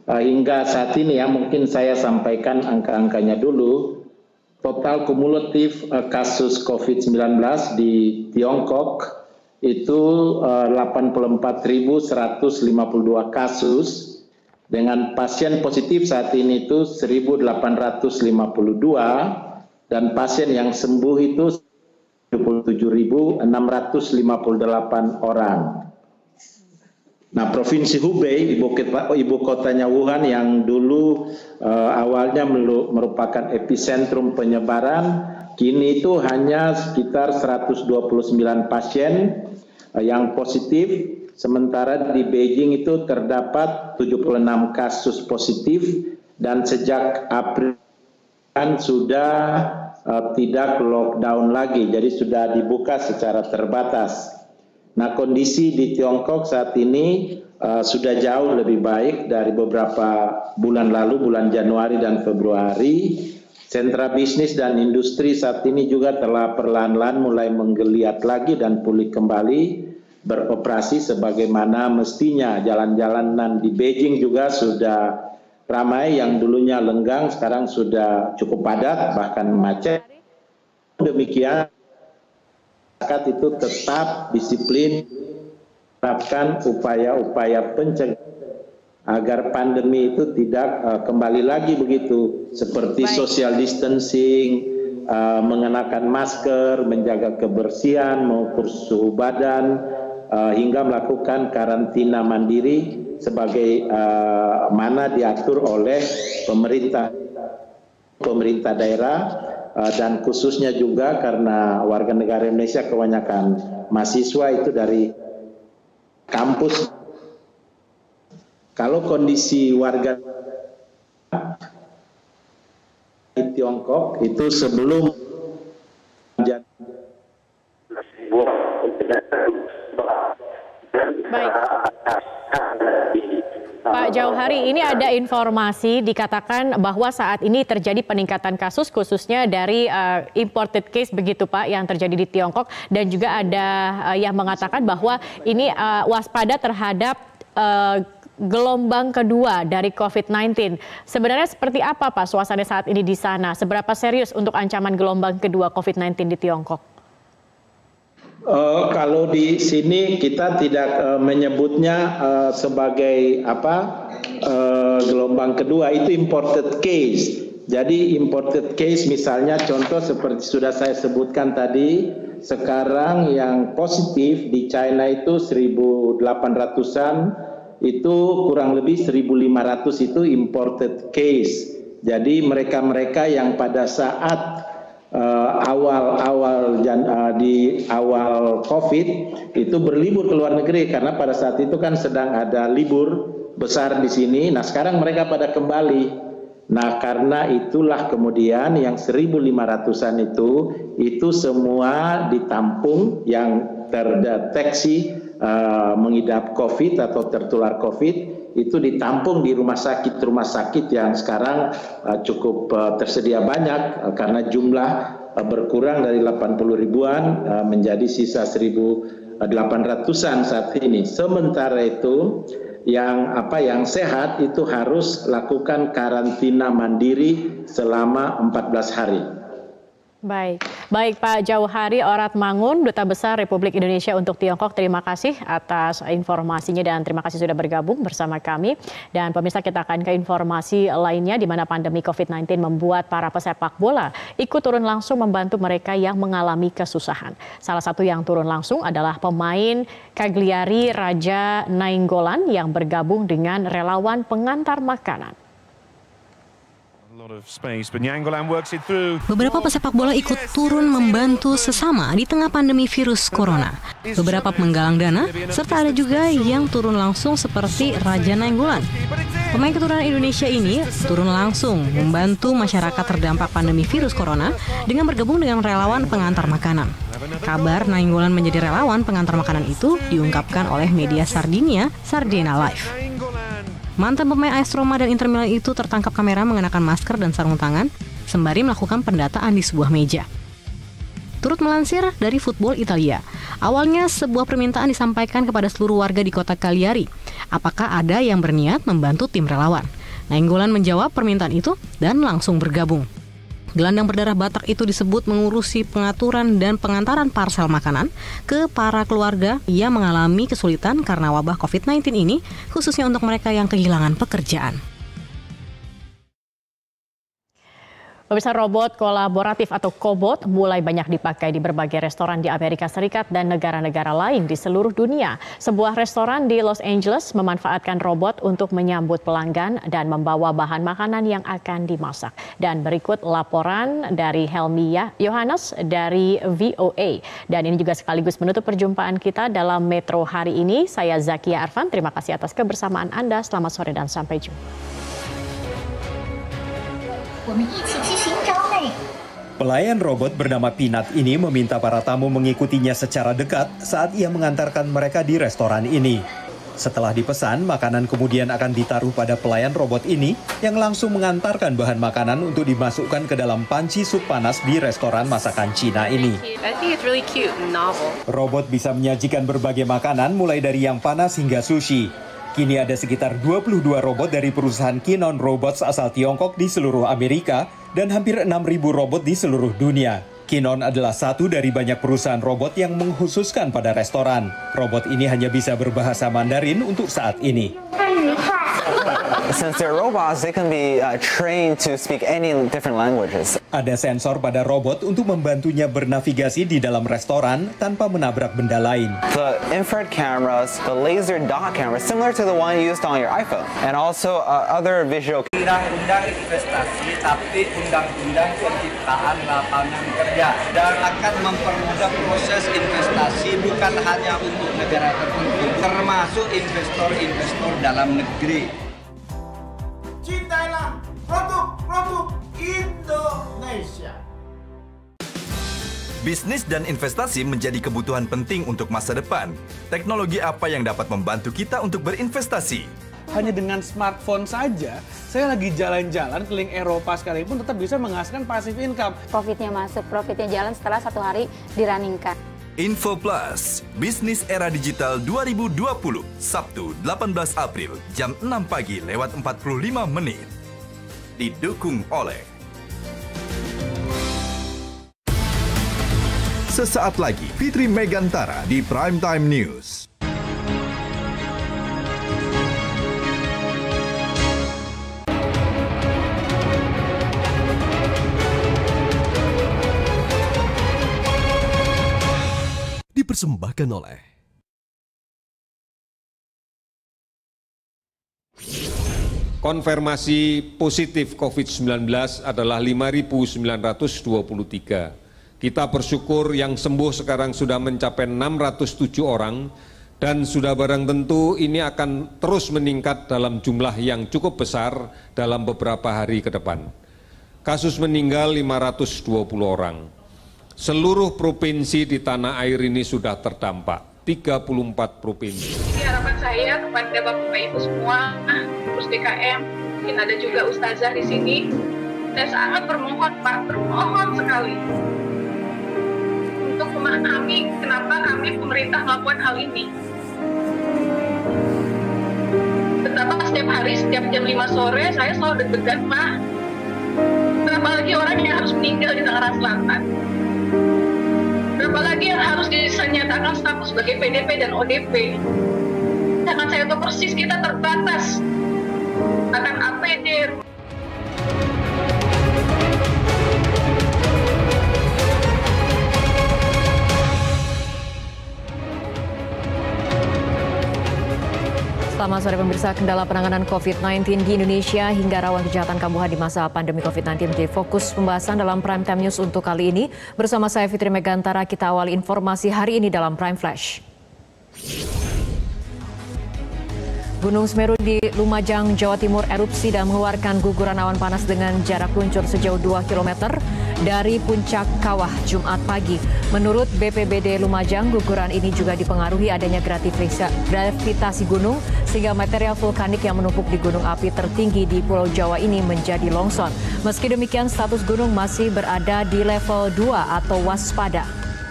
Speaker 31: uh, hingga saat ini ya, mungkin saya sampaikan angka-angkanya dulu. Total kumulatif uh, kasus covid sembilan belas di Tiongkok itu uh, delapan puluh empat ribu seratus lima puluh dua kasus, dengan pasien positif saat ini itu seribu delapan ratus lima puluh dua dan pasien yang sembuh itu tujuh puluh tujuh ribu enam ratus lima puluh delapan orang. Nah, Provinsi Hubei, ibu, kota, ibu kotanya Wuhan yang dulu uh, awalnya merupakan epicentrum penyebaran, kini itu hanya sekitar seratus dua puluh sembilan pasien uh, yang positif. Sementara di Beijing itu terdapat tujuh puluh enam kasus positif dan sejak April kan sudah uh, tidak lockdown lagi, jadi sudah dibuka secara terbatas. Nah, kondisi di Tiongkok saat ini uh, sudah jauh lebih baik dari beberapa bulan lalu, bulan Januari dan Februari. Sentra bisnis dan industri saat ini juga telah perlahan-lahan mulai menggeliat lagi dan pulih kembali, beroperasi sebagaimana mestinya. Jalan-jalanan di Beijing juga sudah ramai, yang dulunya lenggang sekarang sudah cukup padat bahkan macet. Demikian masyarakat itu tetap disiplin menerapkan upaya-upaya pencegahan agar pandemi itu tidak uh, kembali lagi begitu, seperti Baik. social distancing, uh, mengenakan masker, menjaga kebersihan, mengukur suhu badan, Uh, hingga melakukan karantina mandiri sebagai uh, mana diatur oleh pemerintah pemerintah daerah uh, dan khususnya juga karena warga negara Indonesia kebanyakan mahasiswa itu dari kampus. Kalau kondisi warga di Tiongkok itu sebelum
Speaker 22: Baik. Pak Jauhari, ini ada informasi dikatakan bahwa saat ini terjadi peningkatan kasus khususnya dari uh, imported case begitu Pak yang terjadi di Tiongkok, dan juga ada uh, yang mengatakan bahwa ini uh, waspada terhadap uh, gelombang kedua dari covid sembilan belas. Sebenarnya seperti apa Pak suasana saat ini di sana? Seberapa serius untuk ancaman gelombang kedua covid sembilan belas di Tiongkok?
Speaker 31: Uh, kalau di sini kita tidak uh, menyebutnya uh, sebagai apa uh, gelombang kedua, itu imported case. Jadi imported case misalnya contoh seperti sudah saya sebutkan tadi, sekarang yang positif di China itu seribu delapan ratusan, itu kurang lebih seribu lima ratus itu imported case. Jadi mereka-mereka yang pada saat awal-awal uh, uh, di awal COVID itu berlibur ke luar negeri, karena pada saat itu kan sedang ada libur besar di sini. Nah, sekarang mereka pada kembali. Nah, karena itulah kemudian yang seribu lima ratusan itu itu semua ditampung yang terdeteksi uh, mengidap COVID atau tertular COVID, itu ditampung di rumah sakit-rumah sakit yang sekarang uh, cukup uh, tersedia banyak, uh, karena jumlah uh, berkurang dari delapan puluh ribuan uh, menjadi sisa seribu delapan ratusan saat ini. Sementara itu yang apa yang sehat itu harus lakukan karantina mandiri selama empat belas hari.
Speaker 22: Baik, baik Pak Jauhari Oratmangun, Duta Besar Republik Indonesia untuk Tiongkok, terima kasih atas informasinya dan terima kasih sudah bergabung bersama kami. Dan pemirsa, kita akan ke informasi lainnya di mana pandemi covid sembilan belas membuat para pesepak bola ikut turun langsung membantu mereka yang mengalami kesusahan. Salah satu yang turun langsung adalah pemain Cagliari Raja Nainggolan yang bergabung dengan relawan pengantar makanan.
Speaker 3: Beberapa pesepak bola ikut turun membantu sesama di tengah pandemi virus corona. Beberapa menggalang dana, serta ada juga yang turun langsung seperti Raja Nainggolan. Pemain keturunan Indonesia ini turun langsung membantu masyarakat terdampak pandemi virus corona dengan bergabung dengan relawan pengantar makanan. Kabar Nainggolan menjadi relawan pengantar makanan itu diungkapkan oleh media Sardinia, Sardina Live. Mantan pemain A S Roma dan Inter Milan itu tertangkap kamera mengenakan masker dan sarung tangan sembari melakukan pendataan di sebuah meja. Turut melansir dari Football Italia, awalnya sebuah permintaan disampaikan kepada seluruh warga di kota Cagliari. Apakah ada yang berniat membantu tim relawan? Nainggolan menjawab permintaan itu dan langsung bergabung. Gelandang berdarah Batak itu disebut mengurusi pengaturan dan pengantaran parsel makanan ke para keluarga yang mengalami kesulitan karena wabah covid sembilan belas ini, khususnya untuk mereka yang kehilangan pekerjaan.
Speaker 22: Pemirsa, robot kolaboratif atau Cobot mulai banyak dipakai di berbagai restoran di Amerika Serikat dan negara-negara lain di seluruh dunia. Sebuah restoran di Los Angeles memanfaatkan robot untuk menyambut pelanggan dan membawa bahan makanan yang akan dimasak. Dan berikut laporan dari Helmi Yohanes dari V O A. Dan ini juga sekaligus menutup perjumpaan kita dalam Metro hari ini. Saya Zakia Arfan, terima kasih atas kebersamaan Anda. Selamat sore dan sampai jumpa.
Speaker 1: Pelayan robot bernama Peanut ini meminta para tamu mengikutinya secara dekat saat ia mengantarkan mereka di restoran ini. Setelah dipesan, makanan kemudian akan ditaruh pada pelayan robot ini yang langsung mengantarkan bahan makanan untuk dimasukkan ke dalam panci sup panas di restoran masakan Cina ini. Robot bisa menyajikan berbagai makanan mulai dari yang panas hingga sushi. Kini ada sekitar dua puluh dua robot dari perusahaan Kinon Robots asal Tiongkok di seluruh Amerika dan hampir enam ribu robot di seluruh dunia. Kinon adalah satu dari banyak perusahaan robot yang mengkhususkan pada restoran. Robot ini hanya bisa berbahasa Mandarin untuk saat ini.
Speaker 5: Since they're robots, they can be uh, trained to speak any different languages.
Speaker 1: Ada sensor pada robot untuk membantunya bernavigasi di dalam restoran tanpa menabrak benda lain.
Speaker 5: The infrared cameras, the laser dot camera, similar to the one used on your iPhone, and also uh, other visual.
Speaker 6: Undang-undang investasi, tapi undang-undang penciptaan lapangan kerja dan akan mempermudah proses investasi bukan hanya untuk negara tertentu, termasuk investor-investor dalam negeri.
Speaker 10: Cintailah produk-produk Indonesia.
Speaker 30: Bisnis dan investasi menjadi kebutuhan penting untuk masa depan. Teknologi apa yang dapat membantu kita untuk berinvestasi?
Speaker 13: Hanya dengan smartphone saja, saya lagi jalan-jalan keliling Eropa sekalipun tetap bisa menghasilkan passive income.
Speaker 14: Profitnya masuk, profitnya jalan setelah satu hari dirunningkan.
Speaker 30: Info Plus, Bisnis Era Digital dua ribu dua puluh, Sabtu delapan belas April, jam enam pagi lewat empat puluh lima menit. Didukung oleh sesaat lagi Fitri Megantara di Primetime News.
Speaker 15: Dipersembahkan oleh
Speaker 20: konfirmasi positif covid sembilan belas adalah lima ribu sembilan ratus dua puluh tiga. Kita bersyukur yang sembuh sekarang sudah mencapai enam ratus tujuh orang dan sudah barang tentu ini akan terus meningkat dalam jumlah yang cukup besar dalam beberapa hari ke depan. Kasus meninggal lima ratus dua puluh orang. Seluruh provinsi di tanah air ini sudah terdampak, tiga puluh empat provinsi.
Speaker 23: Ini harapan saya kepada Bapak Ibu semua, terus D K M, mungkin ada juga ustazah di sini. Saya sangat bermohon Pak, bermohon sekali untuk memahami kenapa kami pemerintah melakukan hal ini. Betapa setiap hari, setiap jam lima sore, saya selalu deg-degan Pak. Berapa lagi orang yang harus meninggal di Tangerang Selatan? Berapa lagi yang harus dinyatakan status sebagai P D P dan O D P? Jangan saya tahu persis kita terbatas akan A P D.
Speaker 22: Selamat sore pemirsa, kendala penanganan covid sembilan belas di Indonesia hingga rawan kejahatan kambuhan di masa pandemi covid sembilan belas menjadi fokus pembahasan dalam Prime Time News untuk kali ini. Bersama saya Fitri Megantara, kita awali informasi hari ini dalam Prime Flash. Gunung Semeru di Lumajang, Jawa Timur erupsi dan mengeluarkan guguran awan panas dengan jarak luncur sejauh dua kilometer dari puncak kawah Jumat pagi.
Speaker 2: Menurut B P B D Lumajang, guguran ini juga dipengaruhi adanya gravitasi gunung sehingga material vulkanik yang menumpuk di gunung api tertinggi di Pulau Jawa ini menjadi longsor. Meski demikian, status gunung masih berada di level dua atau waspada.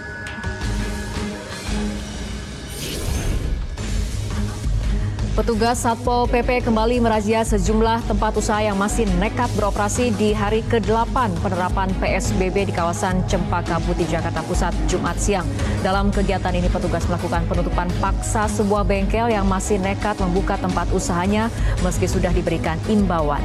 Speaker 2: Petugas Satpol P P kembali merazia sejumlah tempat usaha yang masih nekat beroperasi di hari ke delapan penerapan P S B B di kawasan Cempaka Putih, Jakarta Pusat, Jumat siang. Dalam kegiatan ini, petugas melakukan penutupan paksa sebuah bengkel yang masih nekat membuka tempat usahanya meski sudah diberikan imbauan.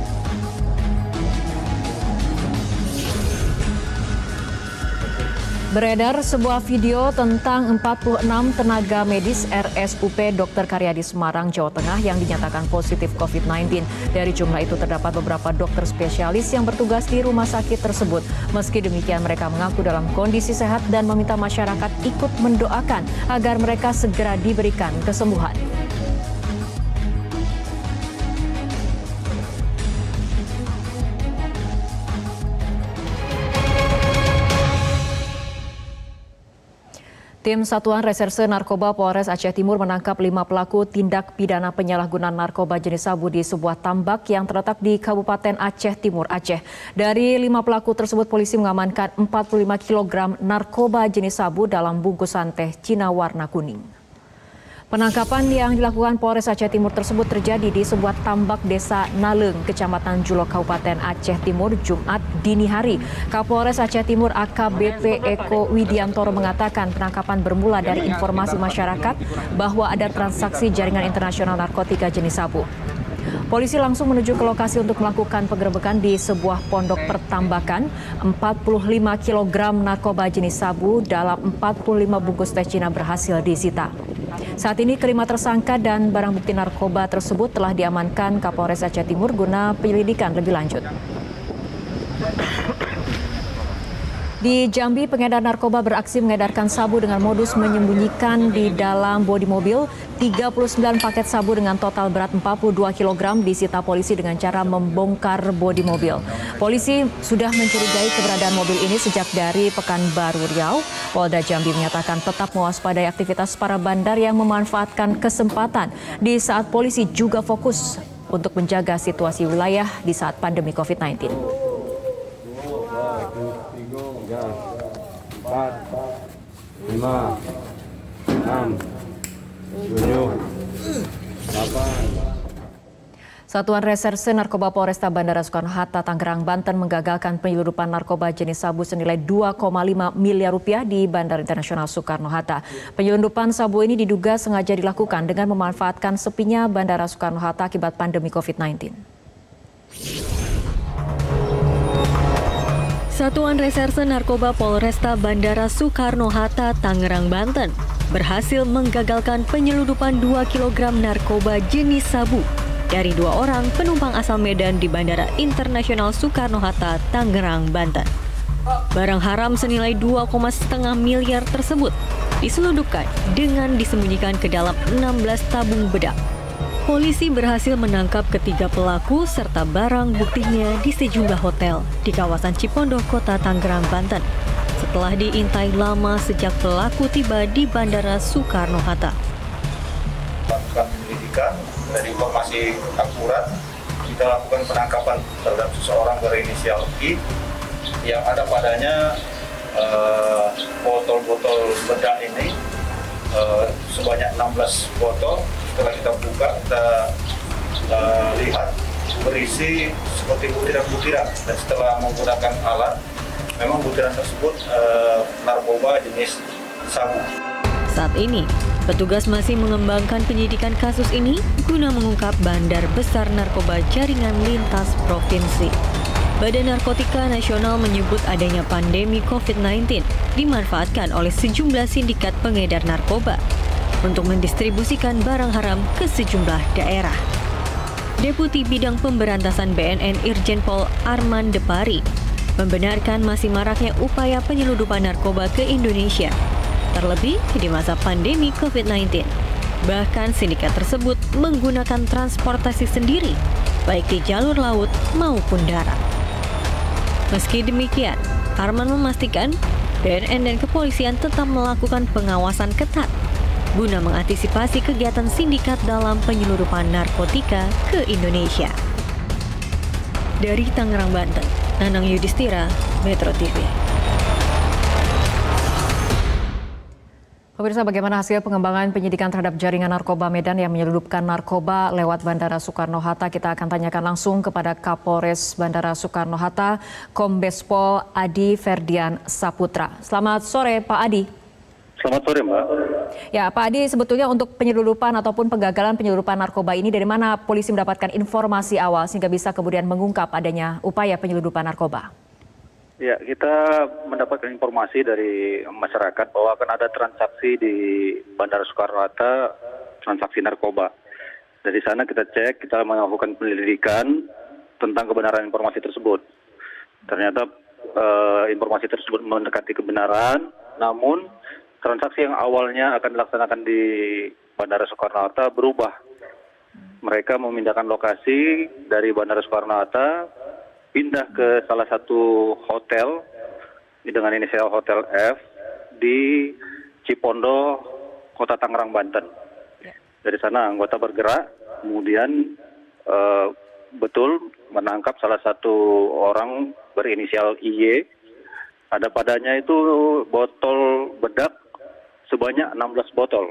Speaker 2: Beredar sebuah video tentang empat puluh enam tenaga medis R S U P Dokter Karyadi Semarang, Jawa Tengah yang dinyatakan positif COVID sembilan belas. Dari jumlah itu terdapat beberapa dokter spesialis yang bertugas di rumah sakit tersebut. Meski demikian, mereka mengaku dalam kondisi sehat dan meminta masyarakat ikut mendoakan agar mereka segera diberikan kesembuhan. Tim Satuan Reserse Narkoba Polres Aceh Timur menangkap lima pelaku tindak pidana penyalahgunaan narkoba jenis sabu di sebuah tambak yang terletak di Kabupaten Aceh Timur, Aceh. Dari lima pelaku tersebut, polisi mengamankan empat puluh lima kilogram narkoba jenis sabu dalam bungkusan teh Cina warna kuning. Penangkapan yang dilakukan Polres Aceh Timur tersebut terjadi di sebuah tambak desa Naleng, Kecamatan Julok, Kabupaten Aceh Timur, Jumat dini hari. Kapolres Aceh Timur A K B P Eko Widiantoro mengatakan penangkapan bermula dari informasi masyarakat bahwa ada transaksi jaringan internasional narkotika jenis sabu. Polisi langsung menuju ke lokasi untuk melakukan penggerebekan di sebuah pondok pertambakan. empat puluh lima kilogram narkoba jenis sabu dalam empat puluh lima bungkus teh Cina berhasil disita. Saat ini kelima tersangka dan barang bukti narkoba tersebut telah diamankan Kapolres Aceh Timur guna penyelidikan lebih lanjut. Di Jambi, pengedar narkoba beraksi mengedarkan sabu dengan modus menyembunyikan di dalam bodi mobil. tiga puluh sembilan paket sabu dengan total berat empat puluh dua kilogram disita polisi dengan cara membongkar bodi mobil. Polisi sudah mencurigai keberadaan mobil ini sejak dari Pekanbaru Riau. Polda Jambi menyatakan tetap mewaspadai aktivitas para bandar yang memanfaatkan kesempatan di saat polisi juga fokus untuk menjaga situasi wilayah di saat pandemi COVID sembilan belas.
Speaker 4: empat, lima, enam, tujuh, delapan.
Speaker 2: Satuan Reserse Narkoba Polresta Bandara Soekarno-Hatta, Tangerang, Banten menggagalkan penyeludupan narkoba jenis sabu senilai dua koma lima miliar rupiah di Bandara Internasional Soekarno-Hatta. Penyelundupan sabu ini diduga sengaja dilakukan dengan memanfaatkan sepinya Bandara Soekarno-Hatta akibat pandemi COVID sembilan belas.
Speaker 3: Satuan Reserse Narkoba Polresta Bandara Soekarno-Hatta, Tangerang, Banten berhasil menggagalkan penyeludupan dua kilogram narkoba jenis sabu dari dua orang penumpang asal Medan di Bandara Internasional Soekarno-Hatta, Tangerang, Banten. Barang haram senilai dua koma lima miliar tersebut diselundupkan dengan disembunyikan ke dalam enam belas tabung bedak. Polisi berhasil menangkap ketiga pelaku serta barang buktinya di sejumlah hotel di kawasan Cipondoh, Kota Tangerang, Banten. Setelah diintai lama sejak pelaku tiba di Bandara Soekarno-Hatta.
Speaker 7: Lakukan penyelidikan dari informasi akurat, kita lakukan penangkapan terhadap seseorang berinisial I yang ada padanya uh, botol-botol bedak ini uh, sebanyak enam belas botol. Setelah kita buka, kita uh, lihat berisi seperti butiran-butiran, dan setelah menggunakan alat, memang butiran tersebut uh, narkoba jenis sabu.
Speaker 3: Saat ini, petugas masih mengembangkan penyidikan kasus ini guna mengungkap bandar besar narkoba jaringan lintas provinsi. Badan Narkotika Nasional menyebut adanya pandemi COVID sembilan belas dimanfaatkan oleh sejumlah sindikat pengedar narkoba untuk mendistribusikan barang haram ke sejumlah daerah. Deputi Bidang Pemberantasan B N N Irjen Pol Arman Depari membenarkan masih maraknya upaya penyeludupan narkoba ke Indonesia, terlebih di masa pandemi COVID sembilan belas. Bahkan sindikat tersebut menggunakan transportasi sendiri, baik di jalur laut maupun darat. Meski demikian, Arman memastikan B N N dan kepolisian tetap melakukan pengawasan ketat guna mengantisipasi kegiatan sindikat dalam penyelundupan narkotika ke Indonesia. Dari Tangerang, Banten, Nanang Yudhistira, Metro T V.
Speaker 2: Pemirsa, bagaimana hasil pengembangan penyidikan terhadap jaringan narkoba Medan yang menyelundupkan narkoba lewat Bandara Soekarno-Hatta? Kita akan tanyakan langsung kepada Kapolres Bandara Soekarno-Hatta, Kombes Pol Adi Ferdian Saputra. Selamat sore, Pak Adi.
Speaker 7: Selamat sore, Mbak.
Speaker 2: Ya, Pak Adi, sebetulnya untuk penyelundupan ataupun penggagalan penyelundupan narkoba ini, dari mana polisi mendapatkan informasi awal sehingga bisa kemudian mengungkap adanya upaya penyelundupan narkoba?
Speaker 7: Ya, kita mendapatkan informasi dari masyarakat bahwa akan ada transaksi di Bandara Soekarno-Hatta, transaksi narkoba. Dari sana kita cek, kita melakukan penyelidikan tentang kebenaran informasi tersebut. Ternyata eh, informasi tersebut mendekati kebenaran, namun transaksi yang awalnya akan dilaksanakan di Bandara Soekarno-Hatta berubah. Mereka memindahkan lokasi dari Bandara Soekarno-Hatta, pindah ke salah satu hotel dengan inisial Hotel F di Cipondo, Kota Tangerang, Banten. Dari sana anggota bergerak, kemudian uh, betul menangkap salah satu orang berinisial I Y. Ada padanya itu botol bedak sebanyak enam belas botol.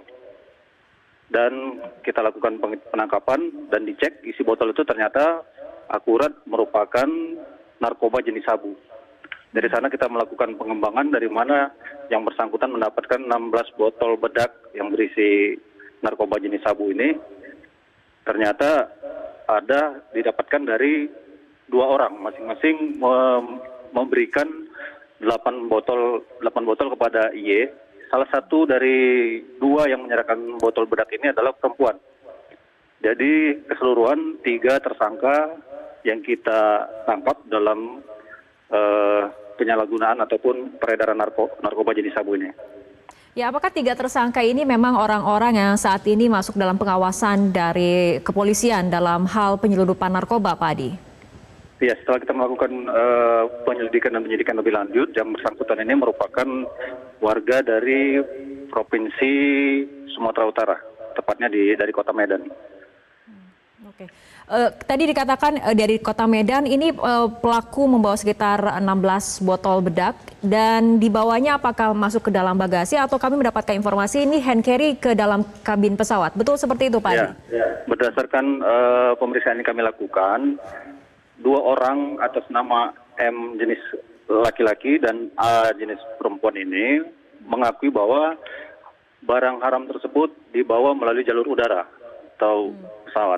Speaker 7: Dan kita lakukan penangkapan dan dicek isi botol itu ternyata akurat merupakan narkoba jenis sabu. Dari sana kita melakukan pengembangan dari mana yang bersangkutan mendapatkan enam belas botol bedak yang berisi narkoba jenis sabu ini. Ternyata ada didapatkan dari dua orang, masing-masing mem memberikan delapan botol delapan botol kepada I Y. Salah satu dari dua yang menyerahkan botol bedak ini adalah perempuan. Jadi keseluruhan tiga tersangka yang kita tangkap dalam uh, penyalahgunaan ataupun peredaran narko, narkoba jenis sabu ini.
Speaker 2: Ya, apakah tiga tersangka ini memang orang-orang yang saat ini masuk dalam pengawasan dari kepolisian dalam hal penyelundupan narkoba, Pak Adi?
Speaker 7: Ya, setelah kita melakukan uh, penyelidikan dan penyidikan lebih lanjut, yang bersangkutan ini merupakan warga dari Provinsi Sumatera Utara, tepatnya di dari Kota Medan.
Speaker 2: Oke. Uh, tadi dikatakan uh, dari Kota Medan ini uh, pelaku membawa sekitar enam belas botol bedak dan dibawanya apakah masuk ke dalam bagasi atau kami mendapatkan informasi ini hand carry ke dalam kabin pesawat. Betul seperti itu, Pak Adi?
Speaker 7: Ya, ya. Berdasarkan uh, pemeriksaan yang kami lakukan, dua orang atas nama M jenis laki-laki dan A jenis perempuan ini mengakui bahwa barang haram tersebut dibawa melalui jalur udara atau pesawat.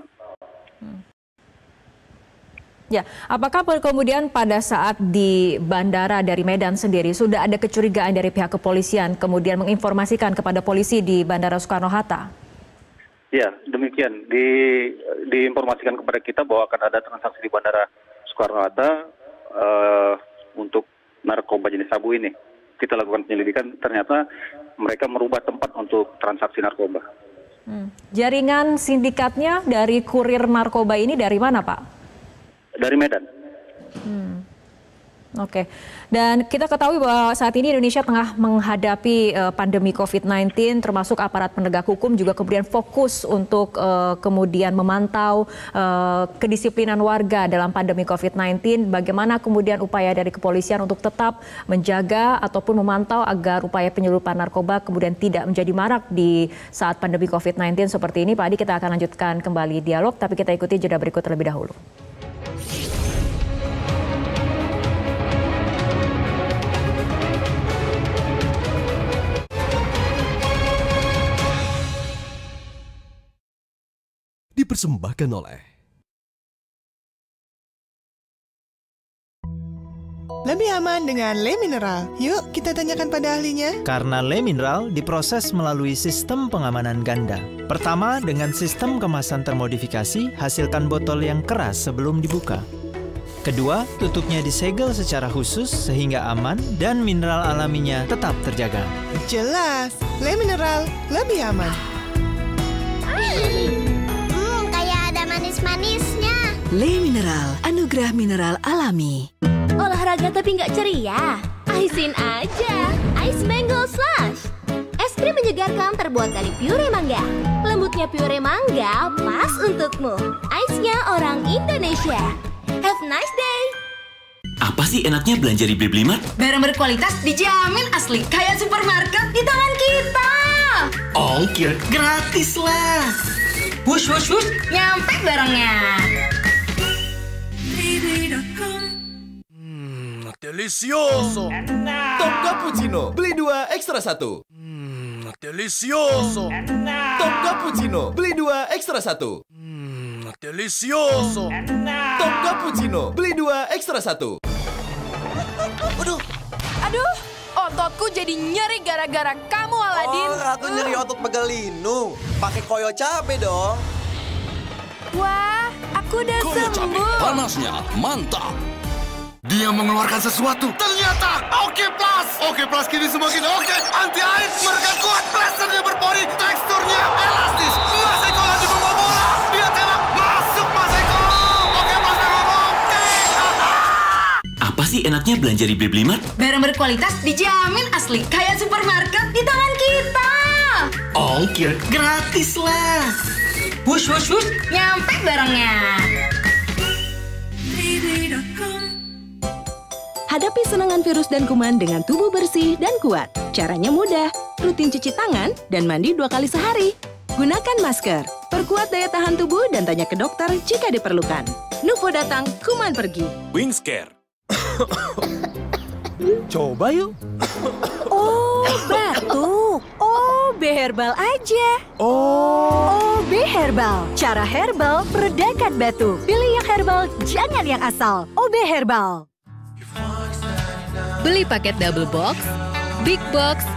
Speaker 2: Ya, apakah kemudian pada saat di bandara dari Medan sendiri sudah ada kecurigaan dari pihak kepolisian kemudian menginformasikan kepada polisi di Bandara Soekarno-Hatta?
Speaker 7: Ya, demikian. Di, diinformasikan kepada kita bahwa akan ada transaksi di Bandara Soekarno-Hatta uh, untuk narkoba jenis sabu ini. Kita lakukan penyelidikan, ternyata mereka merubah tempat untuk transaksi narkoba.
Speaker 2: Hmm. Jaringan sindikatnya dari kurir narkoba ini dari mana, Pak?
Speaker 7: Dari Medan.
Speaker 2: Hmm. Oke, okay. Dan kita ketahui bahwa saat ini Indonesia tengah menghadapi uh, pandemi covid sembilan belas, termasuk aparat penegak hukum juga kemudian fokus untuk uh, kemudian memantau uh, kedisiplinan warga dalam pandemi covid sembilan belas. Bagaimana kemudian upaya dari kepolisian untuk tetap menjaga ataupun memantau agar upaya penyelundupan narkoba kemudian tidak menjadi marak di saat pandemi covid sembilan belas seperti ini. Pak Adi, kita akan lanjutkan kembali dialog, tapi kita ikuti jeda berikut terlebih dahulu.
Speaker 15: Dipersembahkan oleh
Speaker 8: lebih aman dengan Le Mineral. Yuk kita tanyakan pada ahlinya.
Speaker 9: Karena Le Mineral diproses melalui sistem pengamanan ganda. Pertama, dengan sistem kemasan termodifikasi, hasilkan botol yang keras sebelum dibuka. Kedua, tutupnya disegel secara khusus sehingga aman dan mineral alaminya tetap terjaga.
Speaker 8: Jelas, Le Mineral lebih aman.
Speaker 12: Le Mineral, anugerah mineral alami.
Speaker 16: Olahraga tapi nggak ceria?
Speaker 12: Aisin aja, Ice Mango Slush. Es krim menyegarkan terbuat dari pure mangga. Lembutnya pure mangga pas untukmu. Ice-nya orang Indonesia. Have a nice day.
Speaker 16: Apa sih enaknya belanja di Bliblimat?
Speaker 12: Barang berkualitas dijamin asli kayak supermarket di tangan kita.
Speaker 16: Ongkir gratis lah.
Speaker 12: Wush wush wush, nyampe barangnya.
Speaker 15: Hmm, delicioso. Top cappuccino, beli dua ekstra satu. Hmm, delicioso. Top cappuccino, beli dua ekstra satu. Hmm, delicioso. Top cappuccino, beli dua ekstra satu.
Speaker 17: Aduh, aduh, ototku jadi nyeri gara-gara kamu, Aladin.
Speaker 10: Oh, Ratu nyeri otot pegelinu. Pakai koyo cabe dong.
Speaker 17: Wah, aku udah
Speaker 15: Koyo cabe,
Speaker 17: sembuh.
Speaker 15: panasnya mantap. Dia mengeluarkan sesuatu. Ternyata Oke Plus. Oke Plus kini semakin oke. Anti air, mereka kuat. Plasternya berpori, teksturnya elastis. Mas Eko lagi membawa bola. Dia tembak, masuk Mas Eko. Oke Plus memang oke.
Speaker 16: Apa sih enaknya belanja di Bliblimat?
Speaker 12: Barang berkualitas dijamin asli kayak supermarket di tangan kita.
Speaker 16: Ongkir gratis lah.
Speaker 12: Wush wush wush, nyampe barangnya.
Speaker 18: Hadapi serangan virus dan kuman dengan tubuh bersih dan kuat. Caranya mudah, rutin cuci tangan dan mandi dua kali sehari. Gunakan masker, perkuat daya tahan tubuh dan tanya ke dokter jika diperlukan. Nuvo datang, kuman pergi.
Speaker 15: Wingscare.
Speaker 18: Coba yuk. Oh, batuk. O B Herbal aja. Oh. O B Herbal. Cara herbal meredakan batuk. Pilih yang herbal, jangan yang asal. O B Herbal.
Speaker 19: Beli paket double box, big box,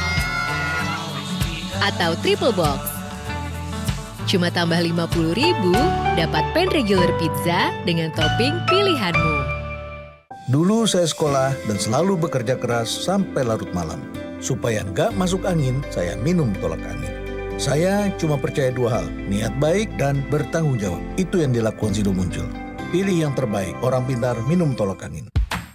Speaker 19: atau triple box. Cuma tambah lima puluh ribu, dapat pan regular pizza dengan topping pilihanmu.
Speaker 24: Dulu saya sekolah dan selalu bekerja keras sampai larut malam. Supaya nggak masuk angin, saya minum tolak angin. Saya cuma percaya dua hal, niat baik dan bertanggung jawab. Itu yang dilakukan Sido Muncul. Pilih yang terbaik, orang pintar minum tolak angin.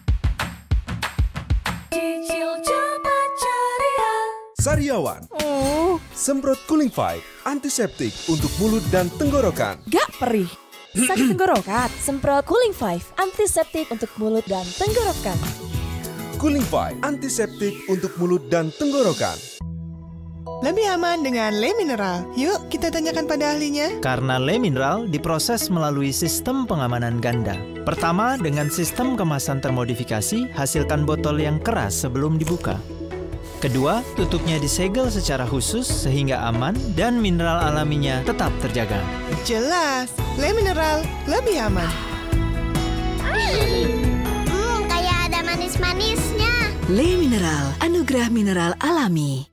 Speaker 15: Sariawan. Oh. Semprot Cooling Five, antiseptik untuk mulut dan tenggorokan.
Speaker 25: Gak perih. Sakit tenggorokan, semprot Cooling Five, antiseptik untuk mulut dan tenggorokan.
Speaker 15: Cooling Five, antiseptik untuk mulut dan tenggorokan.
Speaker 8: Lebih aman dengan Le Mineral. Yuk kita tanyakan pada ahlinya.
Speaker 9: Karena Le Mineral diproses melalui sistem pengamanan ganda. Pertama, dengan sistem kemasan termodifikasi, hasilkan botol yang keras sebelum dibuka. Kedua, tutupnya disegel secara khusus sehingga aman dan mineral alaminya tetap terjaga.
Speaker 8: Jelas, Le Mineral lebih aman.
Speaker 12: Hmm, kayak ada manis-manisnya.
Speaker 18: Le Mineral, anugerah mineral alami.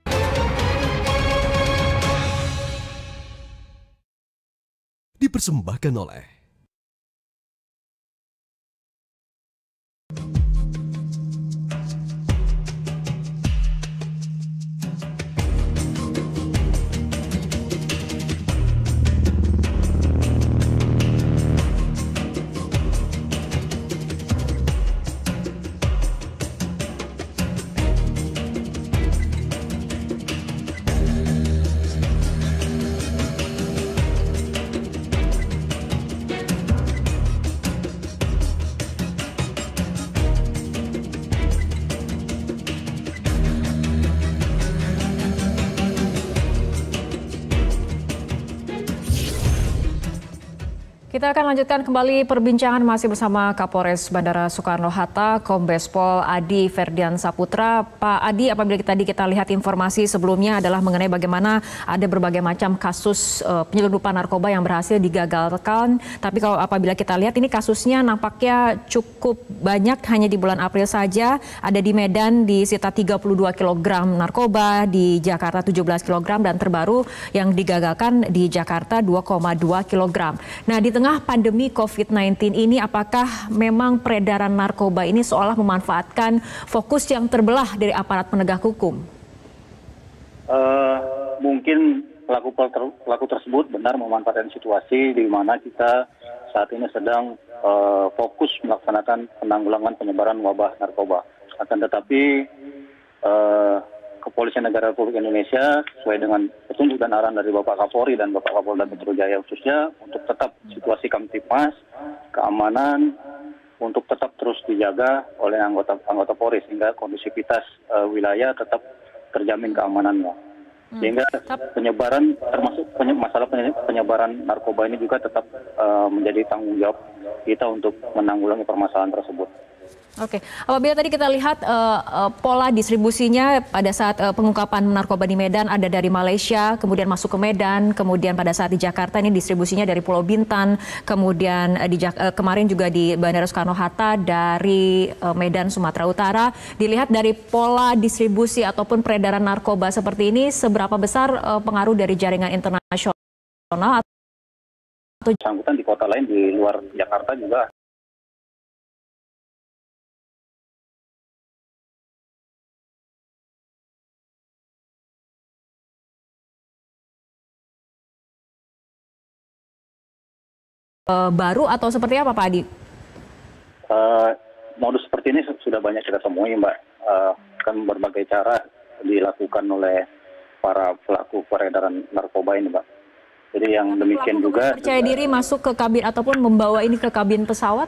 Speaker 15: Dipersembahkan oleh
Speaker 2: Kita akan lanjutkan kembali perbincangan masih bersama Kapolres Bandara Soekarno-Hatta, Kombes Pol Adi Ferdian Saputra. Pak Adi, apabila tadi kita lihat informasi sebelumnya adalah mengenai bagaimana ada berbagai macam kasus uh, penyelundupan narkoba yang berhasil digagalkan. Tapi kalau apabila kita lihat ini kasusnya nampaknya cukup banyak, hanya di bulan April saja ada di Medan disita tiga puluh dua kilogram narkoba, di Jakarta tujuh belas kilogram, dan terbaru yang digagalkan di Jakarta dua koma dua kilogram. Nah, di tengah pandemi covid sembilan belas ini, apakah memang peredaran narkoba ini seolah memanfaatkan fokus yang terbelah dari aparat penegak hukum?
Speaker 26: Uh, mungkin pelaku pelaku tersebut benar memanfaatkan situasi di mana kita saat ini sedang uh, fokus melaksanakan penanggulangan penyebaran wabah narkoba. Akan tetapi uh, Kepolisian Negara Republik Indonesia sesuai dengan petunjuk dan arahan dari Bapak Kapolri dan Bapak Kapolda Metro Jaya khususnya untuk tetap situasi Kamtipmas, keamanan untuk tetap terus dijaga oleh anggota anggota Polri sehingga kondusivitas uh, wilayah tetap terjamin keamanannya. Sehingga penyebaran termasuk penye, masalah penye, penyebaran narkoba ini juga tetap uh, menjadi tanggung jawab kita untuk menanggulangi permasalahan tersebut.
Speaker 2: Oke, apabila tadi kita lihat uh, uh, pola distribusinya pada saat uh, pengungkapan narkoba di Medan ada dari Malaysia, kemudian masuk ke Medan, kemudian pada saat di Jakarta ini distribusinya dari Pulau Bintan, kemudian uh, di uh, kemarin juga di Bandara Soekarno-Hatta dari uh, Medan, Sumatera Utara. Dilihat dari pola distribusi ataupun peredaran narkoba seperti ini, seberapa besar uh, pengaruh dari jaringan internasional atau
Speaker 26: bersangkutan di kota lain di luar Jakarta juga.
Speaker 2: Uh, baru atau seperti apa Pak Adi?
Speaker 26: Uh, modus seperti ini sudah banyak kita temui Mbak. Uh, kan berbagai cara dilakukan oleh para pelaku peredaran narkoba ini Mbak. Jadi yang demikian
Speaker 2: pelaku
Speaker 26: juga
Speaker 2: percaya diri masuk ke kabin ataupun membawa ini ke kabin pesawat?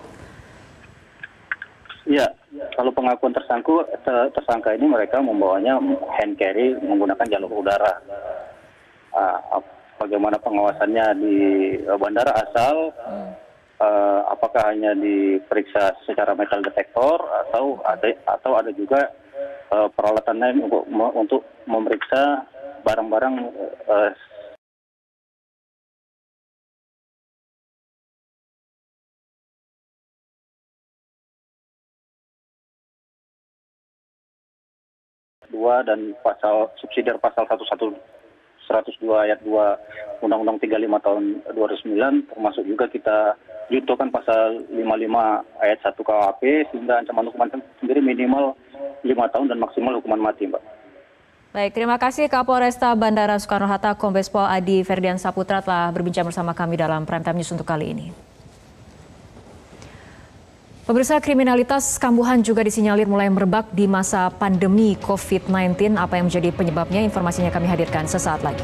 Speaker 26: Iya, kalau pengakuan tersangka, tersangka ini mereka membawanya hand carry menggunakan jalur udara. Uh, Bagaimana pengawasannya di uh, bandara asal, hmm. uh, apakah hanya diperiksa secara metal detektor atau ada atau ada juga uh, peralatan lain untuk untuk memeriksa barang-barang uh, dua dan pasal subsidiar pasal seratus dua ayat dua Undang-Undang tiga puluh lima tahun dua ribu sembilan, termasuk juga kita juntuhkan pasal lima puluh lima ayat satu K U H P sehingga ancaman hukuman sendiri minimal lima tahun dan maksimal hukuman mati, Mbak.
Speaker 2: Baik, terima kasih Kapolresta Bandara Soekarno-Hatta Kombes Pol Adi Ferdian Saputra telah berbincang bersama kami dalam Prime Time News untuk kali ini. Pemirsa, kriminalitas kambuhan juga disinyalir mulai merebak di masa pandemi covid sembilan belas. Apa yang menjadi penyebabnya? Informasinya kami hadirkan sesaat lagi.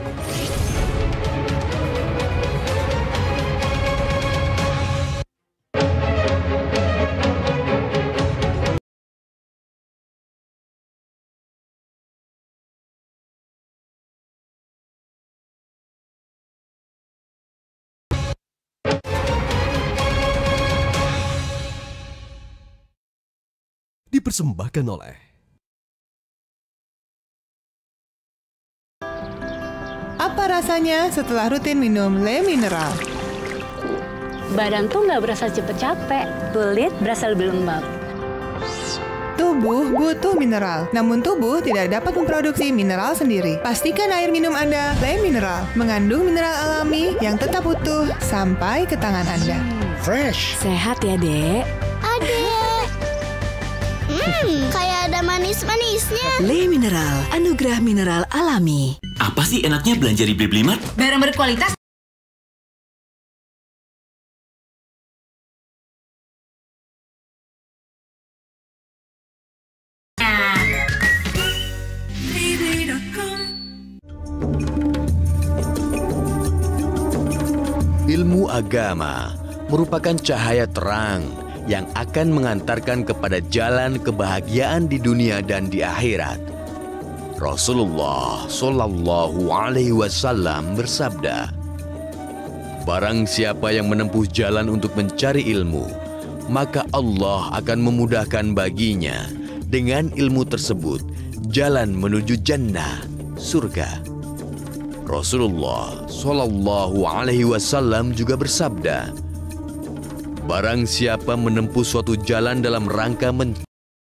Speaker 1: Dipersembahkan oleh
Speaker 8: Apa rasanya setelah rutin minum Le Mineral?
Speaker 5: Badan tuh nggak berasa cepet capek, kulit berasa lebih lembab.
Speaker 8: Tubuh butuh mineral, namun tubuh tidak dapat memproduksi mineral sendiri. Pastikan air minum Anda Le Mineral, mengandung mineral alami yang tetap utuh sampai ke tangan Anda.
Speaker 5: Fresh. Sehat ya, Dek.
Speaker 12: Adek. Hmm, kayak ada manis-manisnya.
Speaker 5: Le Mineral, anugerah mineral alami.
Speaker 16: Apa sih enaknya belanja di Bliblimart?
Speaker 5: Barang berkualitas.
Speaker 6: Ilmu agama merupakan cahaya terang yang akan mengantarkan kepada jalan kebahagiaan di dunia dan di akhirat. Rasulullah Shallallahu Alaihi Wasallam bersabda, "Barang siapa yang menempuh jalan untuk mencari ilmu, maka Allah akan memudahkan baginya dengan ilmu tersebut jalan menuju jannah, surga." Rasulullah Shallallahu Alaihi Wasallam juga bersabda, "Barang siapa menempuh suatu jalan dalam rangka men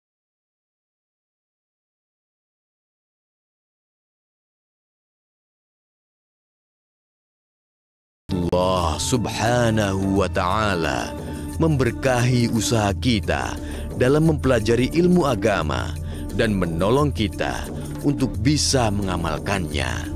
Speaker 6: Allah Subhanahu wa Ta'ala memberkahi usaha kita dalam mempelajari ilmu agama dan menolong kita untuk bisa mengamalkannya."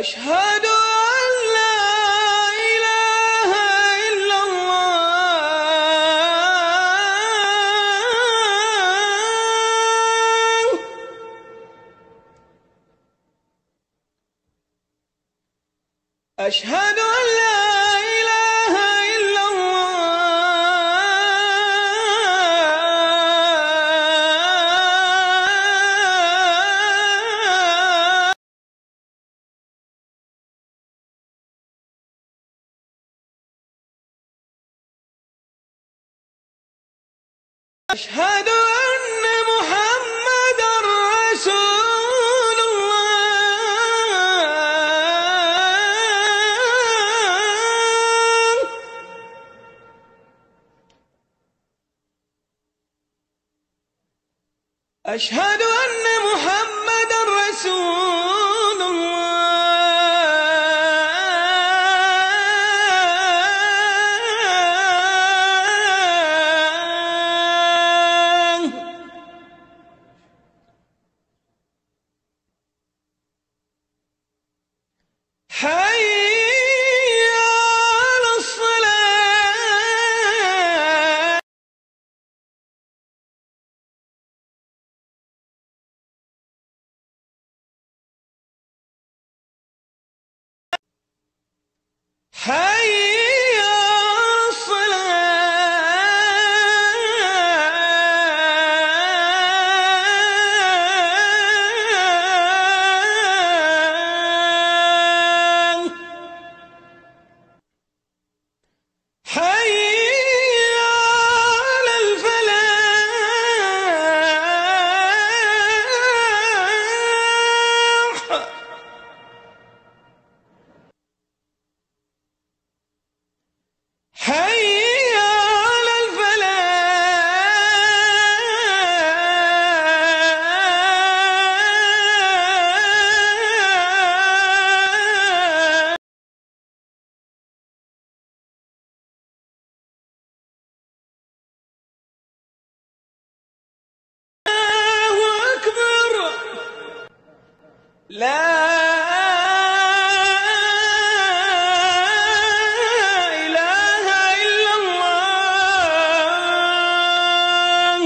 Speaker 11: أشهد أن لا إله إلا الله أشهد أن لا إله إلا الله أشهد أن محمدا رسول الله أشهد أن محمدا رسول الله حي على الصلاة حي على الصلاة حي على الفلاح حي على الفلاح الله أكبر لا إله إلا الله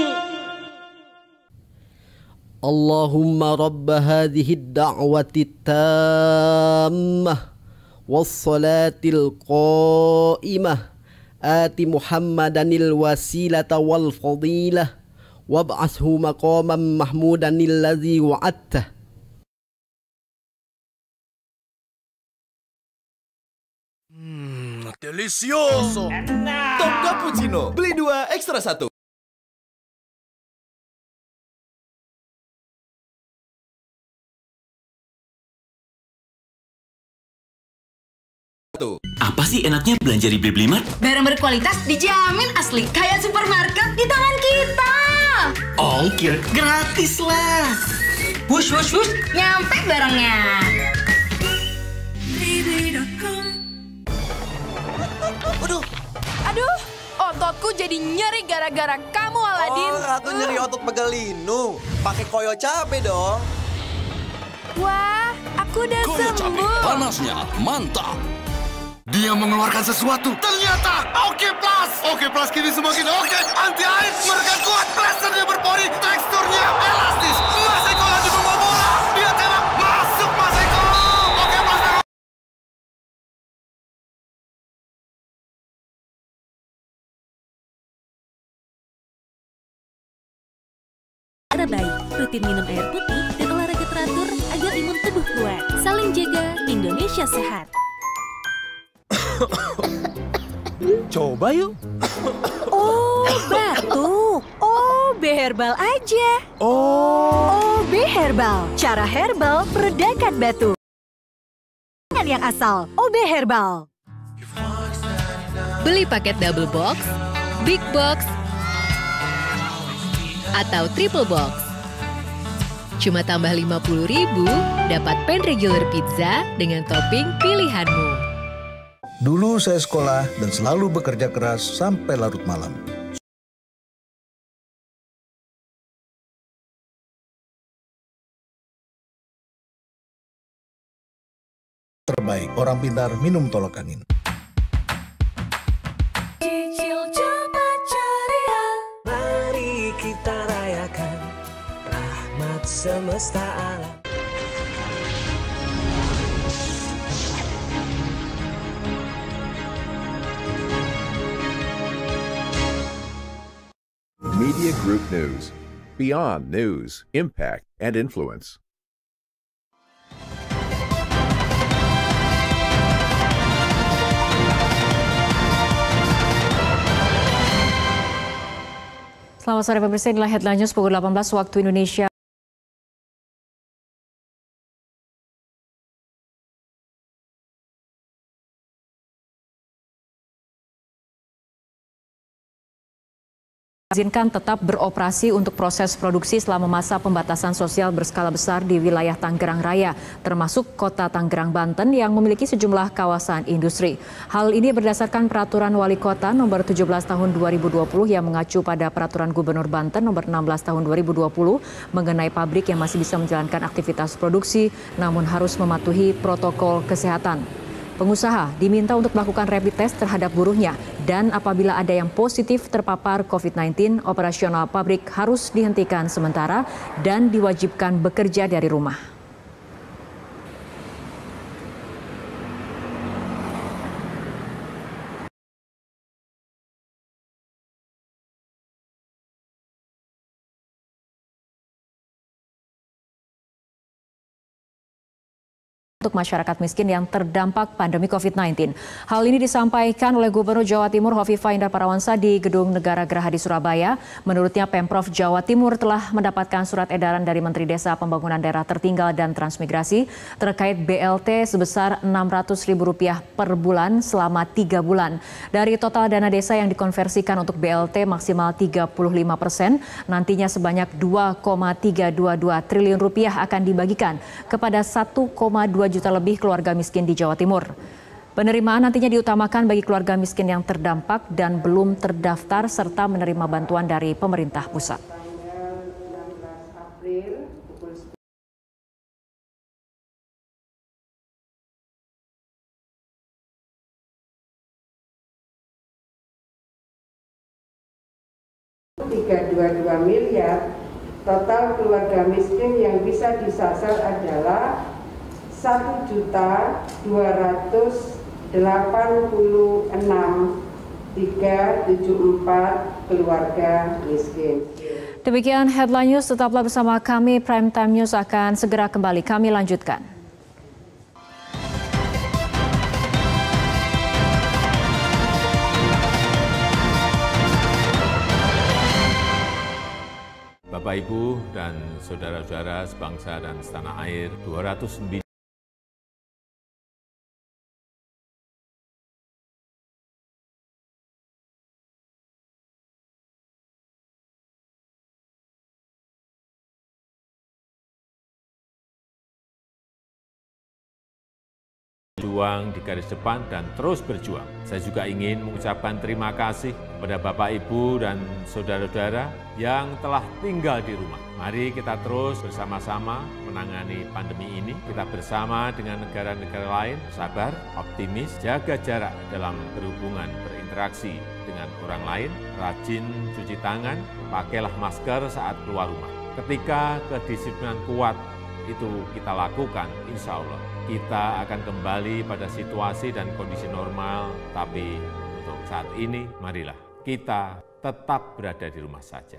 Speaker 13: اللهم رب هذه الدعوة التامة والصلاة القائمة آت محمدا الوسيلة والفضيلة وابعثه مقاما محمودا الذي وعدته.
Speaker 1: Hmm, delicioso. Top Cappuccino, beli dua ekstra satu.
Speaker 16: Apa sih enaknya belanja di Bliblimat?
Speaker 14: Barang berkualitas dijamin asli kayak supermarket di tangan kita.
Speaker 16: Ongkir gratis lah.
Speaker 14: Wush wush wush, nyampe barangnya.
Speaker 10: Aduh,
Speaker 17: Aduh, ototku jadi nyeri gara-gara kamu, Aladin.
Speaker 10: oh, Ratu nyeri otot pegelinu. Pakai koyo cabe dong.
Speaker 17: Wah, aku udah sembuh.
Speaker 15: Panasnya mantap. Dia mengeluarkan sesuatu. Ternyata Oke Plus. Oke Plus kini semakin oke. Anti air, merekat kuat. Blasternya berpori. Teksturnya elastis. Mas Eko lagi membawa bola. Dia tembak. Masuk Mas Eko. Oke Plus.
Speaker 18: Cara baik, rutin minum air putih dan olahraga teratur agar imun tubuh kuat. Saling jaga, Indonesia sehat.
Speaker 1: Coba yuk.
Speaker 25: Oh, batuk. O B Herbal aja.
Speaker 1: Oh.
Speaker 25: O B Herbal. Cara herbal meredakan batuk. Dengan yang asal, O B Herbal.
Speaker 19: Beli paket double box, big box, atau triple box. Cuma tambah lima puluh ribu, dapat pan regular pizza dengan topping pilihanmu.
Speaker 24: Dulu saya sekolah dan selalu bekerja keras sampai larut malam. Terbaik, orang pintar minum tolak angin.
Speaker 11: Cicil cepat ceria. Mari kita rayakan rahmat semesta alam.
Speaker 3: Media Group News. Beyond news, impact, and influence.
Speaker 2: Selamat sore pemirsa, inilah headline news pukul delapan belas waktu Indonesia. Izinkan tetap beroperasi untuk proses produksi selama masa pembatasan sosial berskala besar di wilayah Tangerang Raya, termasuk kota Tangerang, Banten yang memiliki sejumlah kawasan industri. Hal ini berdasarkan Peraturan Wali Kota Nomor tujuh belas Tahun dua ribu dua puluh yang mengacu pada Peraturan Gubernur Banten Nomor enam belas Tahun dua ribu dua puluh mengenai pabrik yang masih bisa menjalankan aktivitas produksi namun harus mematuhi protokol kesehatan. Pengusaha diminta untuk melakukan rapid test terhadap buruhnya dan apabila ada yang positif terpapar covid sembilan belas, operasional pabrik harus dihentikan sementara dan diwajibkan bekerja dari rumah. Untuk masyarakat miskin yang terdampak pandemi covid sembilan belas. Hal ini disampaikan oleh Gubernur Jawa Timur Hovifah Indar Parawansa di Gedung Negara Geraha di Surabaya. Menurutnya Pemprov Jawa Timur telah mendapatkan surat edaran dari Menteri Desa Pembangunan Daerah Tertinggal dan Transmigrasi terkait B L T sebesar enam ratus ribu rupiah per bulan selama tiga bulan. Dari total dana desa yang dikonversikan untuk B L T maksimal tiga puluh lima persen, nantinya sebanyak dua koma tiga dua dua triliun rupiah akan dibagikan kepada satu koma dua juta lebih keluarga miskin di Jawa Timur. Penerimaan nantinya diutamakan bagi keluarga miskin yang terdampak dan belum terdaftar serta menerima bantuan dari pemerintah pusat.
Speaker 4: tiga ratus dua puluh dua miliar, total keluarga miskin yang bisa disasar adalah satu juta dua ratus delapan puluh enam ribu tiga ratus tujuh puluh empat keluarga miskin.
Speaker 2: Demikian headline news, tetaplah bersama kami. Prime Time News akan segera kembali. Kami lanjutkan.
Speaker 20: Bapak, Ibu, dan saudara-saudara sebangsa dan setanah air, dua ratus sembilan berjuang di garis depan dan terus berjuang. Saya juga ingin mengucapkan terima kasih kepada Bapak, Ibu, dan saudara-saudara yang telah tinggal di rumah. Mari kita terus bersama-sama menangani pandemi ini. Kita bersama dengan negara-negara lain, sabar, optimis, jaga jarak dalam berhubungan, berinteraksi dengan orang lain, rajin cuci tangan, pakailah masker saat keluar rumah. Ketika kedisiplinan kuat itu kita lakukan, insya Allah kita akan kembali pada situasi dan kondisi normal. Tapi untuk saat ini, marilah kita tetap berada di rumah saja.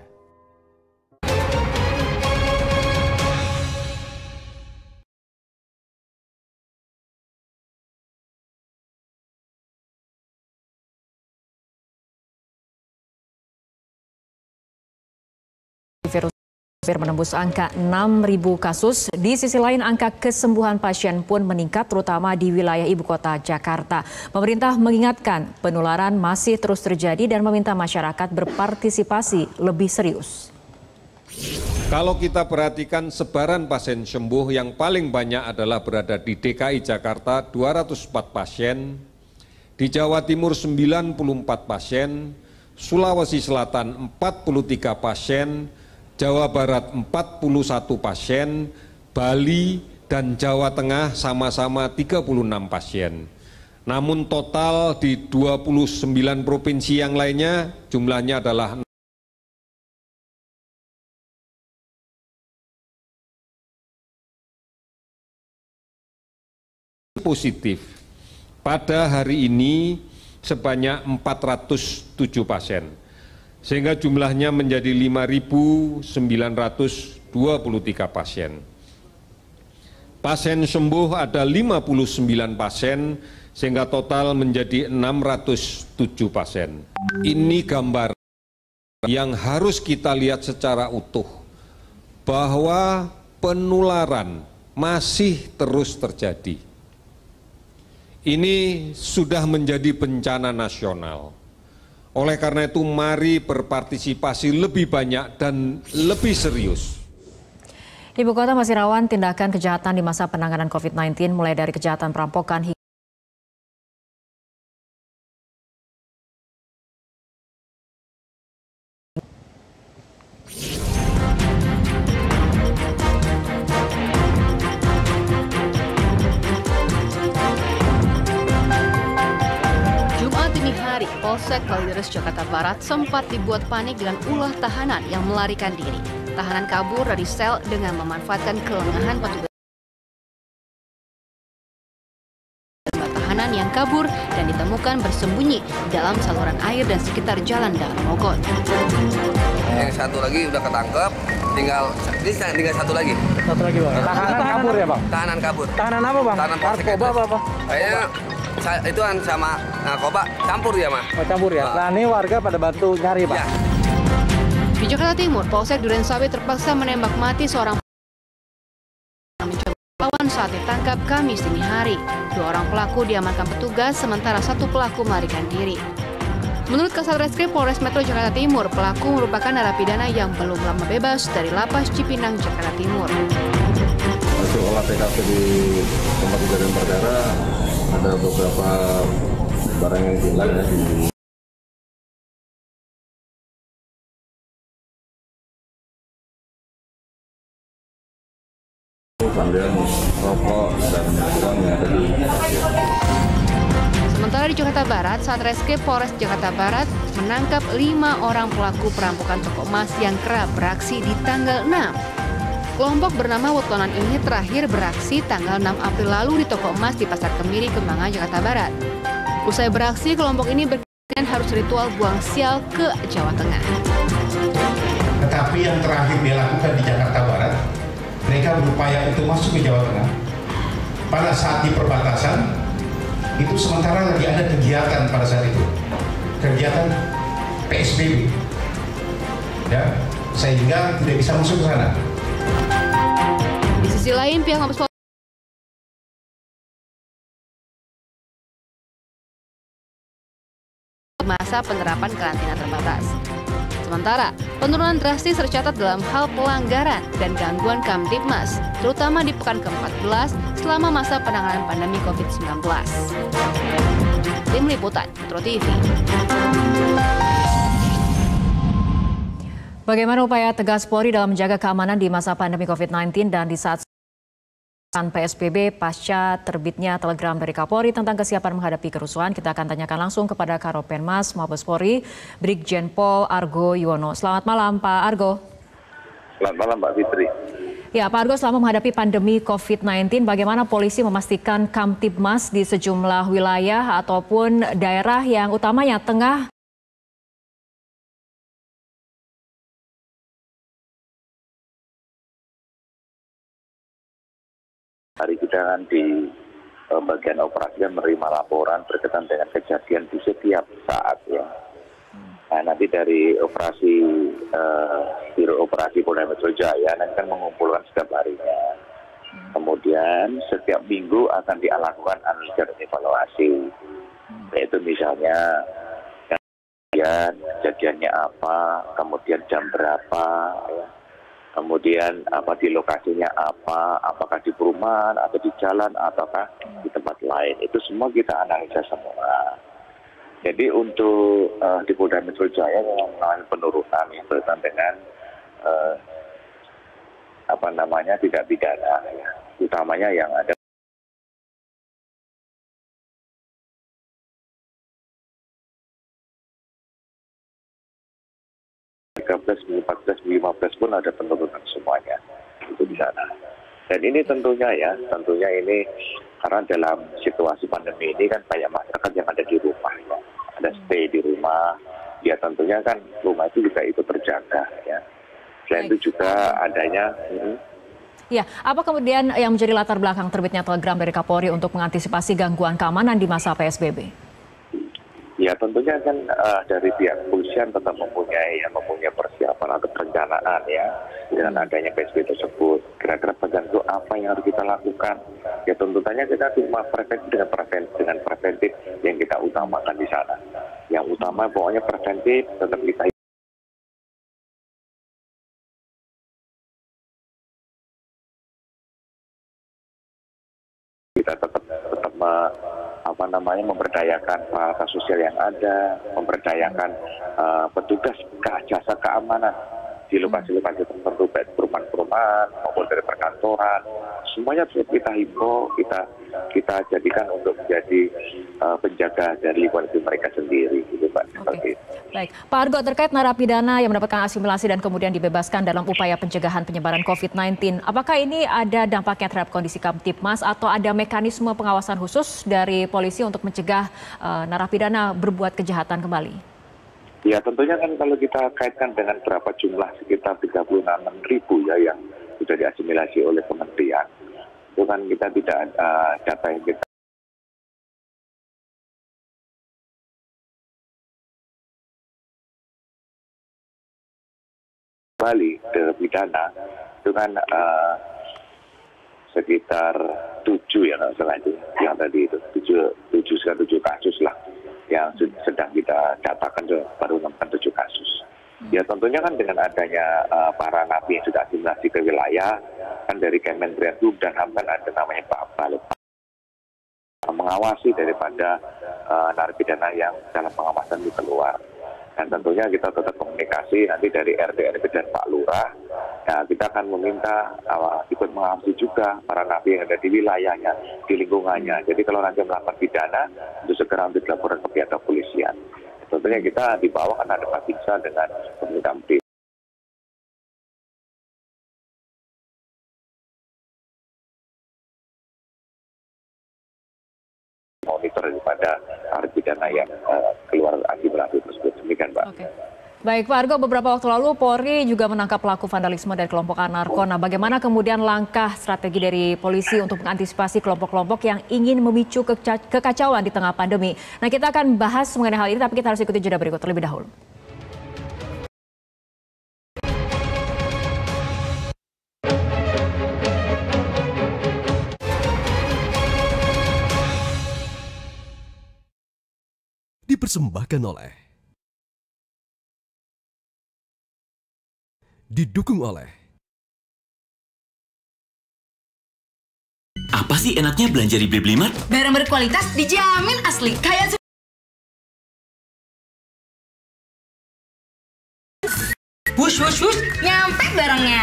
Speaker 2: Virus menembus angka enam ribu kasus. Di sisi lain, angka kesembuhan pasien pun meningkat, terutama di wilayah ibu kota Jakarta. Pemerintah mengingatkan penularan masih terus terjadi dan meminta masyarakat berpartisipasi lebih serius.
Speaker 21: Kalau kita perhatikan sebaran pasien sembuh yang paling banyak adalah berada di D K I Jakarta dua ratus empat pasien, di Jawa Timur sembilan puluh empat pasien, Sulawesi Selatan empat puluh tiga pasien, Jawa Barat empat puluh satu pasien, Bali dan Jawa Tengah sama-sama tiga puluh enam pasien. Namun total di dua puluh sembilan provinsi yang lainnya jumlahnya adalah positif. Pada hari ini sebanyak empat ratus tujuh pasien, sehingga jumlahnya menjadi lima ribu sembilan ratus dua puluh tiga pasien. Pasien sembuh ada lima puluh sembilan pasien, sehingga total menjadi enam ratus tujuh pasien. Ini gambar yang harus kita lihat secara utuh, bahwa penularan masih terus terjadi. Ini sudah menjadi bencana nasional. Oleh karena itu, mari berpartisipasi lebih banyak dan lebih serius.
Speaker 2: Ibu kota masih rawan tindakan kejahatan di masa penanganan COVID sembilan belas, mulai dari kejahatan perampokan hingga
Speaker 7: Polsek Kalideres, Jakarta Barat sempat dibuat panik dengan ulah tahanan yang melarikan diri. Tahanan kabur dari sel dengan memanfaatkan kelengahan petugas. Tahanan yang kabur dan ditemukan bersembunyi dalam saluran air dan sekitar jalan Daan Mogot.
Speaker 8: Yang satu lagi udah ketangkep, tinggal ini tinggal satu lagi.
Speaker 9: Satu lagi bang. Tahanan kabur ya bang?
Speaker 8: Tahanan kabur.
Speaker 9: Tahanan apa bang?
Speaker 8: Tahanan
Speaker 9: narkoba apa apa?
Speaker 8: Kayaknya itu kan sama narkoba campur ya mah.
Speaker 9: Oh, campur ya. Nah ini warga pada bantu nyari pak.
Speaker 8: Ya.
Speaker 7: Di Jakarta Timur, Polsek Durensawit terpaksa menembak mati seorang mencoba melawan saat ditangkap Kamis dini hari. Dua orang pelaku diamankan petugas, sementara satu pelaku melarikan diri. Menurut Kasat Reskrim Polres Metro Jakarta Timur, pelaku merupakan narapidana yang belum lama bebas dari Lapas Cipinang, Jakarta Timur.
Speaker 22: Hasil olah T K P di tempat kejadian perkara, ada beberapa barang yang hilang ya di kemudian rokok dan uang yang ada di.
Speaker 7: Sementara di Jakarta Barat, Satreskrim Polres Jakarta Barat menangkap lima orang pelaku perampokan toko emas yang kerap beraksi di tanggal enam. Kelompok bernama Wetonan ini terakhir beraksi tanggal enam April lalu di toko emas di Pasar Kemiri, Kembangan, Jakarta Barat. Usai beraksi, kelompok ini berkenan harus ritual buang sial ke Jawa Tengah.
Speaker 23: Tetapi yang terakhir dia lakukan di Jakarta Barat, mereka berupaya untuk masuk ke Jawa Tengah. Pada saat di perbatasan, itu sementara lagi ada kegiatan pada saat itu, kegiatan P S B B, ya, sehingga tidak bisa masuk ke sana.
Speaker 7: Di sisi lain, pihak Mabes Polri masa penerapan karantina terbatas. Sementara, penurunan drastis tercatat dalam hal pelanggaran dan gangguan Kamtibmas, terutama di pekan ke empat belas selama masa penanganan pandemi COVID sembilan belas. Tim Liputan, Metro T V.
Speaker 2: Bagaimana upaya tegas Polri dalam menjaga keamanan di masa pandemi COVID sembilan belas dan di saat P S B B pasca terbitnya telegram dari Kapolri tentang kesiapan menghadapi kerusuhan? Kita akan tanyakan langsung kepada Karopenmas Mabes Polri, Brigjen Pol Argo Yuwono. Selamat malam Pak Argo.
Speaker 22: Selamat malam Mbak Fitri.
Speaker 2: Ya Pak Argo, selama menghadapi pandemi COVID sembilan belas, bagaimana polisi memastikan Kamtibmas di sejumlah wilayah ataupun daerah yang utamanya tengah
Speaker 22: hari kita kan di uh, bagian operasi menerima laporan berkaitan dengan kejadian di setiap saat ya. Nah nanti dari operasi uh, Biro Operasi Polda Metro Jaya nanti kan mengumpulkan setiap harinya. Kemudian setiap minggu akan dilakukan analisa dan evaluasi. Yaitu misalnya kejadian, kejadiannya apa, kemudian jam berapa, ya. Kemudian apa di lokasinya apa, apakah di perumahan atau di jalan ataukah di tempat lain, itu semua kita analisa semua. Jadi untuk uh, di Polda Metro Jaya yang mengalami penurunan yang berkaitan dengan uh, apa namanya tidak pidana, ya. Utamanya yang ada tiga belas, empat belas, lima belas pun ada penurunan semuanya itu di sana. Dan ini tentunya ya, tentunya ini karena dalam situasi pandemi ini kan banyak masyarakat yang ada di rumah, ya. Ada stay di rumah, ya tentunya kan rumah itu juga itu terjaga ya. Selain itu juga adanya. Hmm,
Speaker 2: Ya, apa kemudian yang menjadi latar belakang terbitnya telegram dari Kapolri untuk mengantisipasi gangguan keamanan di masa P S B B?
Speaker 22: Ya tentunya kan uh, dari pihak kepolisian tetap mempunyai yang mempunyai persiapan atau perencanaan ya dengan adanya P S B B tersebut. Kira-kira tergantung apa yang harus kita lakukan. Ya tentunya kita cuma preventif dengan preventif dengan preventif yang kita utamakan di sana. Yang utama pokoknya preventif tetap kita kita tetap tetap apa namanya memberdayakan fasilitas sosial yang ada, memberdayakan uh, petugas ke jasa keamanan di lokasi-lokasi tertentu, baik perumahan-perumahan maupun dari perkantoran, semuanya kita himbau, kita kita jadikan untuk menjadi uh, penjaga dari lingkungan mereka sendiri, gitu Pak.
Speaker 2: Oke. Baik, Pak Argo, terkait narapidana yang mendapatkan asimilasi dan kemudian dibebaskan dalam upaya pencegahan penyebaran COVID sembilan belas, apakah ini ada dampaknya terhadap kondisi Kamtibmas atau ada mekanisme pengawasan khusus dari polisi untuk mencegah uh, narapidana berbuat kejahatan kembali?
Speaker 22: Ya tentunya kan kalau kita kaitkan dengan berapa jumlah sekitar tiga puluh enam ribu ya yang sudah diasimilasi oleh kementerian, itu kan kita tidak uh, data yang kita kembali ke pidana itu kan uh, sekitar tujuh ya nggak salah itu yang tadi itu tujuh tujuh sekitar tujuh kasus lah yang sedang kita datakan baru menemukan tujuh kasus. Ya tentunya kan dengan adanya uh, para napi yang sudah asimilasi ke wilayah kan dari Kementerian Hukum dan H A M kan ada namanya Pak Balap mengawasi daripada uh, narapidana yang dalam pengawasan di keluar. Dan tentunya kita tetap komunikasi nanti dari R T R W dan Pak Lurah. Ya, kita akan meminta uh, ikut mengawasi juga para napi yang ada di wilayahnya, di lingkungannya. Jadi kalau nanti melakukan pidana, itu segera untuk dilaporkan ke pihak kepolisian. Tentunya kita di bawah kan ada Pak Binsa dengan pemerintah P. Monitor daripada narapidana yang uh, keluar asimilasi tersebut. Demikian, Pak.
Speaker 2: Oke. Baik, Pak Argo, beberapa waktu lalu Polri juga menangkap pelaku vandalisme dari kelompok anarko. Nah, bagaimana kemudian langkah strategi dari polisi untuk mengantisipasi kelompok-kelompok yang ingin memicu keca kekacauan di tengah pandemi? Nah, kita akan bahas mengenai hal ini, tapi kita harus ikuti jeda berikut terlebih dahulu.
Speaker 1: Dipersembahkan oleh, didukung oleh.
Speaker 5: Apa sih enaknya belanja di Bliblimart?
Speaker 14: Barang berkualitas dijamin asli, kayak wush wush wush, nyampe barangnya.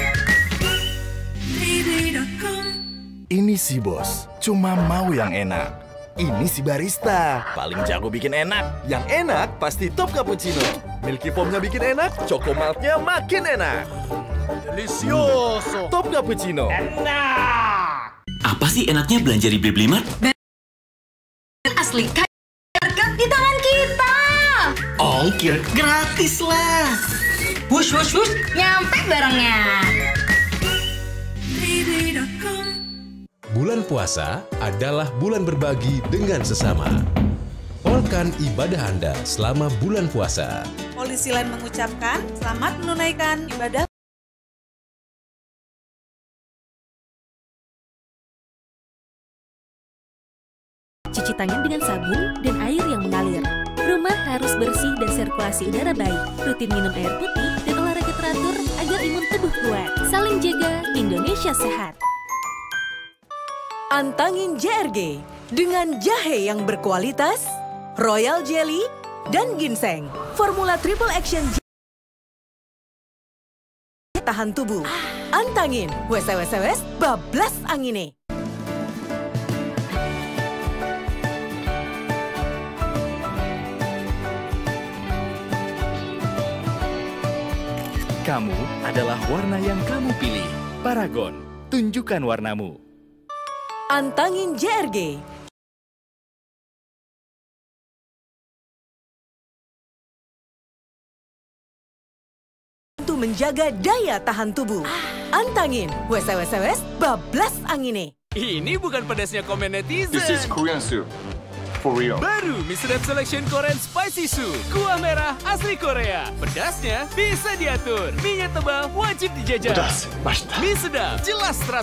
Speaker 6: Ini si bos, cuma mau yang enak. Ini si barista, paling jago bikin enak.
Speaker 1: Yang enak pasti Top Cappuccino. Milky Foam-nya bikin enak, Choco Malt-nya makin enak. Delicioso. Top Cappuccino.
Speaker 5: Enak. Apa sih enaknya belanja di Bliblimart?
Speaker 14: Asli, harga di tangan kita.
Speaker 5: Ongkir gratis lah.
Speaker 14: Wush wush wush, nyampe barangnya.
Speaker 12: Bulan puasa adalah bulan berbagi dengan sesama. Polkan ibadah Anda selama bulan puasa.
Speaker 13: Polisi lain mengucapkan selamat menunaikan ibadah.
Speaker 18: Cuci tangan dengan sabun dan air yang mengalir. Rumah harus bersih dan sirkulasi udara baik. Rutin minum air putih dan olahraga teratur agar imun tubuh kuat. Saling jaga, Indonesia sehat.
Speaker 25: Antangin J R G dengan jahe yang berkualitas, royal jelly, dan ginseng. Formula triple action tahan tubuh. Antangin, wes-wes bablas angine.
Speaker 6: Kamu adalah warna yang kamu pilih. Paragon, tunjukkan warnamu.
Speaker 25: Antangin J R G. Untuk menjaga daya tahan tubuh. Antangin, wes-wes bablas angine.
Speaker 10: Ini bukan pedasnya komen netizen.
Speaker 15: This is Korean soup. For real.
Speaker 10: Baru Misdap Selection Korean Spicy Soup. Kuah merah asli Korea. Pedasnya bisa diatur. Minyak tebal wajib dijajal.
Speaker 15: Pedas, 맛있다.
Speaker 10: Misdap, jelas terasa.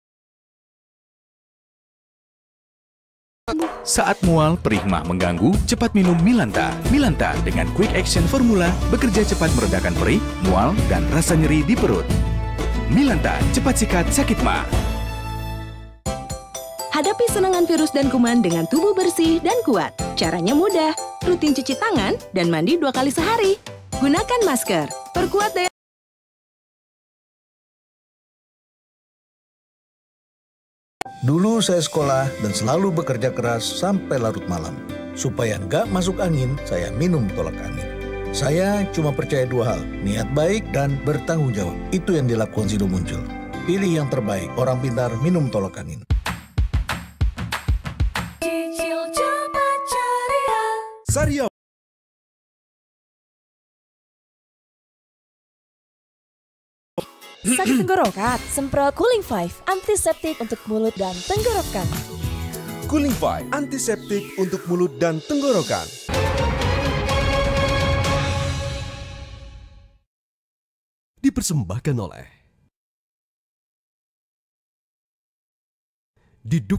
Speaker 6: Saat mual, perih mah mengganggu, cepat minum Milanta. Milanta dengan quick action formula bekerja cepat meredakan perih, mual, dan rasa nyeri di perut. Milanta, cepat sikat sakit mah.
Speaker 18: Hadapi serangan virus dan kuman dengan tubuh bersih dan kuat. Caranya mudah, rutin cuci tangan dan mandi dua kali sehari. Gunakan masker, perkuat daya.
Speaker 24: Dulu saya sekolah dan selalu bekerja keras sampai larut malam. Supaya nggak masuk angin, saya minum tolak angin. Saya cuma percaya dua hal, niat baik dan bertanggung jawab. Itu yang dilakukan Sido Muncul. Pilih yang terbaik, orang pintar minum tolak angin.
Speaker 1: Saria.
Speaker 16: Sakit tenggorokan, semprot Cooling Five, antiseptik untuk mulut dan tenggorokan.
Speaker 1: Cooling Five, antiseptik untuk mulut dan tenggorokan. Dipersembahkan oleh Diduk.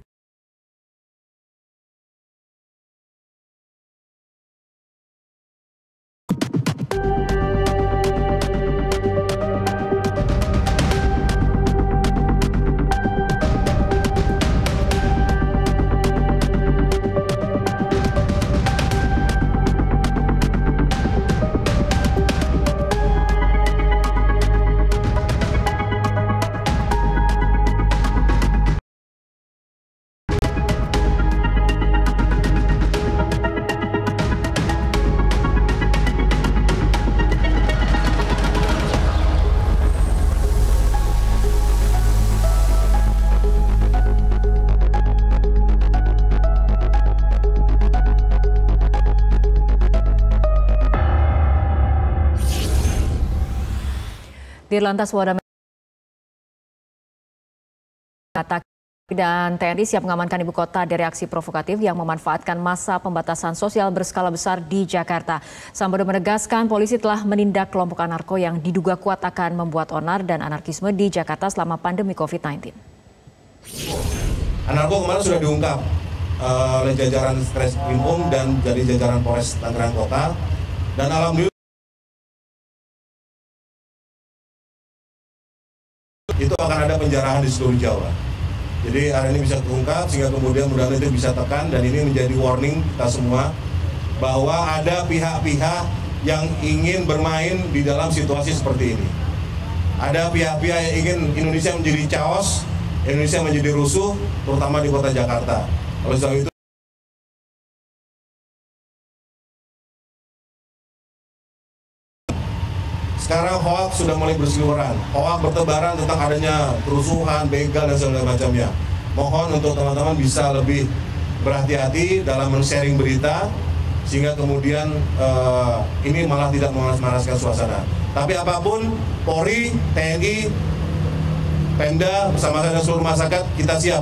Speaker 2: Dirlantas Polda dan T N I siap mengamankan ibu kota dari aksi provokatif yang memanfaatkan masa pembatasan sosial berskala besar di Jakarta. Sambodo menegaskan polisi telah menindak kelompok anarko yang diduga kuat akan membuat onar dan anarkisme di Jakarta selama pandemi covid sembilan belas.
Speaker 17: Anarko kemarin sudah diungkap uh, oleh jajaran Treskrimum dan dari jajaran Polres Tangerang Kota, dan alhamdulillah itu akan ada penjarahan di seluruh Jawa. Jadi hari ini bisa terungkap sehingga kemudian mudah-mudahan itu bisa tekan, dan ini menjadi warning kita semua bahwa ada pihak-pihak yang ingin bermain di dalam situasi seperti ini. Ada pihak-pihak yang ingin Indonesia menjadi chaos, Indonesia menjadi rusuh, terutama di kota Jakarta. Oleh sebab itu sekarang hoax sudah mulai berseliweran, hoax bertebaran tentang adanya kerusuhan, begal dan segala macamnya. Mohon untuk teman-teman bisa lebih berhati-hati dalam men-sharing berita, sehingga kemudian uh, ini malah tidak memanas-manaskan suasana. Tapi apapun, Polri, T N I, Pemda bersama dengan seluruh masyarakat kita siap.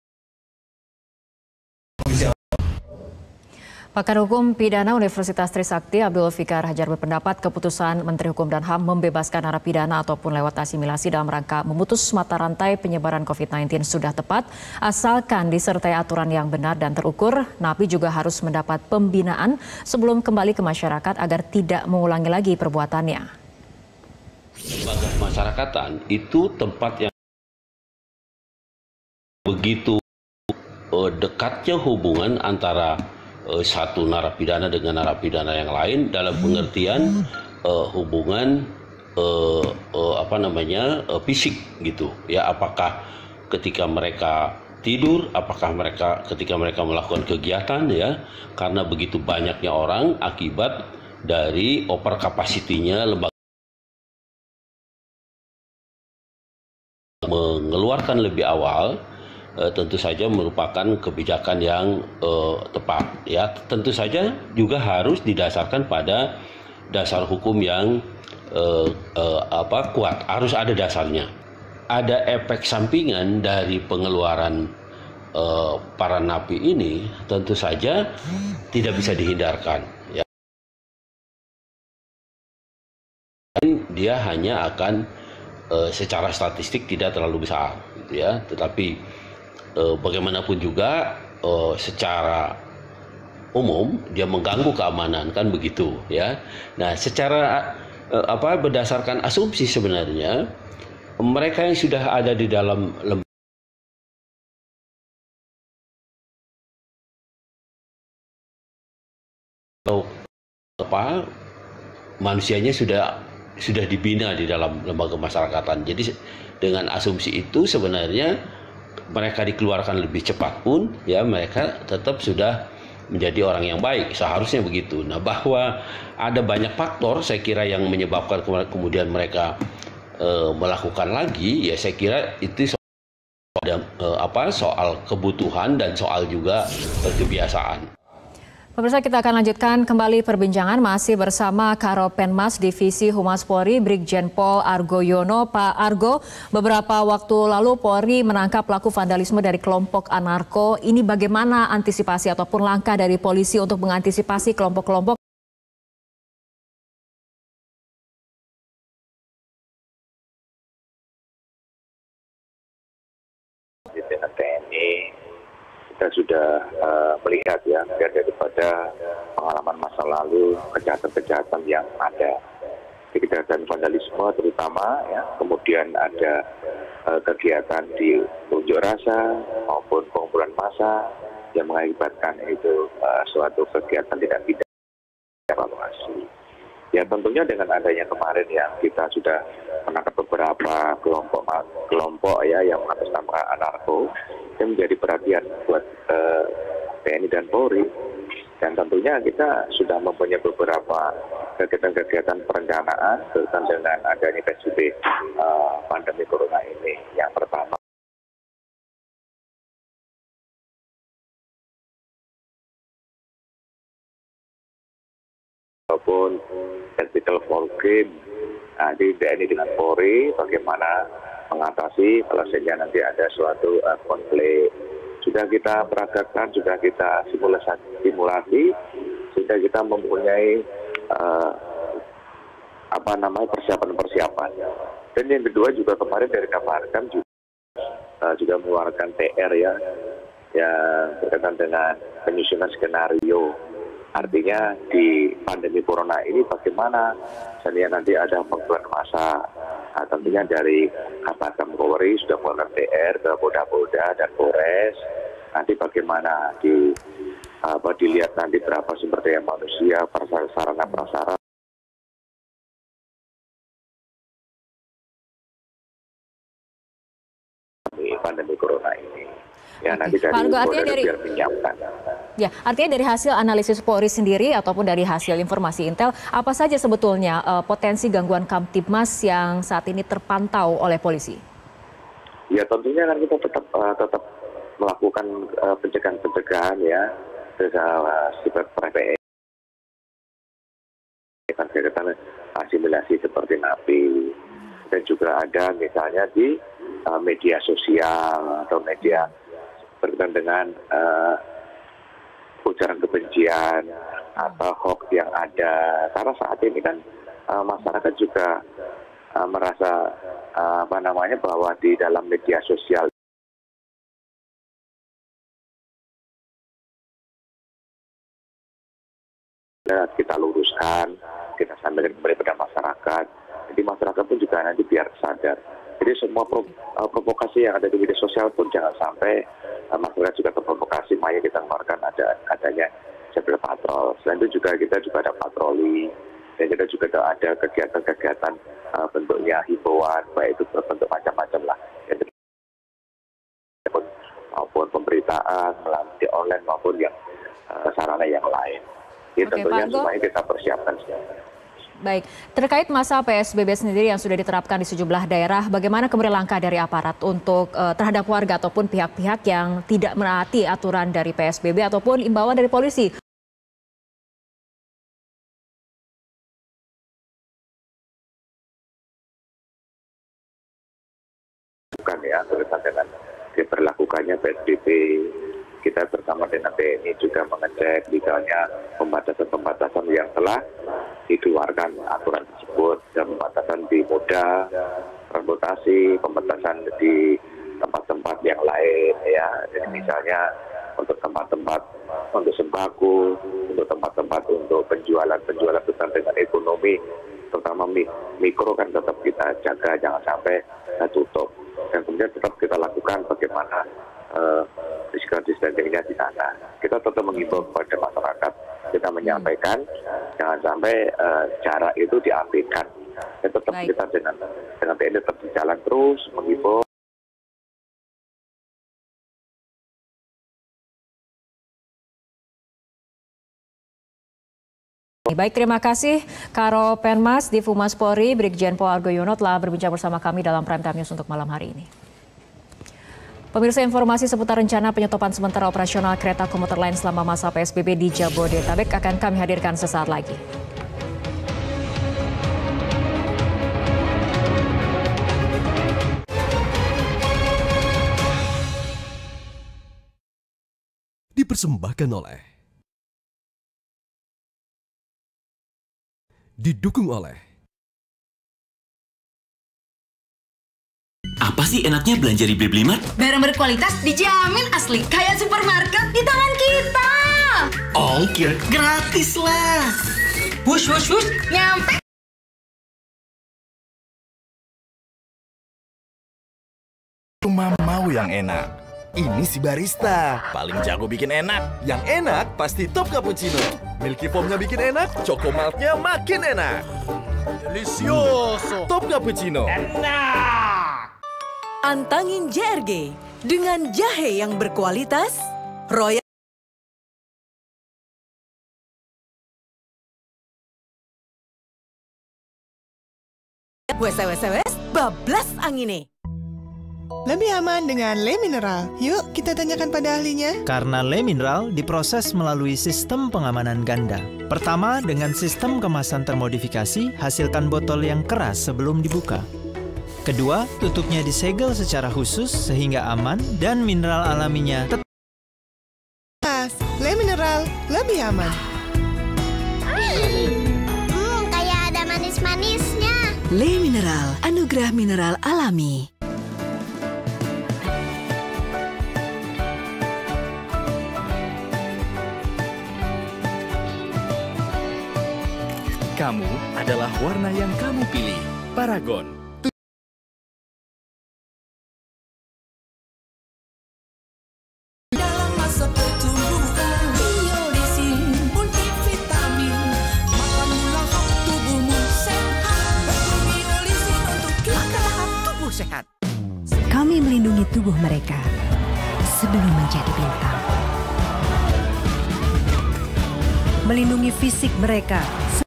Speaker 2: Pakar Hukum Pidana Universitas Trisakti Abdul Fikar Hajar berpendapat keputusan Menteri Hukum dan H A M membebaskan narapidana ataupun lewat asimilasi dalam rangka memutus mata rantai penyebaran covid sembilan belas sudah tepat, asalkan disertai aturan yang benar dan terukur. Napi juga harus mendapat pembinaan sebelum kembali ke masyarakat agar tidak mengulangi lagi perbuatannya.
Speaker 19: Lembaga pemasyarakatan itu tempat yang begitu uh, dekatnya hubungan antara satu narapidana dengan narapidana yang lain dalam pengertian uh, hubungan uh, uh, apa namanya uh, fisik gitu ya, apakah ketika mereka tidur, apakah mereka ketika mereka melakukan kegiatan ya, karena begitu banyaknya orang akibat dari over capacity-nya lembaga mengeluarkan lebih awal eh, tentu saja merupakan kebijakan yang eh, tepat ya. Tentu saja juga harus didasarkan pada dasar hukum yang eh, eh, apa kuat, harus ada dasarnya. Ada efek sampingan dari pengeluaran eh, para napi ini tentu saja tidak bisa dihindarkan ya. Dia hanya akan e, secara statistik tidak terlalu besar gitu ya, tetapi e, bagaimanapun juga e, secara umum dia mengganggu keamanan kan begitu ya. Nah, secara e, apa berdasarkan asumsi sebenarnya mereka yang sudah ada di dalam lembaga apa manusianya sudah sudah dibina di dalam lembaga masyarakatan. Jadi dengan asumsi itu sebenarnya mereka dikeluarkan lebih cepat pun ya mereka tetap sudah menjadi orang yang baik, seharusnya begitu. Nah, bahwa ada banyak faktor saya kira yang menyebabkan kemudian mereka e, melakukan lagi ya, saya kira itu soal, e, apa soal kebutuhan dan soal juga kebiasaan.
Speaker 2: Pemirsa, kita akan lanjutkan kembali perbincangan masih bersama Karopenmas Divisi Humas Polri Brigjen Pol Argo Yono. Pak Argo, beberapa waktu lalu Polri menangkap pelaku vandalisme dari kelompok anarko. Ini bagaimana antisipasi ataupun langkah dari polisi untuk mengantisipasi kelompok-kelompok
Speaker 22: dengan T N I? Kita sudah uh, melihat ya daripada pengalaman masa lalu kejahatan-kejahatan yang ada, kejahatan vandalisme terutama ya, kemudian ada uh, kegiatan di unjuk rasa maupun pengumpulan massa yang mengakibatkan itu uh, suatu kegiatan tidak pidana evaluasi. Ya tentunya dengan adanya kemarin yang kita sudah menangkap beberapa kelompok kelompok ya yang mengatasnamakan anarko, yang menjadi perhatian buat uh, T N I dan Polri, dan tentunya kita sudah mempunyai beberapa kegiatan-kegiatan perencanaan berkaitan dengan adanya P S B B uh, pandemi corona ini. Yang pertama, maupun tactical for game, nah, di T N I dengan Polri bagaimana mengatasi kalau saja nanti ada suatu uh, konflik. Sudah kita peragakan, sudah kita simulasi, simulasi sehingga kita mempunyai uh, apa namanya persiapan-persiapan. Dan yang kedua juga kemarin dari Kabarkam juga uh, juga mengeluarkan T R ya, yang berkaitan dengan penyusunan skenario. Artinya di pandemi corona ini bagaimana misalnya nanti ada pengumpulan massa. Nah, tentunya dari Kabarkam Polri sudah mengeluarkan T R ke Polda-Polda dan Polres. Nanti bagaimana di apa dilihat nanti berapa sumber daya manusia, sarana prasarana pandemi corona ini. Ya nanti dari Polda
Speaker 2: dari...
Speaker 22: biar menyiapkan.
Speaker 2: Ya, artinya dari hasil analisis Polri sendiri ataupun dari hasil informasi Intel, apa saja sebetulnya uh, potensi gangguan Kamtibmas yang saat ini terpantau oleh polisi?
Speaker 22: Ya tentunya kan kita tetap uh, tetap melakukan uh, pencegahan-pencegahan ya, dengan sifat P P E, kegiatan asimilasi seperti napi, dan juga ada misalnya di uh, media sosial atau media berkaitan dengan uh, ujaran kebencian atau hoax yang ada, karena saat ini kan uh, masyarakat juga uh, merasa uh, apa namanya bahwa di dalam media sosial kita luruskan, kita sampaikan kepada masyarakat, jadi masyarakat pun juga nanti biar sadar. Jadi semua provokasi yang ada di media sosial pun jangan sampai uh, masyarakat juga terprovokasi. Makanya kita mengeluarkan ada adanya jadwal patrol. Selain itu juga kita juga ada patroli Dan kita juga ada kegiatan-kegiatan uh, bentuknya himbauan, baik itu berbentuk macam-macam lah. Jadi, maupun pemberitaan melalui online maupun yang uh, sarana yang lain. Jadi
Speaker 2: Oke,
Speaker 22: tentunya
Speaker 2: Pak Argo.
Speaker 22: semuanya kita persiapkan.
Speaker 2: Baik, terkait masa P S B B sendiri yang sudah diterapkan di sejumlah daerah, bagaimana kemudian langkah dari aparat untuk uh, terhadap warga ataupun pihak-pihak yang tidak menaati aturan dari P S B B ataupun imbauan dari polisi?
Speaker 22: Bukan ya, terkait dengan diberlakukannya P S B B, kita bersama dengan T N I juga mengecek misalnya pembatasan-pembatasan yang telah dikeluarkan aturan tersebut, dan pembatasan di moda transportasi, pembatasan di tempat-tempat yang lain ya. Jadi misalnya untuk tempat-tempat untuk sembako, untuk tempat-tempat untuk penjualan-penjualan besar dengan ekonomi, terutama mikro kan tetap kita jaga, jangan sampai kita tutup. Dan kemudian tetap kita lakukan bagaimana uh, physical distancing-nya di sana. Kita tetap mengimbau kepada masyarakat, kita menyampaikan jangan sampai uh, jarak itu diabaikan. Ya, tetap Baik. kita dengan dengan T N I tetap berjalan terus mengimbau.
Speaker 2: Baik, terima kasih Karo Penmas di Humas Polri, Brigjen Pol Argo Yono telah berbincang bersama kami dalam Prime Time News untuk malam hari ini. Pemirsa, informasi seputar rencana penyetopan sementara operasional kereta komuter lain selama masa P S B B di Jabodetabek akan kami hadirkan sesaat lagi.
Speaker 3: Dipersembahkan oleh, didukung oleh.
Speaker 5: Apa sih enaknya belanja di Blibli Mart?
Speaker 14: Barang berkualitas dijamin asli kayak supermarket di tangan kita.
Speaker 5: Ongkir gratis lah.
Speaker 14: Wush wush wush, nyampe.
Speaker 1: Cuma mau yang enak. Ini si barista, paling jago bikin enak. Yang enak pasti Top Cappuccino. Milky Foamnya bikin enak, Choco Milknya makin enak. Delicioso. Top Cappuccino.
Speaker 4: Enak. Antangin J R G dengan jahe yang berkualitas, Royal. Wes wes wes, bablas angine.
Speaker 11: Lebih aman dengan Le Mineral. Yuk kita tanyakan pada ahlinya.
Speaker 20: Karena Le Mineral diproses melalui sistem pengamanan ganda. Pertama, dengan sistem kemasan termodifikasi, hasilkan botol yang keras sebelum dibuka. Kedua, tutupnya disegel secara khusus sehingga aman dan mineral alaminya tetap.
Speaker 11: Le Mineral lebih aman.
Speaker 21: Hmm, kayak ada manis-manisnya.
Speaker 4: Le Mineral, anugerah mineral alami.
Speaker 6: Kamu adalah warna yang kamu pilih. Paragon.
Speaker 4: Dalam masa pertumbuhan, biodisin, multivitamin, makanlah tubuhmu sehat. Biodisin untuk kita. Tubuh sehat.
Speaker 25: Kami melindungi tubuh mereka sebelum menjadi bintang. Melindungi fisik mereka.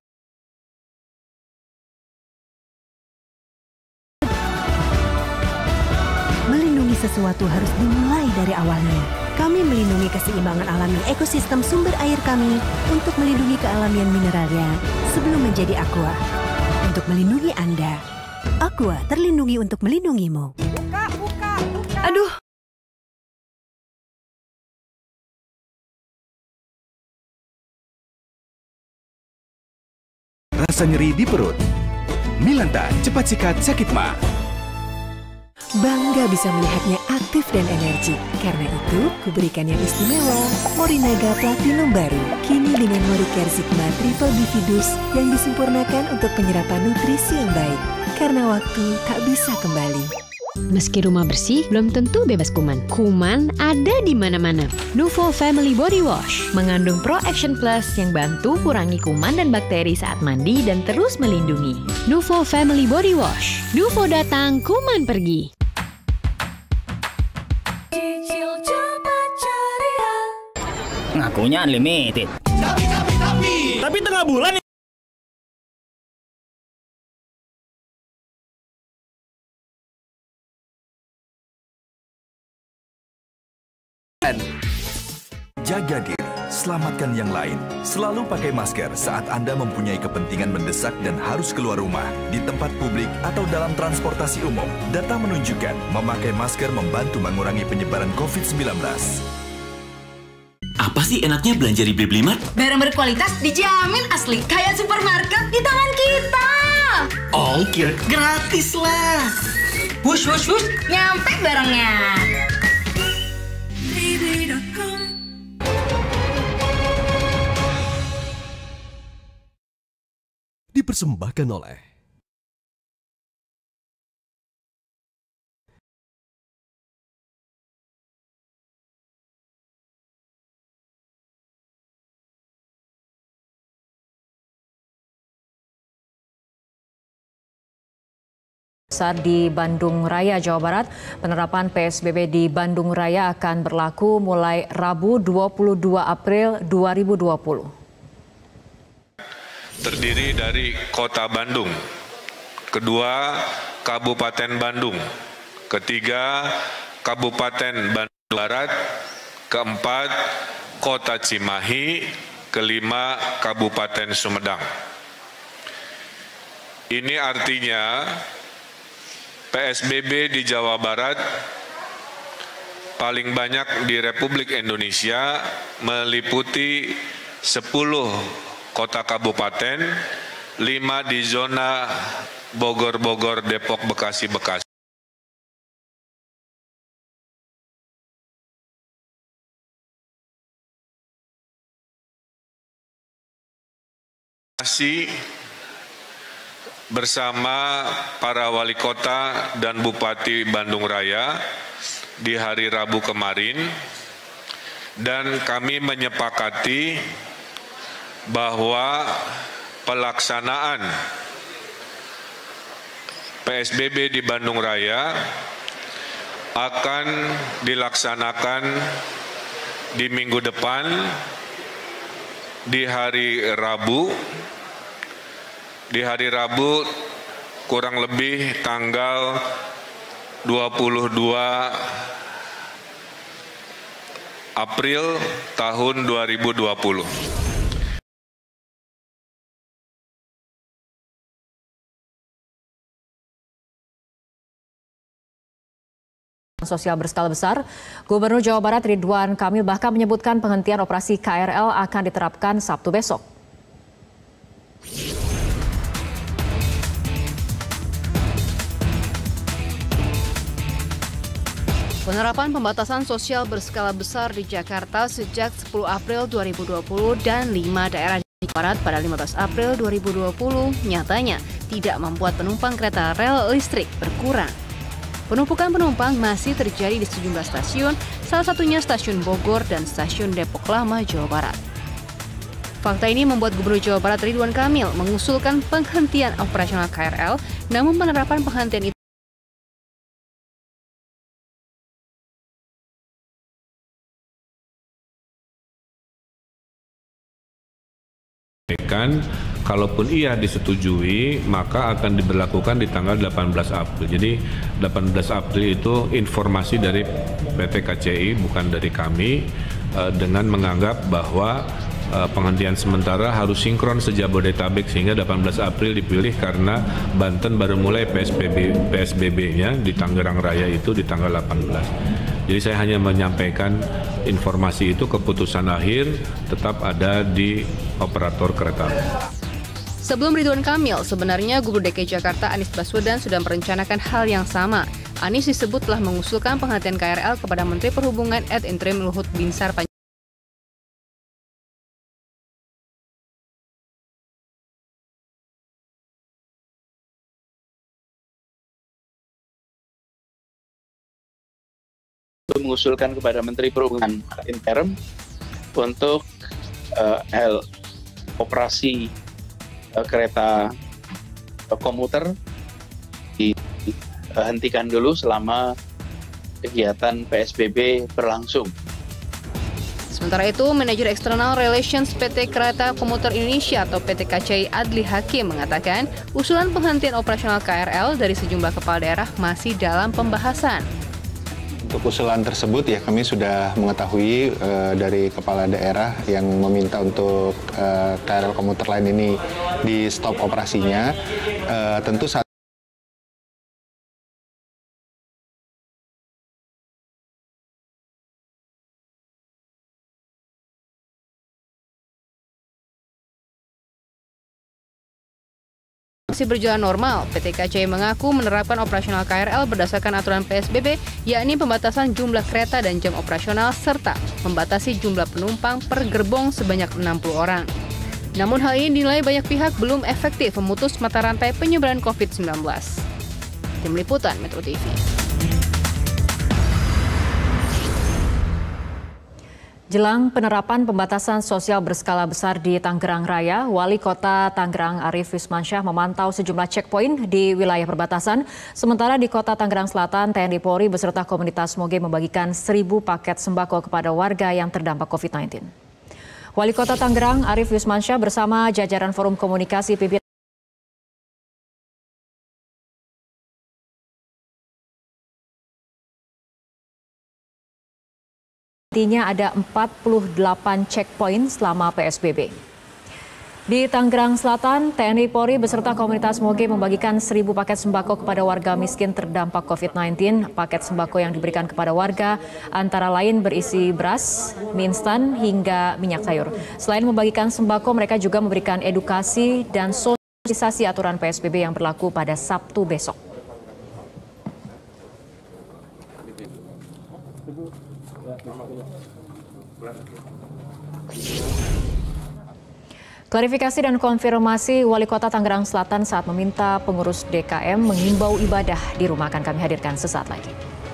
Speaker 25: Sesuatu harus dimulai dari awalnya. Kami melindungi keseimbangan alami ekosistem sumber air kami untuk melindungi kealamian mineralnya sebelum menjadi Aqua. Untuk melindungi Anda, Aqua terlindungi untuk melindungimu.
Speaker 11: Buka, buka, buka.
Speaker 4: Aduh.
Speaker 6: Rasa nyeri di perut. Milanta, cepat sikat sakit mah.
Speaker 25: Bangga bisa melihatnya aktif dan energi. Karena itu, kuberikan yang istimewa, Morinaga Platinum baru. Kini dengan Moricare Sigma Triple Bifidus yang disempurnakan untuk penyerapan nutrisi yang baik. Karena waktu tak bisa kembali.
Speaker 7: Meski rumah bersih, belum tentu bebas kuman. Kuman ada di mana-mana. Nuvo Family Body Wash mengandung Pro Action Plus yang bantu kurangi kuman dan bakteri saat mandi dan terus melindungi. Nuvo Family Body Wash. Nuvo datang, kuman pergi.
Speaker 8: Ngakunya unlimited.
Speaker 9: Tapi, tapi, tapi. Tapi tengah bulan nih.
Speaker 1: Jaga diri, selamatkan yang lain. Selalu pakai masker saat Anda mempunyai kepentingan mendesak dan harus keluar rumah, di tempat publik atau dalam transportasi umum. Data menunjukkan memakai masker membantu mengurangi penyebaran covid sembilan belas.
Speaker 5: Apa sih enaknya belanja di Bliblimat?
Speaker 14: Barang berkualitas dijamin asli, kayak supermarket di tangan kita.
Speaker 9: Ongkir gratis lah.
Speaker 14: Wush, wush, wush, nyampe barangnya.
Speaker 3: Dipersembahkan oleh
Speaker 2: Saat di Bandung Raya, Jawa Barat, penerapan P S B B di Bandung Raya akan berlaku mulai Rabu dua puluh dua April dua ribu dua puluh.
Speaker 12: Terdiri dari Kota Bandung, kedua Kabupaten Bandung, ketiga Kabupaten Bandung Barat, keempat Kota Cimahi, kelima Kabupaten Sumedang. Ini artinya P S B B di Jawa Barat paling banyak di Republik Indonesia, meliputi sepuluh kota kabupaten, lima di zona Bogor-Bogor, Depok, Bekasi, Bekasi. Bersama para wali kota dan Bupati Bandung Raya di hari Rabu kemarin, dan kami menyepakati bahwa pelaksanaan P S B B di Bandung Raya akan dilaksanakan di minggu depan di hari Rabu. Di hari Rabu kurang lebih tanggal dua puluh dua April tahun dua ribu dua puluh.
Speaker 2: Sosial berskala besar, Gubernur Jawa Barat Ridwan Kamil bahkan menyebutkan penghentian operasi K R L akan diterapkan Sabtu besok.
Speaker 23: Penerapan pembatasan sosial berskala besar di Jakarta sejak sepuluh April dua ribu dua puluh dan lima daerah di Barat pada lima belas April dua ribu dua puluh nyatanya tidak membuat penumpang kereta rel listrik berkurang. Penumpukan penumpang masih terjadi di sejumlah stasiun, salah satunya stasiun Bogor dan stasiun Depok Lama, Jawa Barat. Fakta ini membuat Gubernur Jawa Barat Ridwan Kamil mengusulkan penghentian operasional K R L, namun penerapan penghentian itu
Speaker 12: kan, kalaupun iya disetujui, maka akan diberlakukan di tanggal delapan belas April. Jadi delapan belas April itu informasi dari P T K C I, bukan dari kami, dengan menganggap bahwa penghentian sementara harus sinkron se-Jabodetabek, sehingga delapan belas April dipilih karena Banten baru mulai P S B B, P S B B-nya di Tangerang Raya itu di tanggal delapan belas. Jadi saya hanya menyampaikan informasi itu, keputusan akhir tetap ada di operator kereta.
Speaker 23: Sebelum Ridwan Kamil, sebenarnya Gubernur D K I Jakarta Anies Baswedan sudah merencanakan hal yang sama. Anies disebut telah mengusulkan penghentian K R L kepada Menteri Perhubungan ad interim Luhut Binsar Panjaitan.
Speaker 8: mengusulkan kepada Menteri Perhubungan interim untuk uh, L, operasi uh, kereta uh, komuter dihentikan dulu selama kegiatan P S B B berlangsung.
Speaker 23: Sementara itu, Manajer External Relations P T Kereta Komuter Indonesia atau P T K C I Adli Hakim mengatakan usulan penghentian operasional K R L dari sejumlah kepala daerah masih dalam pembahasan.
Speaker 10: Untuk usulan tersebut ya kami sudah mengetahui uh, dari kepala daerah yang meminta untuk uh, K R L komuter lain ini di stop operasinya. Uh, tentu saat
Speaker 23: Masih berjalan normal, P T K C I mengaku menerapkan operasional K R L berdasarkan aturan P S B B, yakni pembatasan jumlah kereta dan jam operasional, serta membatasi jumlah penumpang per gerbong sebanyak enam puluh orang. Namun hal ini dinilai banyak pihak belum efektif memutus mata rantai penyebaran covid sembilan belas. Tim Liputan Metro T V.
Speaker 2: Jelang penerapan pembatasan sosial berskala besar di Tangerang Raya, Wali Kota Tangerang Arief Wismansyah memantau sejumlah checkpoint di wilayah perbatasan. Sementara di Kota Tangerang Selatan, T N I Polri beserta komunitas Moge membagikan seribu paket sembako kepada warga yang terdampak covid sembilan belas. Wali Kota Tangerang Arief Wismansyah bersama jajaran Forum Komunikasi Pimpinan Artinya ada empat puluh delapan checkpoint selama P S B B. Di Tangerang Selatan, T N I Polri beserta komunitas Moge membagikan seribu paket sembako kepada warga miskin terdampak covid sembilan belas. Paket sembako yang diberikan kepada warga antara lain berisi beras, mie instan, hingga minyak sayur. Selain membagikan sembako, mereka juga memberikan edukasi dan sosialisasi aturan P S B B yang berlaku pada Sabtu besok. Klarifikasi dan konfirmasi Wali Kota Tangerang Selatan saat meminta pengurus D K M menghimbau ibadah di rumah akan kami hadirkan sesaat lagi.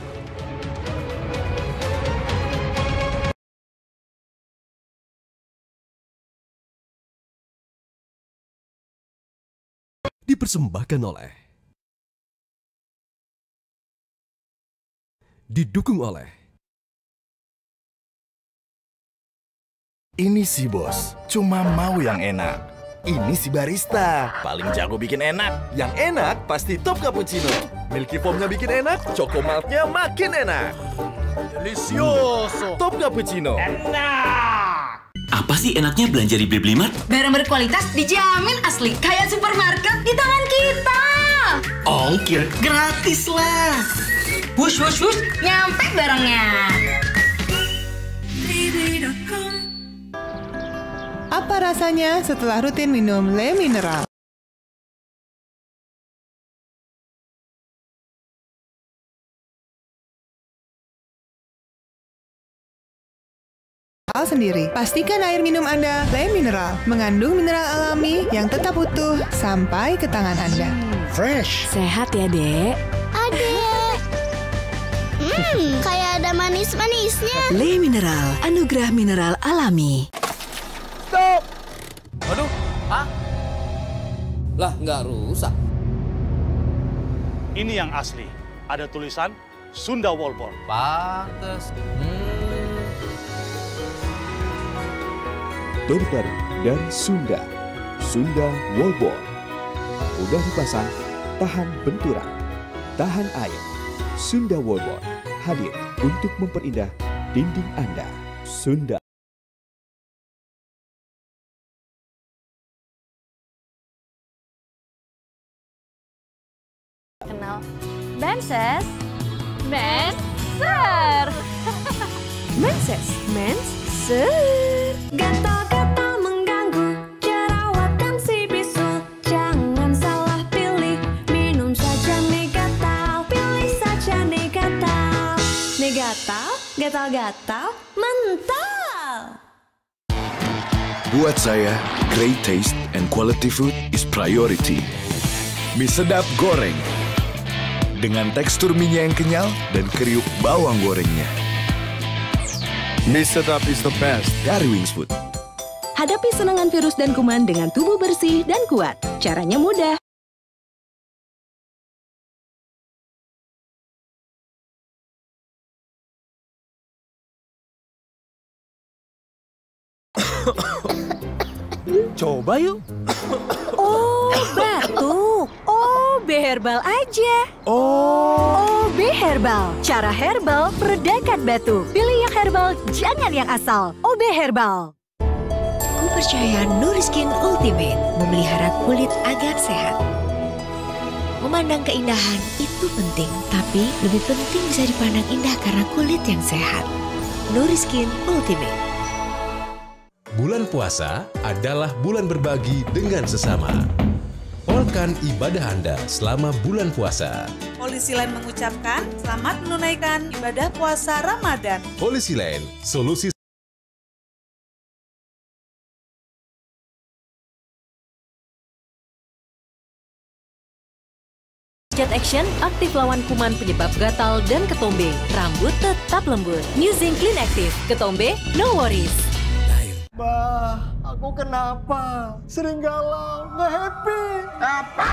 Speaker 3: Dipersembahkan oleh, didukung oleh,
Speaker 1: ini si bos, cuma mau yang enak. Ini si barista, paling jago bikin enak.
Speaker 3: Yang enak pasti top cappuccino. Milky Foamnya bikin enak, Choco Milknya makin enak. Delicioso. Top cappuccino.
Speaker 5: Enak. Apa sih enaknya belanja di Bliblimart?
Speaker 14: Barang berkualitas dijamin asli, kayak supermarket di tangan kita.
Speaker 9: Ongkir gratis lah.
Speaker 14: Wush wush wush, nyampe barangnya.
Speaker 11: Apa rasanya setelah rutin minum Le Mineral? Sendiri, pastikan air minum Anda Le Mineral mengandung mineral alami yang tetap utuh sampai ke tangan Anda.
Speaker 13: Fresh.
Speaker 21: Sehat ya, Dek. Adek. Hmm, kayak ada manis-manisnya.
Speaker 4: Le Mineral, anugerah mineral alami.
Speaker 13: Stop! Aduh, ah? Lah, nggak rusak.
Speaker 15: Ini yang asli. Ada tulisan Sunda Wallboard.
Speaker 13: Pantes. Hmm.
Speaker 6: Terbaru dari Sunda. Sunda Wallboard. Mudah dipasang, tahan benturan, tahan air. Sunda Wallboard hadir untuk memperindah dinding Anda. Sunda.
Speaker 21: Kenal Menses Menser Menses Menser gatal-gatal mengganggu jerawatan si bisul, jangan salah pilih, minum saja Negatal, pilih saja Negatal. Negatal, gatal-gatal, mental.
Speaker 6: Buat saya, great taste and quality food is priority. Mie sedap goreng dengan tekstur mie yang kenyal dan kriuk bawang gorengnya.
Speaker 3: Mie Sedap is the best dari Wings Food.
Speaker 4: Hadapi serangan virus dan kuman dengan tubuh bersih dan kuat. Caranya mudah.
Speaker 3: Coba yuk.
Speaker 4: Oh, batuk. Oh, B Herbal aja.
Speaker 3: Oh.
Speaker 4: Oh, B Herbal. Cara herbal meredakan batuk. Pilih yang herbal, jangan yang asal. O B Herbal.
Speaker 16: Ku percaya Nuriskin Ultimate memelihara kulit agar sehat. Memandang keindahan itu penting, tapi lebih penting bisa dipandang indah karena kulit yang sehat. Nuriskin Ultimate.
Speaker 17: Bulan puasa adalah bulan berbagi dengan sesama. Polkan ibadah Anda selama bulan puasa.
Speaker 18: Polisi Lain mengucapkan selamat menunaikan ibadah puasa Ramadan.
Speaker 17: Polisi Lain, solusi
Speaker 4: Jet Action aktif lawan kuman penyebab gatal dan ketombe. Rambut tetap lembut. New Zinc Clean Active. Ketombe, no worries.
Speaker 3: Bah, aku kenapa? Sering galau, nggak happy.
Speaker 19: Apa?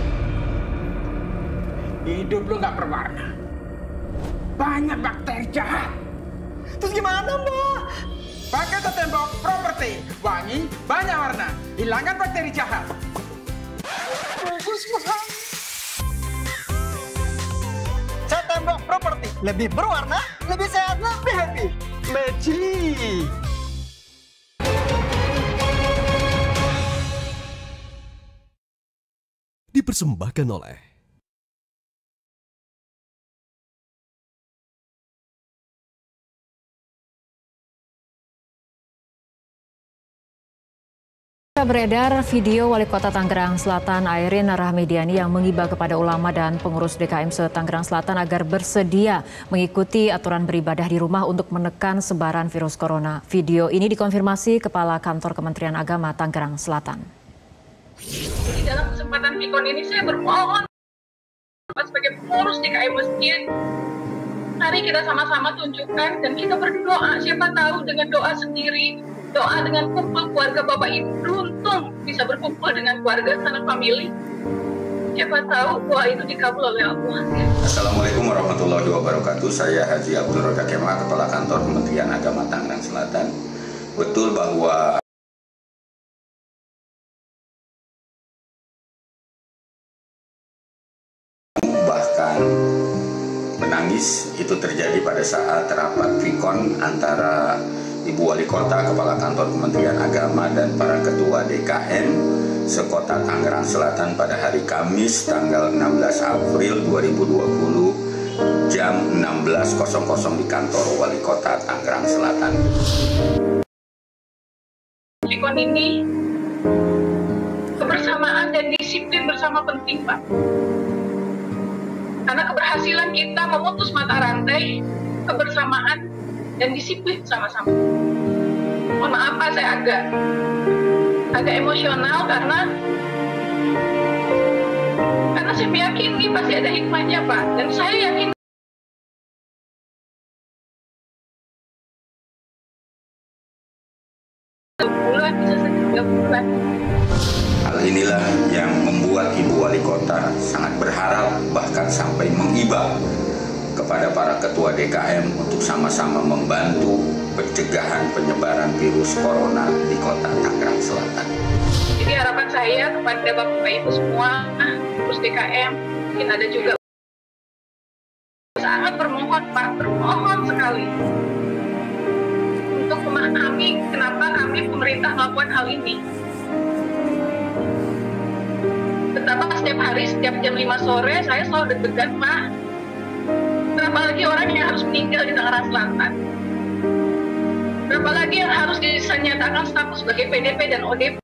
Speaker 19: Hidup lu nggak berwarna. Banyak bakteri jahat.
Speaker 3: Terus gimana, Mbak?
Speaker 19: Pakai Tembok Property. Wangi, banyak warna. Hilangkan bakteri jahat.
Speaker 3: Bagus, Mbak. Tembok Property. Lebih berwarna, lebih sehat, lebih happy. Magic. Dipersembahkan oleh
Speaker 2: beredar video Wali Kota Tangerang Selatan Airin Rahmidiani yang mengiba kepada ulama dan pengurus D K M se-Tangerang Selatan agar bersedia mengikuti aturan beribadah di rumah untuk menekan sebaran virus corona. Video ini dikonfirmasi Kepala Kantor Kementerian Agama Tangerang Selatan.
Speaker 24: Di dalam kesempatan Pikon ini saya bermohon sebagai pengurus D K M Masjid, mari kita sama-sama tunjukkan dan kita berdoa. Siapa tahu dengan doa sendiri, doa dengan kumpul keluarga Bapak Ibu beruntung bisa berkumpul dengan keluarga sanak famili. Siapa tahu doa itu dikabul oleh Allah.
Speaker 26: Assalamualaikum warahmatullahi wabarakatuh. Saya Haji Abdul Roda Kemah, Kepala Kantor Kementerian Agama Tangerang Selatan. Betul bahwa menangis itu terjadi pada saat rapat Pikon antara Ibu Wali Kota, Kepala Kantor Kementerian Agama dan para ketua D K M sekota Tangerang Selatan pada hari Kamis tanggal enam belas April dua ribu dua puluh jam enam belas di kantor Wali Kota Tangerang Selatan.
Speaker 24: Pikon ini kebersamaan dan disiplin bersama penting, Pak. Karena keberhasilan kita memutus mata rantai, kebersamaan, dan disiplin sama-sama. Mohon maaf Pak, saya agak agak emosional karena karena saya meyakini pasti ada hikmahnya Pak, dan saya yakin dua bulan bisa tiga bulan.
Speaker 26: Hal inilah yang membuat Ibu Wali Kota sangat berharap bahkan sampai mengiba kepada para ketua D K M untuk sama-sama membantu pencegahan penyebaran virus corona di kota Tangerang Selatan.
Speaker 24: Jadi harapan saya kepada Bapak Ibu semua, terus D K M, mungkin ada juga sangat bermohon Pak, bermohon sekali untuk memahami kenapa kami pemerintah melakukan hal ini. Betapa setiap hari, setiap jam lima sore, saya selalu deg-degan, Pak. Berapa lagi orang yang harus meninggal di Tangerang Selatan? Berapa lagi yang harus dinyatakan status sebagai P D P dan O D P?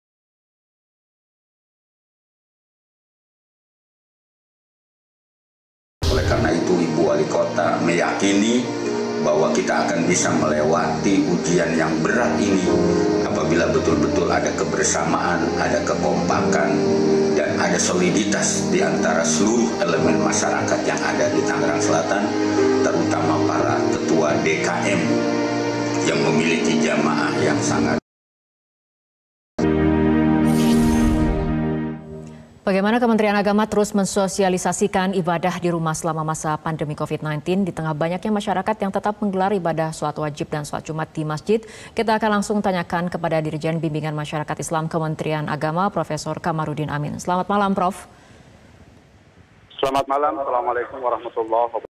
Speaker 26: Oleh karena itu, Ibu Wali Kota meyakini bahwa kita akan bisa melewati ujian yang berat ini apabila betul-betul ada kebersamaan, ada kekompakan, dan ada soliditas di antara seluruh elemen masyarakat yang ada di Tangerang Selatan, terutama para ketua D K M yang sangat.
Speaker 2: Bagaimana Kementerian Agama terus mensosialisasikan ibadah di rumah selama masa pandemi covid sembilan belas di tengah banyaknya masyarakat yang tetap menggelar ibadah sholat wajib dan sholat Jumat di masjid? Kita akan langsung tanyakan kepada Dirjen Bimbingan Masyarakat Islam Kementerian Agama, Profesor Kamarudin Amin. Selamat malam, Prof.
Speaker 7: Selamat malam. Assalamualaikum warahmatullahi wabarakatuh.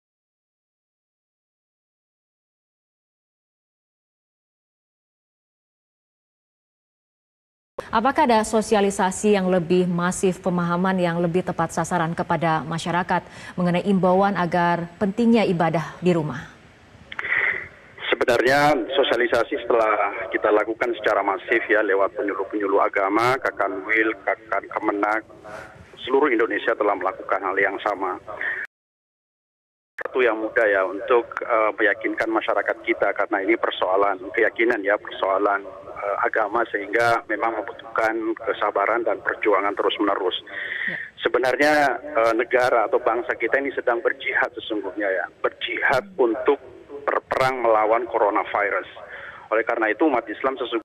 Speaker 2: Apakah ada sosialisasi yang lebih masif, pemahaman yang lebih tepat sasaran kepada masyarakat mengenai imbauan agar pentingnya ibadah di rumah?
Speaker 7: Sebenarnya sosialisasi setelah kita lakukan secara masif ya lewat penyuluh-penyuluh agama, Kakanwil, Kakan Kemenak, seluruh Indonesia telah melakukan hal yang sama. Satu yang mudah ya untuk uh, meyakinkan masyarakat kita karena ini persoalan keyakinan ya, persoalan uh, agama sehingga memang membutuhkan kesabaran dan perjuangan terus-menerus. Ya. Sebenarnya uh, negara atau bangsa kita ini sedang berjihad sesungguhnya ya, berjihad untuk berperang melawan coronavirus. Oleh karena itu umat Islam sesungguhnya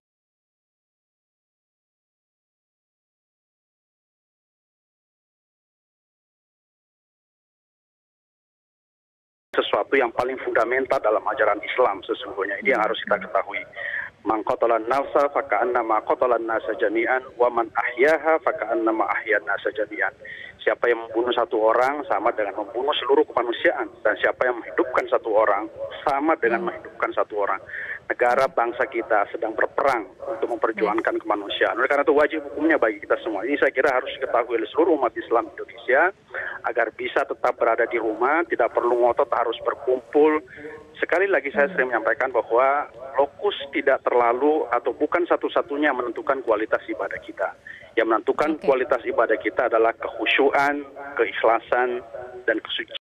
Speaker 7: sesuatu yang paling fundamental dalam ajaran Islam sesungguhnya. Ini yang harus kita ketahui. Man qatalan nafsa faka'annama qatalan nasa jami'an wa man ahyaha faka'annama ahyan nasa jami'an. Siapa yang membunuh satu orang sama dengan membunuh seluruh kemanusiaan, dan siapa yang menghidupkan satu orang sama dengan menghidupkan satu orang. Negara bangsa kita sedang berperang untuk memperjuangkan kemanusiaan. Oleh karena itu wajib hukumnya bagi kita semua. Ini saya kira harus diketahui oleh seluruh umat Islam Indonesia agar bisa tetap berada di rumah, tidak perlu ngotot harus berkumpul. Sekali lagi saya sering menyampaikan bahwa lokus tidak terlalu atau bukan satu-satunya menentukan kualitas ibadah kita. Yang menentukan okay. kualitas ibadah kita adalah kekhusyuan, keikhlasan, dan kesucian.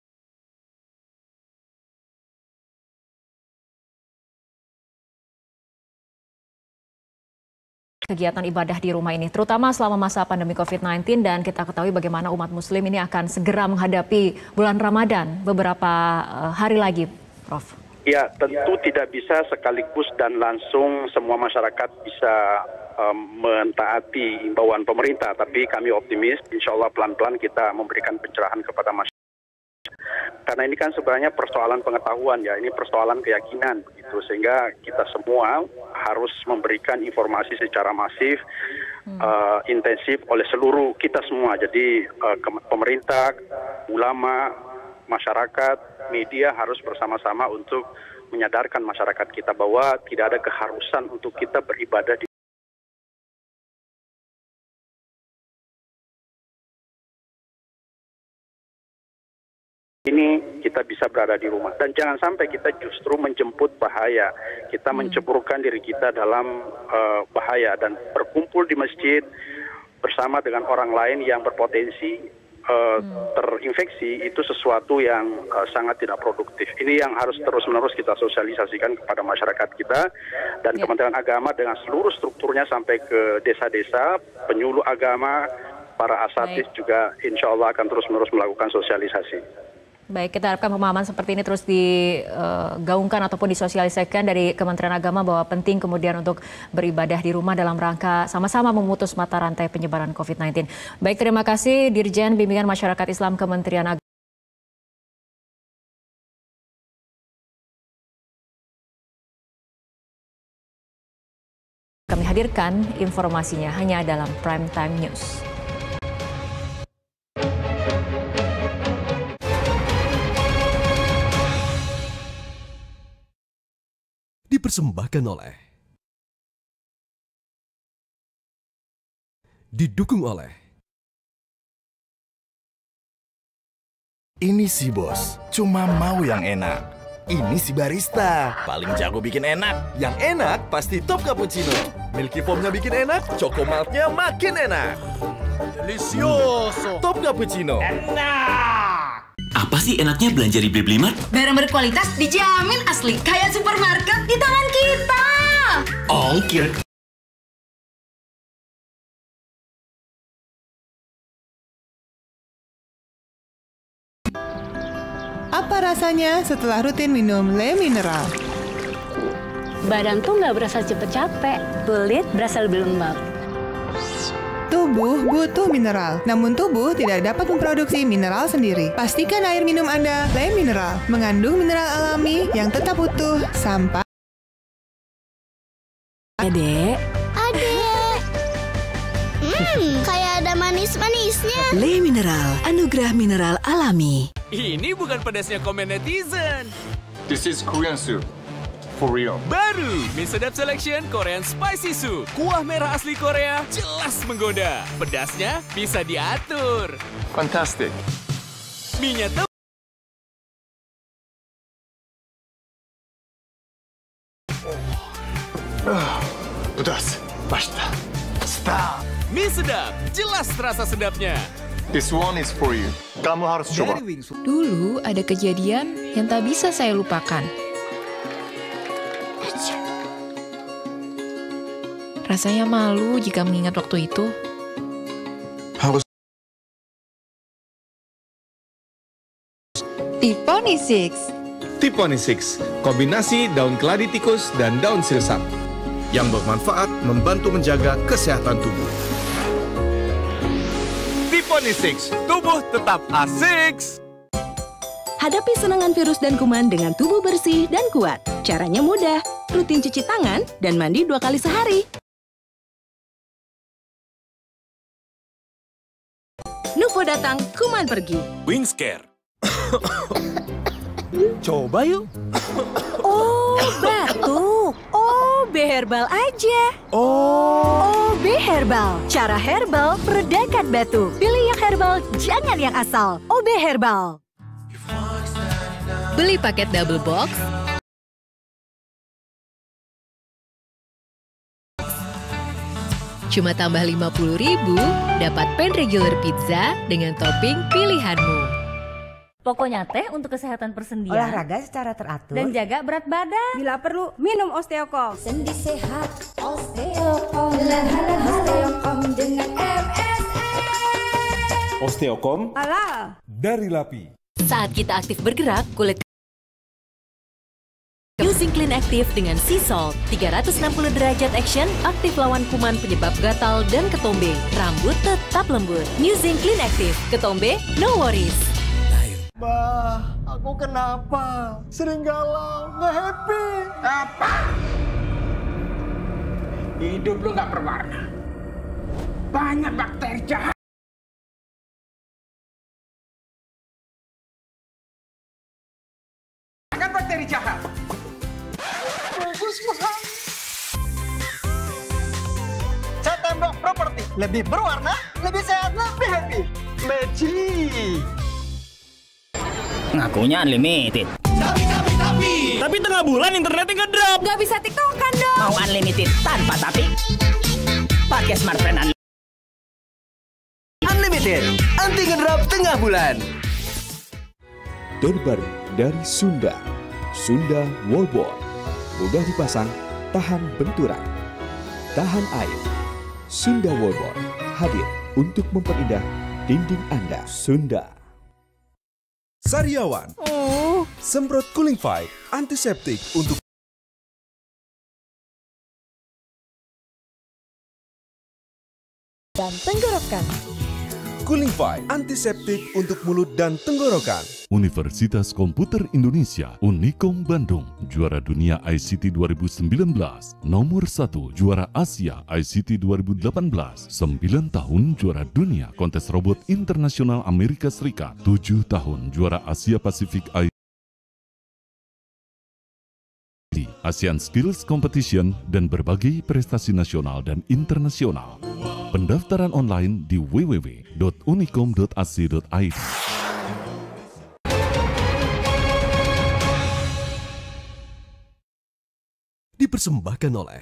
Speaker 2: Kegiatan ibadah di rumah ini, terutama selama masa pandemi covid sembilan belas, dan kita ketahui bagaimana umat muslim ini akan segera menghadapi bulan Ramadan beberapa hari lagi, Prof.
Speaker 7: Ya, tentu tidak bisa sekaligus dan langsung semua masyarakat bisa um, mentaati imbauan pemerintah, tapi kami optimis, insya Allah pelan-pelan kita memberikan pencerahan kepada masyarakat. Karena ini kan sebenarnya persoalan pengetahuan ya, ini persoalan keyakinan gitu, sehingga kita semua harus memberikan informasi secara masif, hmm. uh, intensif oleh seluruh kita semua. Jadi uh, pemerintah, ulama, masyarakat, media harus bersama-sama untuk menyadarkan masyarakat kita bahwa tidak ada keharusan untuk kita beribadah di ini kita bisa berada di rumah. Dan jangan sampai kita justru menjemput bahaya. Kita hmm. menceburkan diri kita dalam uh, bahaya dan berkumpul di masjid bersama dengan orang lain yang berpotensi uh, hmm. terinfeksi itu sesuatu yang uh, sangat tidak produktif. Ini yang harus terus-menerus kita sosialisasikan kepada masyarakat kita, dan ya. Kementerian Agama dengan seluruh strukturnya sampai ke desa-desa, penyuluh agama, para asatidz juga insya Allah akan terus-menerus melakukan sosialisasi.
Speaker 2: Baik, kita harapkan pemahaman seperti ini terus digaungkan uh, ataupun disosialisasikan dari Kementerian Agama bahwa penting kemudian untuk beribadah di rumah dalam rangka sama-sama memutus mata rantai penyebaran covid sembilan belas. Baik, terima kasih Dirjen Bimbingan Masyarakat Islam Kementerian Agama. Kami hadirkan informasinya hanya dalam Prime Time News.
Speaker 8: Dipersembahkan oleh, didukung oleh,
Speaker 1: ini si bos, cuma mau yang enak. Ini si barista, paling jago bikin enak.
Speaker 3: Yang enak pasti Top Cappuccino. Milky Foamnya bikin enak, Choco Milknya makin enak. Delicioso. Top Cappuccino.
Speaker 5: Enak. Apa sih enaknya belanja di Blibli-Mart?
Speaker 14: Barang berkualitas dijamin asli, kayak supermarket di tangan kita.
Speaker 5: Ongkir.
Speaker 11: Apa rasanya setelah rutin minum Le Mineral?
Speaker 21: badan tuh nggak berasa cepet capek, kulit berasa lebih lembab.
Speaker 11: Tubuh butuh mineral, namun tubuh tidak dapat memproduksi mineral sendiri. Pastikan air minum Anda lain mineral, mengandung mineral alami yang tetap utuh sampai...
Speaker 16: Adek.
Speaker 10: Adek. Hmm, kayak ada manis-manisnya.
Speaker 16: Le Mineral, anugerah mineral alami.
Speaker 12: Ini bukan pedasnya komen netizen.
Speaker 20: This is Korean soup. For real.
Speaker 12: Baru, mie sedap selection Korean spicy soup. Kuah merah asli Korea jelas menggoda. Pedasnya bisa diatur.
Speaker 20: Fantastic.
Speaker 12: Mie-nya tuh
Speaker 20: Pedas. Basta. Stop.
Speaker 12: mie sedap, jelas terasa sedapnya.
Speaker 20: This one is for you. Kamu harus coba.
Speaker 22: Dulu ada kejadian yang tak bisa saya lupakan. Rasanya malu jika mengingat waktu itu.
Speaker 20: Harus.
Speaker 23: Tiffany Six.
Speaker 3: Tiffany Six, kombinasi daun keladi tikus dan daun silsap yang bermanfaat membantu menjaga kesehatan tubuh.
Speaker 12: Tiffany Six, tubuh tetap asik.
Speaker 4: Hadapi serangan virus dan kuman dengan tubuh bersih dan kuat. Caranya mudah, rutin cuci tangan dan mandi dua kali sehari. Nuvo datang, kuman pergi.
Speaker 12: Wingscare. Coba yuk.
Speaker 4: Oh, batuk. O B Herbal aja.
Speaker 12: Oh.
Speaker 4: O B Herbal. Cara herbal meredakan batuk. Pilih yang herbal, jangan yang asal. O B Herbal.
Speaker 16: Beli paket double box, cuma tambah lima puluh ribu, dapat pan regular pizza dengan topping pilihanmu.
Speaker 25: Pokoknya teh untuk kesehatan persendian,
Speaker 27: olahraga secara teratur,
Speaker 25: dan jaga berat badan. Bila perlu, minum Osteocom.
Speaker 21: Sendi sehat, Osteocom. Osteocom dengan M S M.
Speaker 17: Osteocom
Speaker 25: Halal
Speaker 17: dari Lapi.
Speaker 4: Saat kita aktif bergerak, kulit Using Clean Active dengan Sea Salt, tiga ratus enam puluh derajat action, aktif lawan kuman penyebab gatal dan ketombe. Rambut tetap lembut. Using Clean Active, ketombe, no worries.
Speaker 3: Bah, aku kenapa? Sering galau, nggak happy.
Speaker 19: Apa? Hidup lu nggak berwarna. Banyak bakteri jahat. Angkat bakteri jahat. Bagus banget.
Speaker 3: Cat Tembok Properti, lebih berwarna, lebih sehat, lebih happy. Magic.
Speaker 28: Ngakunya unlimited.
Speaker 12: Tapi, tapi, tapi. Tapi tengah bulan internetnya ngedrop.
Speaker 25: Gak bisa tiktokan dong.
Speaker 28: Mau unlimited tanpa tapi? Pakai smartphone unlimited.
Speaker 3: Unlimited, anti ngedrop tengah bulan.
Speaker 6: Terbaru dari Sunda, Sunda Wallboard. Mudah dipasang, tahan benturan, tahan air. Sunda Wallboard hadir untuk memperindah dinding Anda. Sunda.
Speaker 8: Sariawan, oh. Semprot cooling fight, antiseptik untuk
Speaker 21: Dan tenggorokan.
Speaker 8: Cooling fight, antiseptik untuk mulut dan tenggorokan.
Speaker 29: Universitas Komputer Indonesia, Unikom Bandung, juara dunia I C T dua ribu sembilan belas, nomor satu juara Asia I C T dua ribu delapan belas, sembilan tahun juara dunia kontes robot internasional Amerika Serikat, tujuh tahun juara Asia Pasifik I C T, ASEAN Skills Competition, dan berbagai prestasi nasional dan internasional. Pendaftaran online di w w w titik unikom titik a c titik i d.
Speaker 8: Dipersembahkan oleh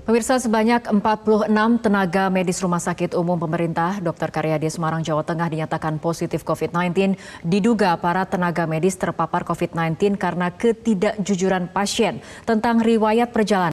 Speaker 2: Pemirsa, sebanyak empat puluh enam tenaga medis Rumah Sakit Umum Pemerintah dokter Karyadi Semarang, Jawa Tengah dinyatakan positif covid sembilan belas. Diduga para tenaga medis terpapar covid sembilan belas karena ketidakjujuran pasien tentang riwayat perjalanan.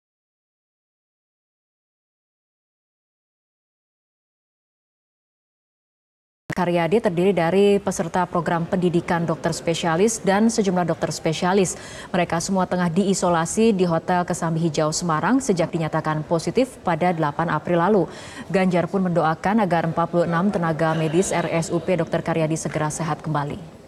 Speaker 2: Karyadi terdiri dari peserta program pendidikan dokter spesialis dan sejumlah dokter spesialis. Mereka semua tengah diisolasi di Hotel Kesambi Hijau Semarang sejak dinyatakan positif pada delapan April lalu. Ganjar pun mendoakan agar empat puluh enam tenaga medis R S U P dokter Karyadi segera sehat kembali.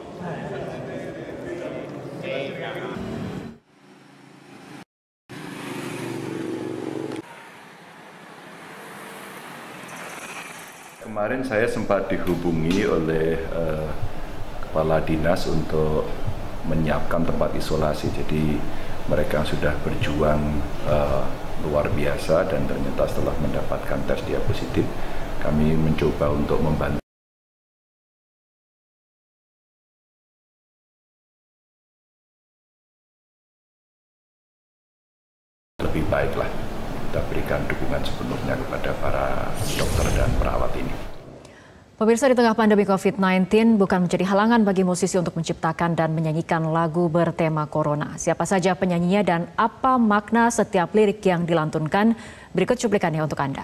Speaker 7: Kemarin saya sempat dihubungi oleh uh, kepala dinas untuk menyiapkan tempat isolasi. Jadi mereka sudah berjuang uh, luar biasa dan ternyata setelah mendapatkan tes dia positif, kami mencoba untuk membantu. Lebih baiklah kita berikan dukungan sepenuhnya kepada para dokter dan perawat ini.
Speaker 2: Pemirsa, di tengah pandemi covid sembilan belas bukan menjadi halangan bagi musisi untuk menciptakan dan menyanyikan lagu bertema corona. Siapa saja penyanyinya dan apa makna setiap lirik yang dilantunkan? Berikut cuplikannya untuk Anda.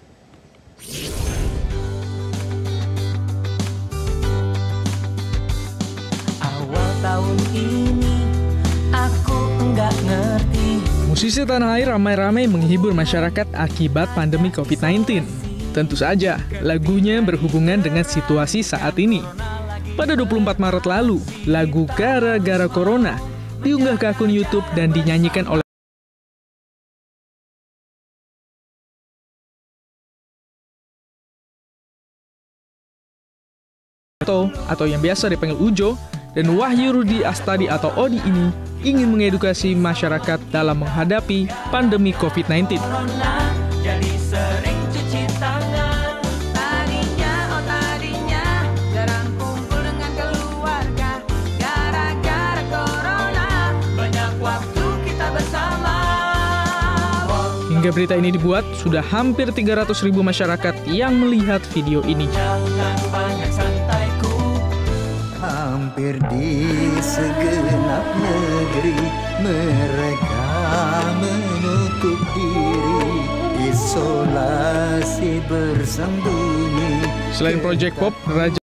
Speaker 9: Awal tahun ini aku enggak ngerti. Musisi tanah air ramai-ramai menghibur masyarakat akibat pandemi covid sembilan belas. Tentu saja, lagunya berhubungan dengan situasi saat ini. Pada dua puluh empat Maret lalu, lagu Gara-Gara Corona diunggah ke akun YouTube dan dinyanyikan oleh atau yang biasa dipanggil Ujo, dan Wahyu Rudi Astadi atau Odi ini ingin mengedukasi masyarakat dalam menghadapi pandemi covid sembilan belas. Jadi sering cuci tangan, tadinya, oh tadinya, jarang kumpul dengan keluarga, gara-gara corona, banyak waktu kita bersama. Hingga berita ini dibuat, sudah hampir tiga ratus ribu masyarakat yang melihat video ini. Jangan banyak santaiku. Hampir di segenap negeri mereka menutup diri, isolasi bersembunyi. Selain Project Pop, Raja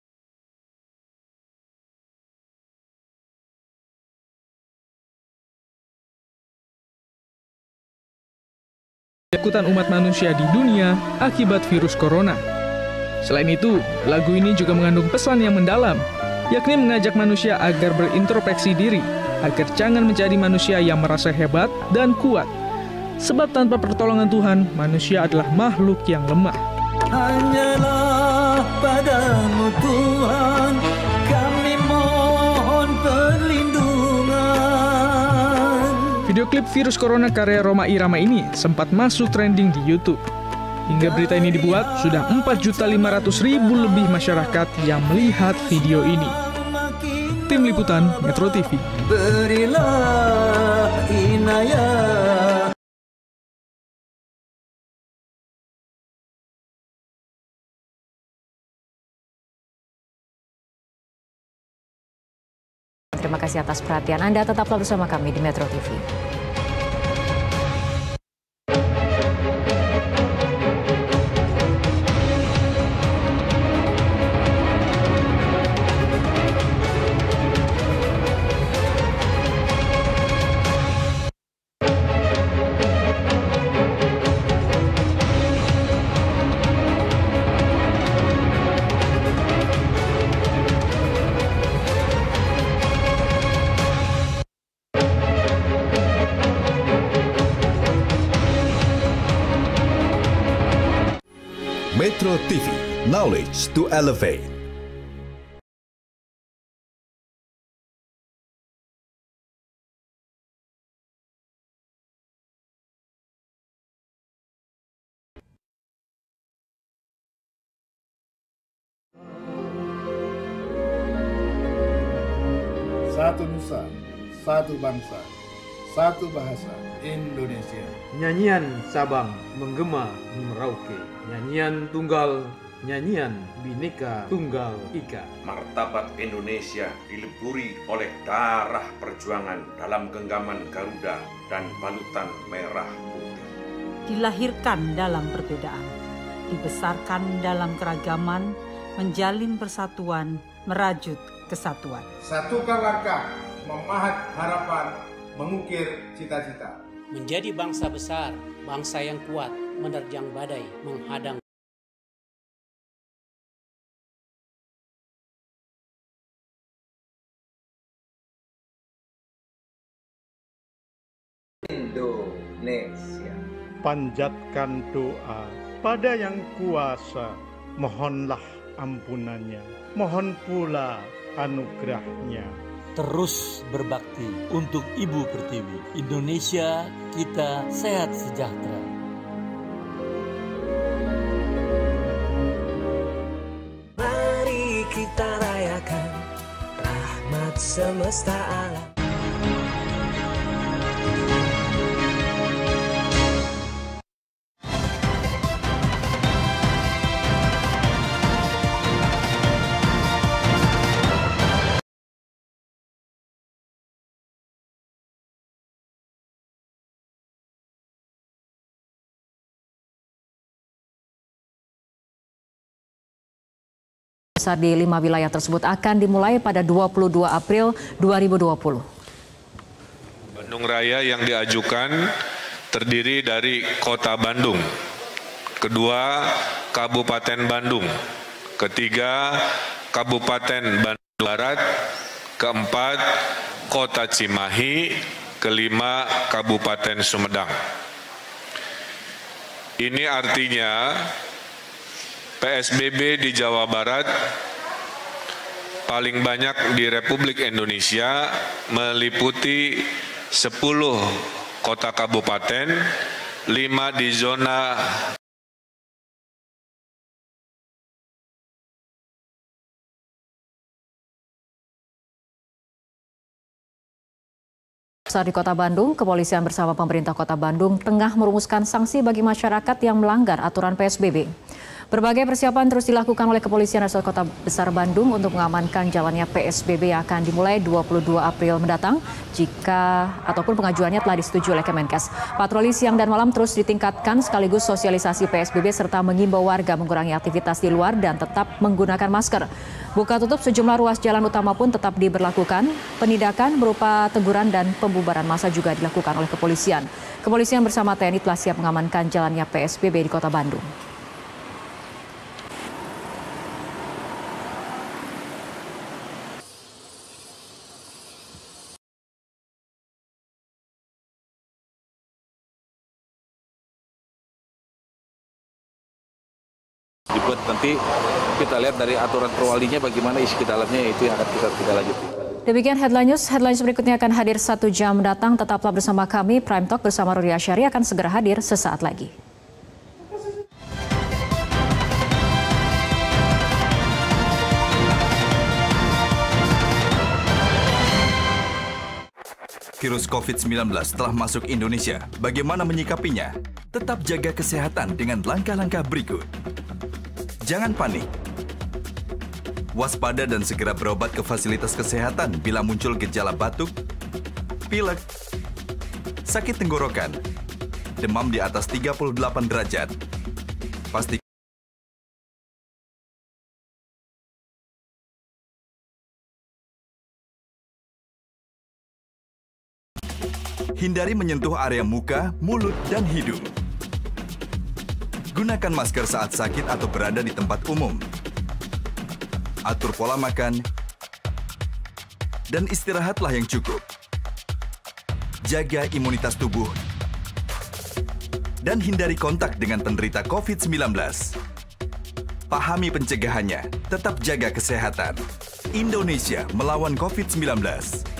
Speaker 9: ikutan umat manusia di dunia akibat virus corona. Selain itu, lagu ini juga mengandung pesan yang mendalam, yakni mengajak manusia agar berintrospeksi diri, agar jangan menjadi manusia yang merasa hebat dan kuat. Sebab tanpa pertolongan Tuhan, manusia adalah makhluk yang lemah. Hanyalah padamu Tuhan, kami mohon perlindungan. Video klip virus corona karya Rhoma Irama ini sempat masuk trending di YouTube. Hingga berita ini dibuat, sudah empat juta lima ratus ribu lebih masyarakat yang melihat video ini. Tim Liputan Metro T V. Berilah inayah.
Speaker 2: Terima kasih atas perhatian Anda. Tetaplah bersama kami di Metro T V.
Speaker 1: Metro T V, knowledge to elevate.
Speaker 13: Satu nusa, satu bangsa,
Speaker 5: satu bahasa Indonesia.
Speaker 13: Nyanyian Sabang menggema di Merauke. Nyanyian tunggal, nyanyian Bhinneka Tunggal Ika.
Speaker 14: Martabat Indonesia dileburi oleh darah perjuangan dalam genggaman Garuda dan balutan merah putih.
Speaker 15: Dilahirkan dalam perbedaan, dibesarkan dalam keragaman, menjalin persatuan, merajut kesatuan.
Speaker 5: Satukan langkah, memahat harapan, mengukir cita-cita.
Speaker 18: Menjadi bangsa besar, bangsa yang kuat, menerjang badai, menghadang
Speaker 23: Indonesia.
Speaker 24: Panjatkan doa pada yang kuasa, mohonlah ampunannya, mohon pula anugerahnya.
Speaker 26: Terus berbakti untuk Ibu Pertiwi. Indonesia kita sehat sejahtera.
Speaker 27: Mari kita rayakan rahmat semesta alam.
Speaker 2: Besar di lima wilayah tersebut akan dimulai pada dua puluh dua April dua ribu dua puluh.
Speaker 30: Bandung Raya yang diajukan terdiri dari Kota Bandung, kedua Kabupaten Bandung, ketiga Kabupaten Bandung Barat, keempat Kota Cimahi, kelima Kabupaten Sumedang. Ini artinya P S B B di Jawa Barat paling banyak di Republik Indonesia, meliputi sepuluh kota kabupaten, lima di zona
Speaker 2: Saat di Kota Bandung, kepolisian bersama pemerintah Kota Bandung tengah merumuskan sanksi bagi masyarakat yang melanggar aturan P S B B. Berbagai persiapan terus dilakukan oleh kepolisian resort Kota Besar Bandung untuk mengamankan jalannya P S B B yang akan dimulai dua puluh dua April mendatang jika ataupun pengajuannya telah disetujui oleh Kemenkes. Patroli siang dan malam terus ditingkatkan sekaligus sosialisasi P S B B serta mengimbau warga mengurangi aktivitas di luar dan tetap menggunakan masker. Buka tutup sejumlah ruas jalan utama pun tetap diberlakukan. Penindakan berupa teguran dan pembubaran massa juga dilakukan oleh kepolisian. Kepolisian bersama T N I telah siap mengamankan jalannya P S B B di Kota Bandung.
Speaker 31: Dibuat nanti kita lihat dari aturan perwalinya bagaimana isi ke dalamnya, itu yang akan kita tidak lanjuti.
Speaker 2: Demikian Headline News. Headline berikutnya akan hadir satu jam mendatang. Tetaplah bersama kami. Prime Talk bersama Rudi Asyari akan segera hadir sesaat lagi.
Speaker 1: Virus covid sembilan belas telah masuk Indonesia. Bagaimana menyikapinya? Tetap jaga kesehatan dengan langkah-langkah berikut. Jangan panik. Waspada dan segera berobat ke fasilitas kesehatan bila muncul gejala batuk, pilek, sakit tenggorokan, demam di atas tiga puluh delapan derajat. Pastikan hindari menyentuh area muka, mulut, dan hidung. Gunakan masker saat sakit atau berada di tempat umum. Atur pola makan dan istirahatlah yang cukup. Jaga imunitas tubuh dan hindari kontak dengan penderita covid sembilan belas. Pahami pencegahannya, tetap jaga kesehatan. Indonesia melawan covid sembilan belas.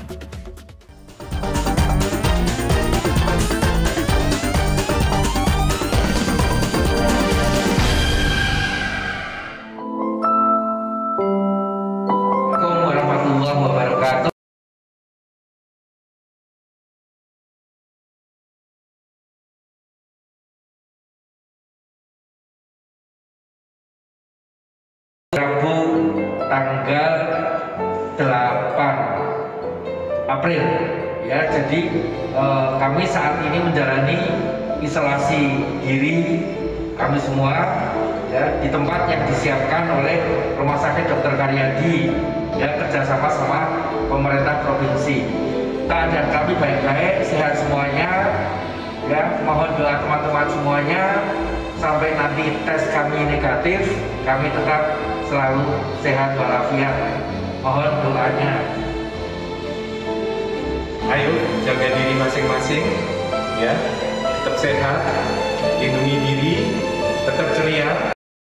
Speaker 4: tanggal delapan April. Ya, jadi eh, kami saat ini menjalani isolasi diri kami semua ya di tempat yang disiapkan oleh Rumah Sakit Dokter Karyadi ya kerjasama sama pemerintah provinsi. Keadaan kami baik-baik, sehat semuanya. Ya, mohon doa teman-teman semuanya sampai nanti tes kami negatif, kami tetap selalu sehat walafiat. Mohon doanya.
Speaker 10: Ayo jaga diri masing-masing, ya, tetap sehat, lindungi diri, tetap ceria.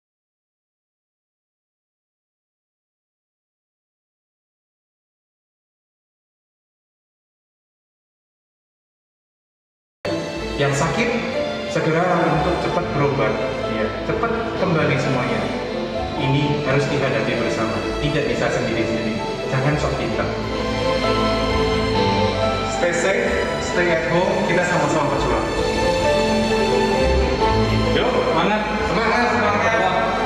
Speaker 10: Yang sakit segera untuk cepat berobat, ya, cepat kembali semuanya. Ini harus dihadapi bersama, tidak bisa sendiri-sendiri. Jangan sok pintar. Stay safe, stay at home, kita sama-sama berjuang. Yuk, semangat, semangat, semangat.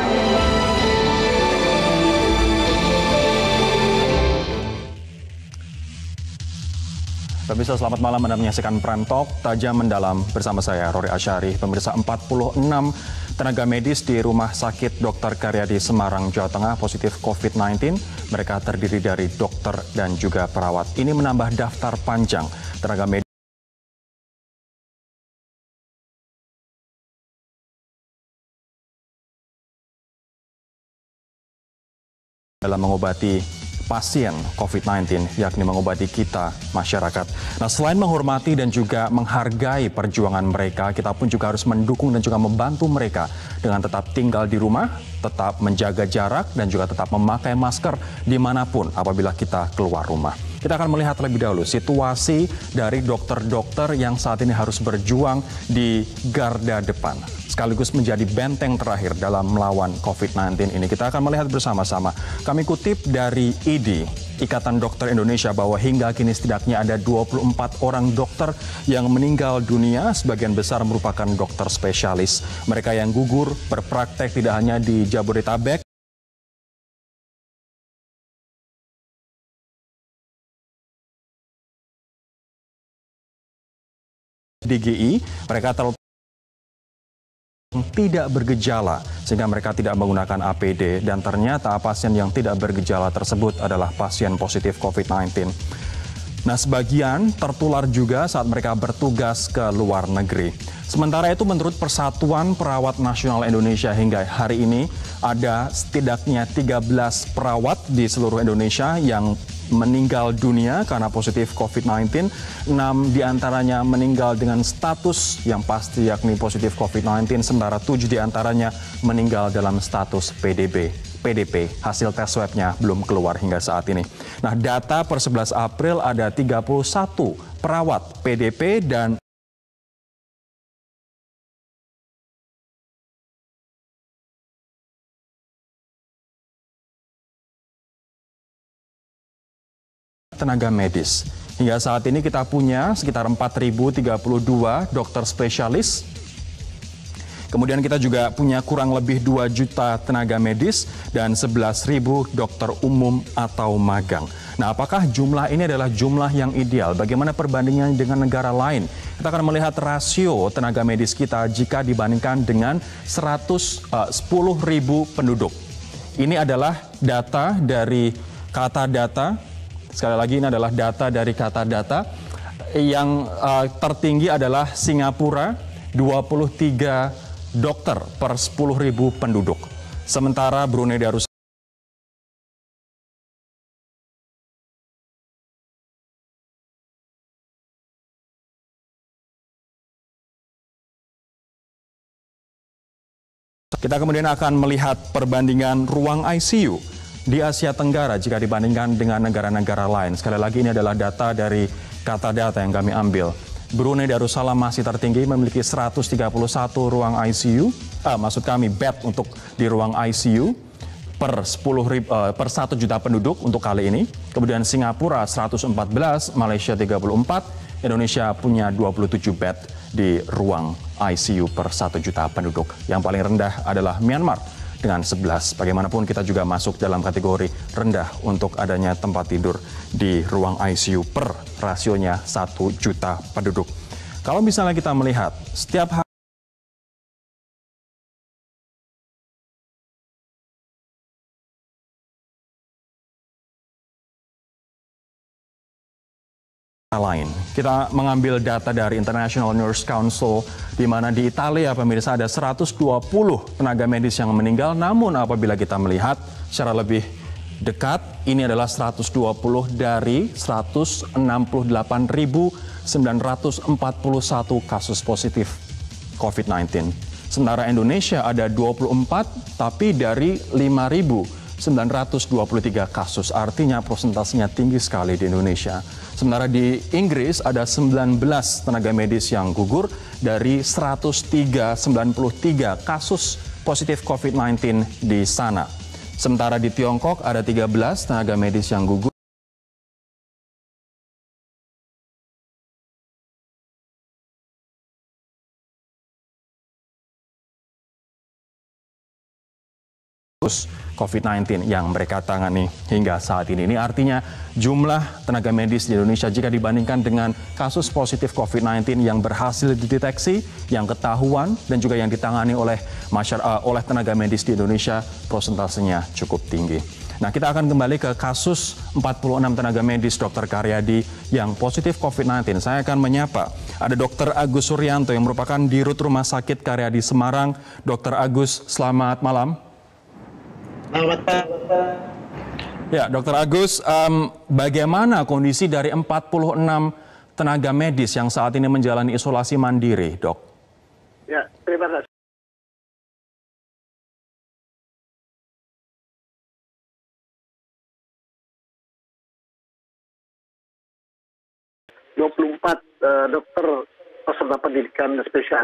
Speaker 11: Pemirsa, selamat malam. Anda menyaksikan Prime Talk, Tajam Mendalam bersama saya, Rory Asyari. Pemirsa, empat puluh enam tenaga medis di Rumah Sakit Dokter Karyadi Semarang, Jawa Tengah positif covid sembilan belas. Mereka terdiri dari dokter dan juga perawat. Ini menambah daftar panjang tenaga medis dalam mengobati pasien covid sembilan belas, yakni mengobati kita, masyarakat. Nah, selain menghormati dan juga menghargai perjuangan mereka, kita pun juga harus mendukung dan juga membantu mereka dengan tetap tinggal di rumah, tetap menjaga jarak, dan juga tetap memakai masker dimanapun apabila kita keluar rumah. Kita akan melihat lebih dahulu situasi dari dokter-dokter yang saat ini harus berjuang di garda depan, sekaligus menjadi benteng terakhir dalam melawan covid sembilan belas ini. Kita akan melihat bersama-sama. Kami kutip dari I D I, Ikatan Dokter Indonesia, bahwa hingga kini setidaknya ada dua puluh empat orang dokter yang meninggal dunia, sebagian besar merupakan dokter spesialis. Mereka yang gugur berpraktek tidak hanya di Jabodetabek, D G I, mereka terletak tidak bergejala sehingga mereka tidak menggunakan A P D, dan ternyata pasien yang tidak bergejala tersebut adalah pasien positif covid sembilan belas. Nah, sebagian tertular juga saat mereka bertugas ke luar negeri. Sementara itu, menurut Persatuan Perawat Nasional Indonesia, hingga hari ini ada setidaknya tiga belas perawat di seluruh Indonesia yang meninggal dunia karena positif covid sembilan belas. enam diantaranya meninggal dengan status yang pasti yakni positif covid sembilan belas, sementara tujuh diantaranya meninggal dalam status P D B. P D P, hasil tes swabnya belum keluar hingga saat ini. Nah, data per sebelas April ada tiga puluh satu perawat P D P dan tenaga medis. Hingga saat ini kita punya sekitar empat ribu tiga puluh dua dokter spesialis. Kemudian kita juga punya kurang lebih dua juta tenaga medis dan sebelas ribu dokter umum atau magang. Nah, apakah jumlah ini adalah jumlah yang ideal? Bagaimana perbandingannya dengan negara lain? Kita akan melihat rasio tenaga medis kita jika dibandingkan dengan seratus sepuluh ribu penduduk. Ini adalah data dari Kata Data. Sekali lagi, ini adalah data dari Kata Data. Yang uh, tertinggi adalah Singapura, dua puluh tiga dokter per sepuluh ribu penduduk. Sementara Brunei Darussalam kita kemudian akan melihat perbandingan ruang I C U di Asia Tenggara jika dibandingkan dengan negara-negara lain. Sekali lagi, ini adalah data dari Kata Data yang kami ambil. Brunei Darussalam masih tertinggi, memiliki seratus tiga puluh satu ruang I C U, ah, maksud kami bed untuk di ruang I C U per sepuluh ribu, uh, per satu juta penduduk untuk kali ini. Kemudian Singapura seratus empat belas, Malaysia tiga puluh empat, Indonesia punya dua puluh tujuh bed di ruang I C U per satu juta penduduk. Yang paling rendah adalah Myanmar dengan sebelas. Bagaimanapun kita juga masuk dalam kategori rendah untuk adanya tempat tidur di ruang I C U per rasionya satu juta penduduk. Kalau misalnya kita melihat setiap hari lain. Kita mengambil data dari International Nurse Council di mana di Italia pemirsa ada seratus dua puluh tenaga medis yang meninggal, namun apabila kita melihat secara lebih dekat ini adalah seratus dua puluh dari seratus enam puluh delapan ribu sembilan ratus empat puluh satu kasus positif COVID sembilan belas. Sementara Indonesia ada dua puluh empat tapi dari lima ribu sembilan ratus dua puluh tiga kasus, artinya prosentasenya tinggi sekali di Indonesia. Sementara di Inggris ada sembilan belas tenaga medis yang gugur dari seratus tiga sembilan puluh tiga kasus positif COVID sembilan belas di sana. Sementara di Tiongkok ada tiga belas tenaga medis yang gugur. COVID sembilan belas yang mereka tangani hingga saat ini. Ini artinya jumlah tenaga medis di Indonesia jika dibandingkan dengan kasus positif COVID sembilan belas yang berhasil dideteksi, yang ketahuan dan juga yang ditangani oleh masyarakat, uh, oleh tenaga medis di Indonesia, prosentasenya cukup tinggi. Nah, kita akan kembali ke kasus empat puluh enam tenaga medis Dokter Karyadi yang positif COVID sembilan belas. Saya akan menyapa ada Dokter Agus Suryanto yang merupakan Dirut Rumah Sakit Karyadi Semarang. Dokter Agus, selamat malam.
Speaker 3: Selamat malam.
Speaker 11: Ya, Dokter Agus, um, bagaimana kondisi dari empat puluh enam tenaga medis yang saat ini menjalani isolasi mandiri, Dok?
Speaker 3: Ya, terima kasih. dua puluh empat uh, dokter peserta pendidikan spesial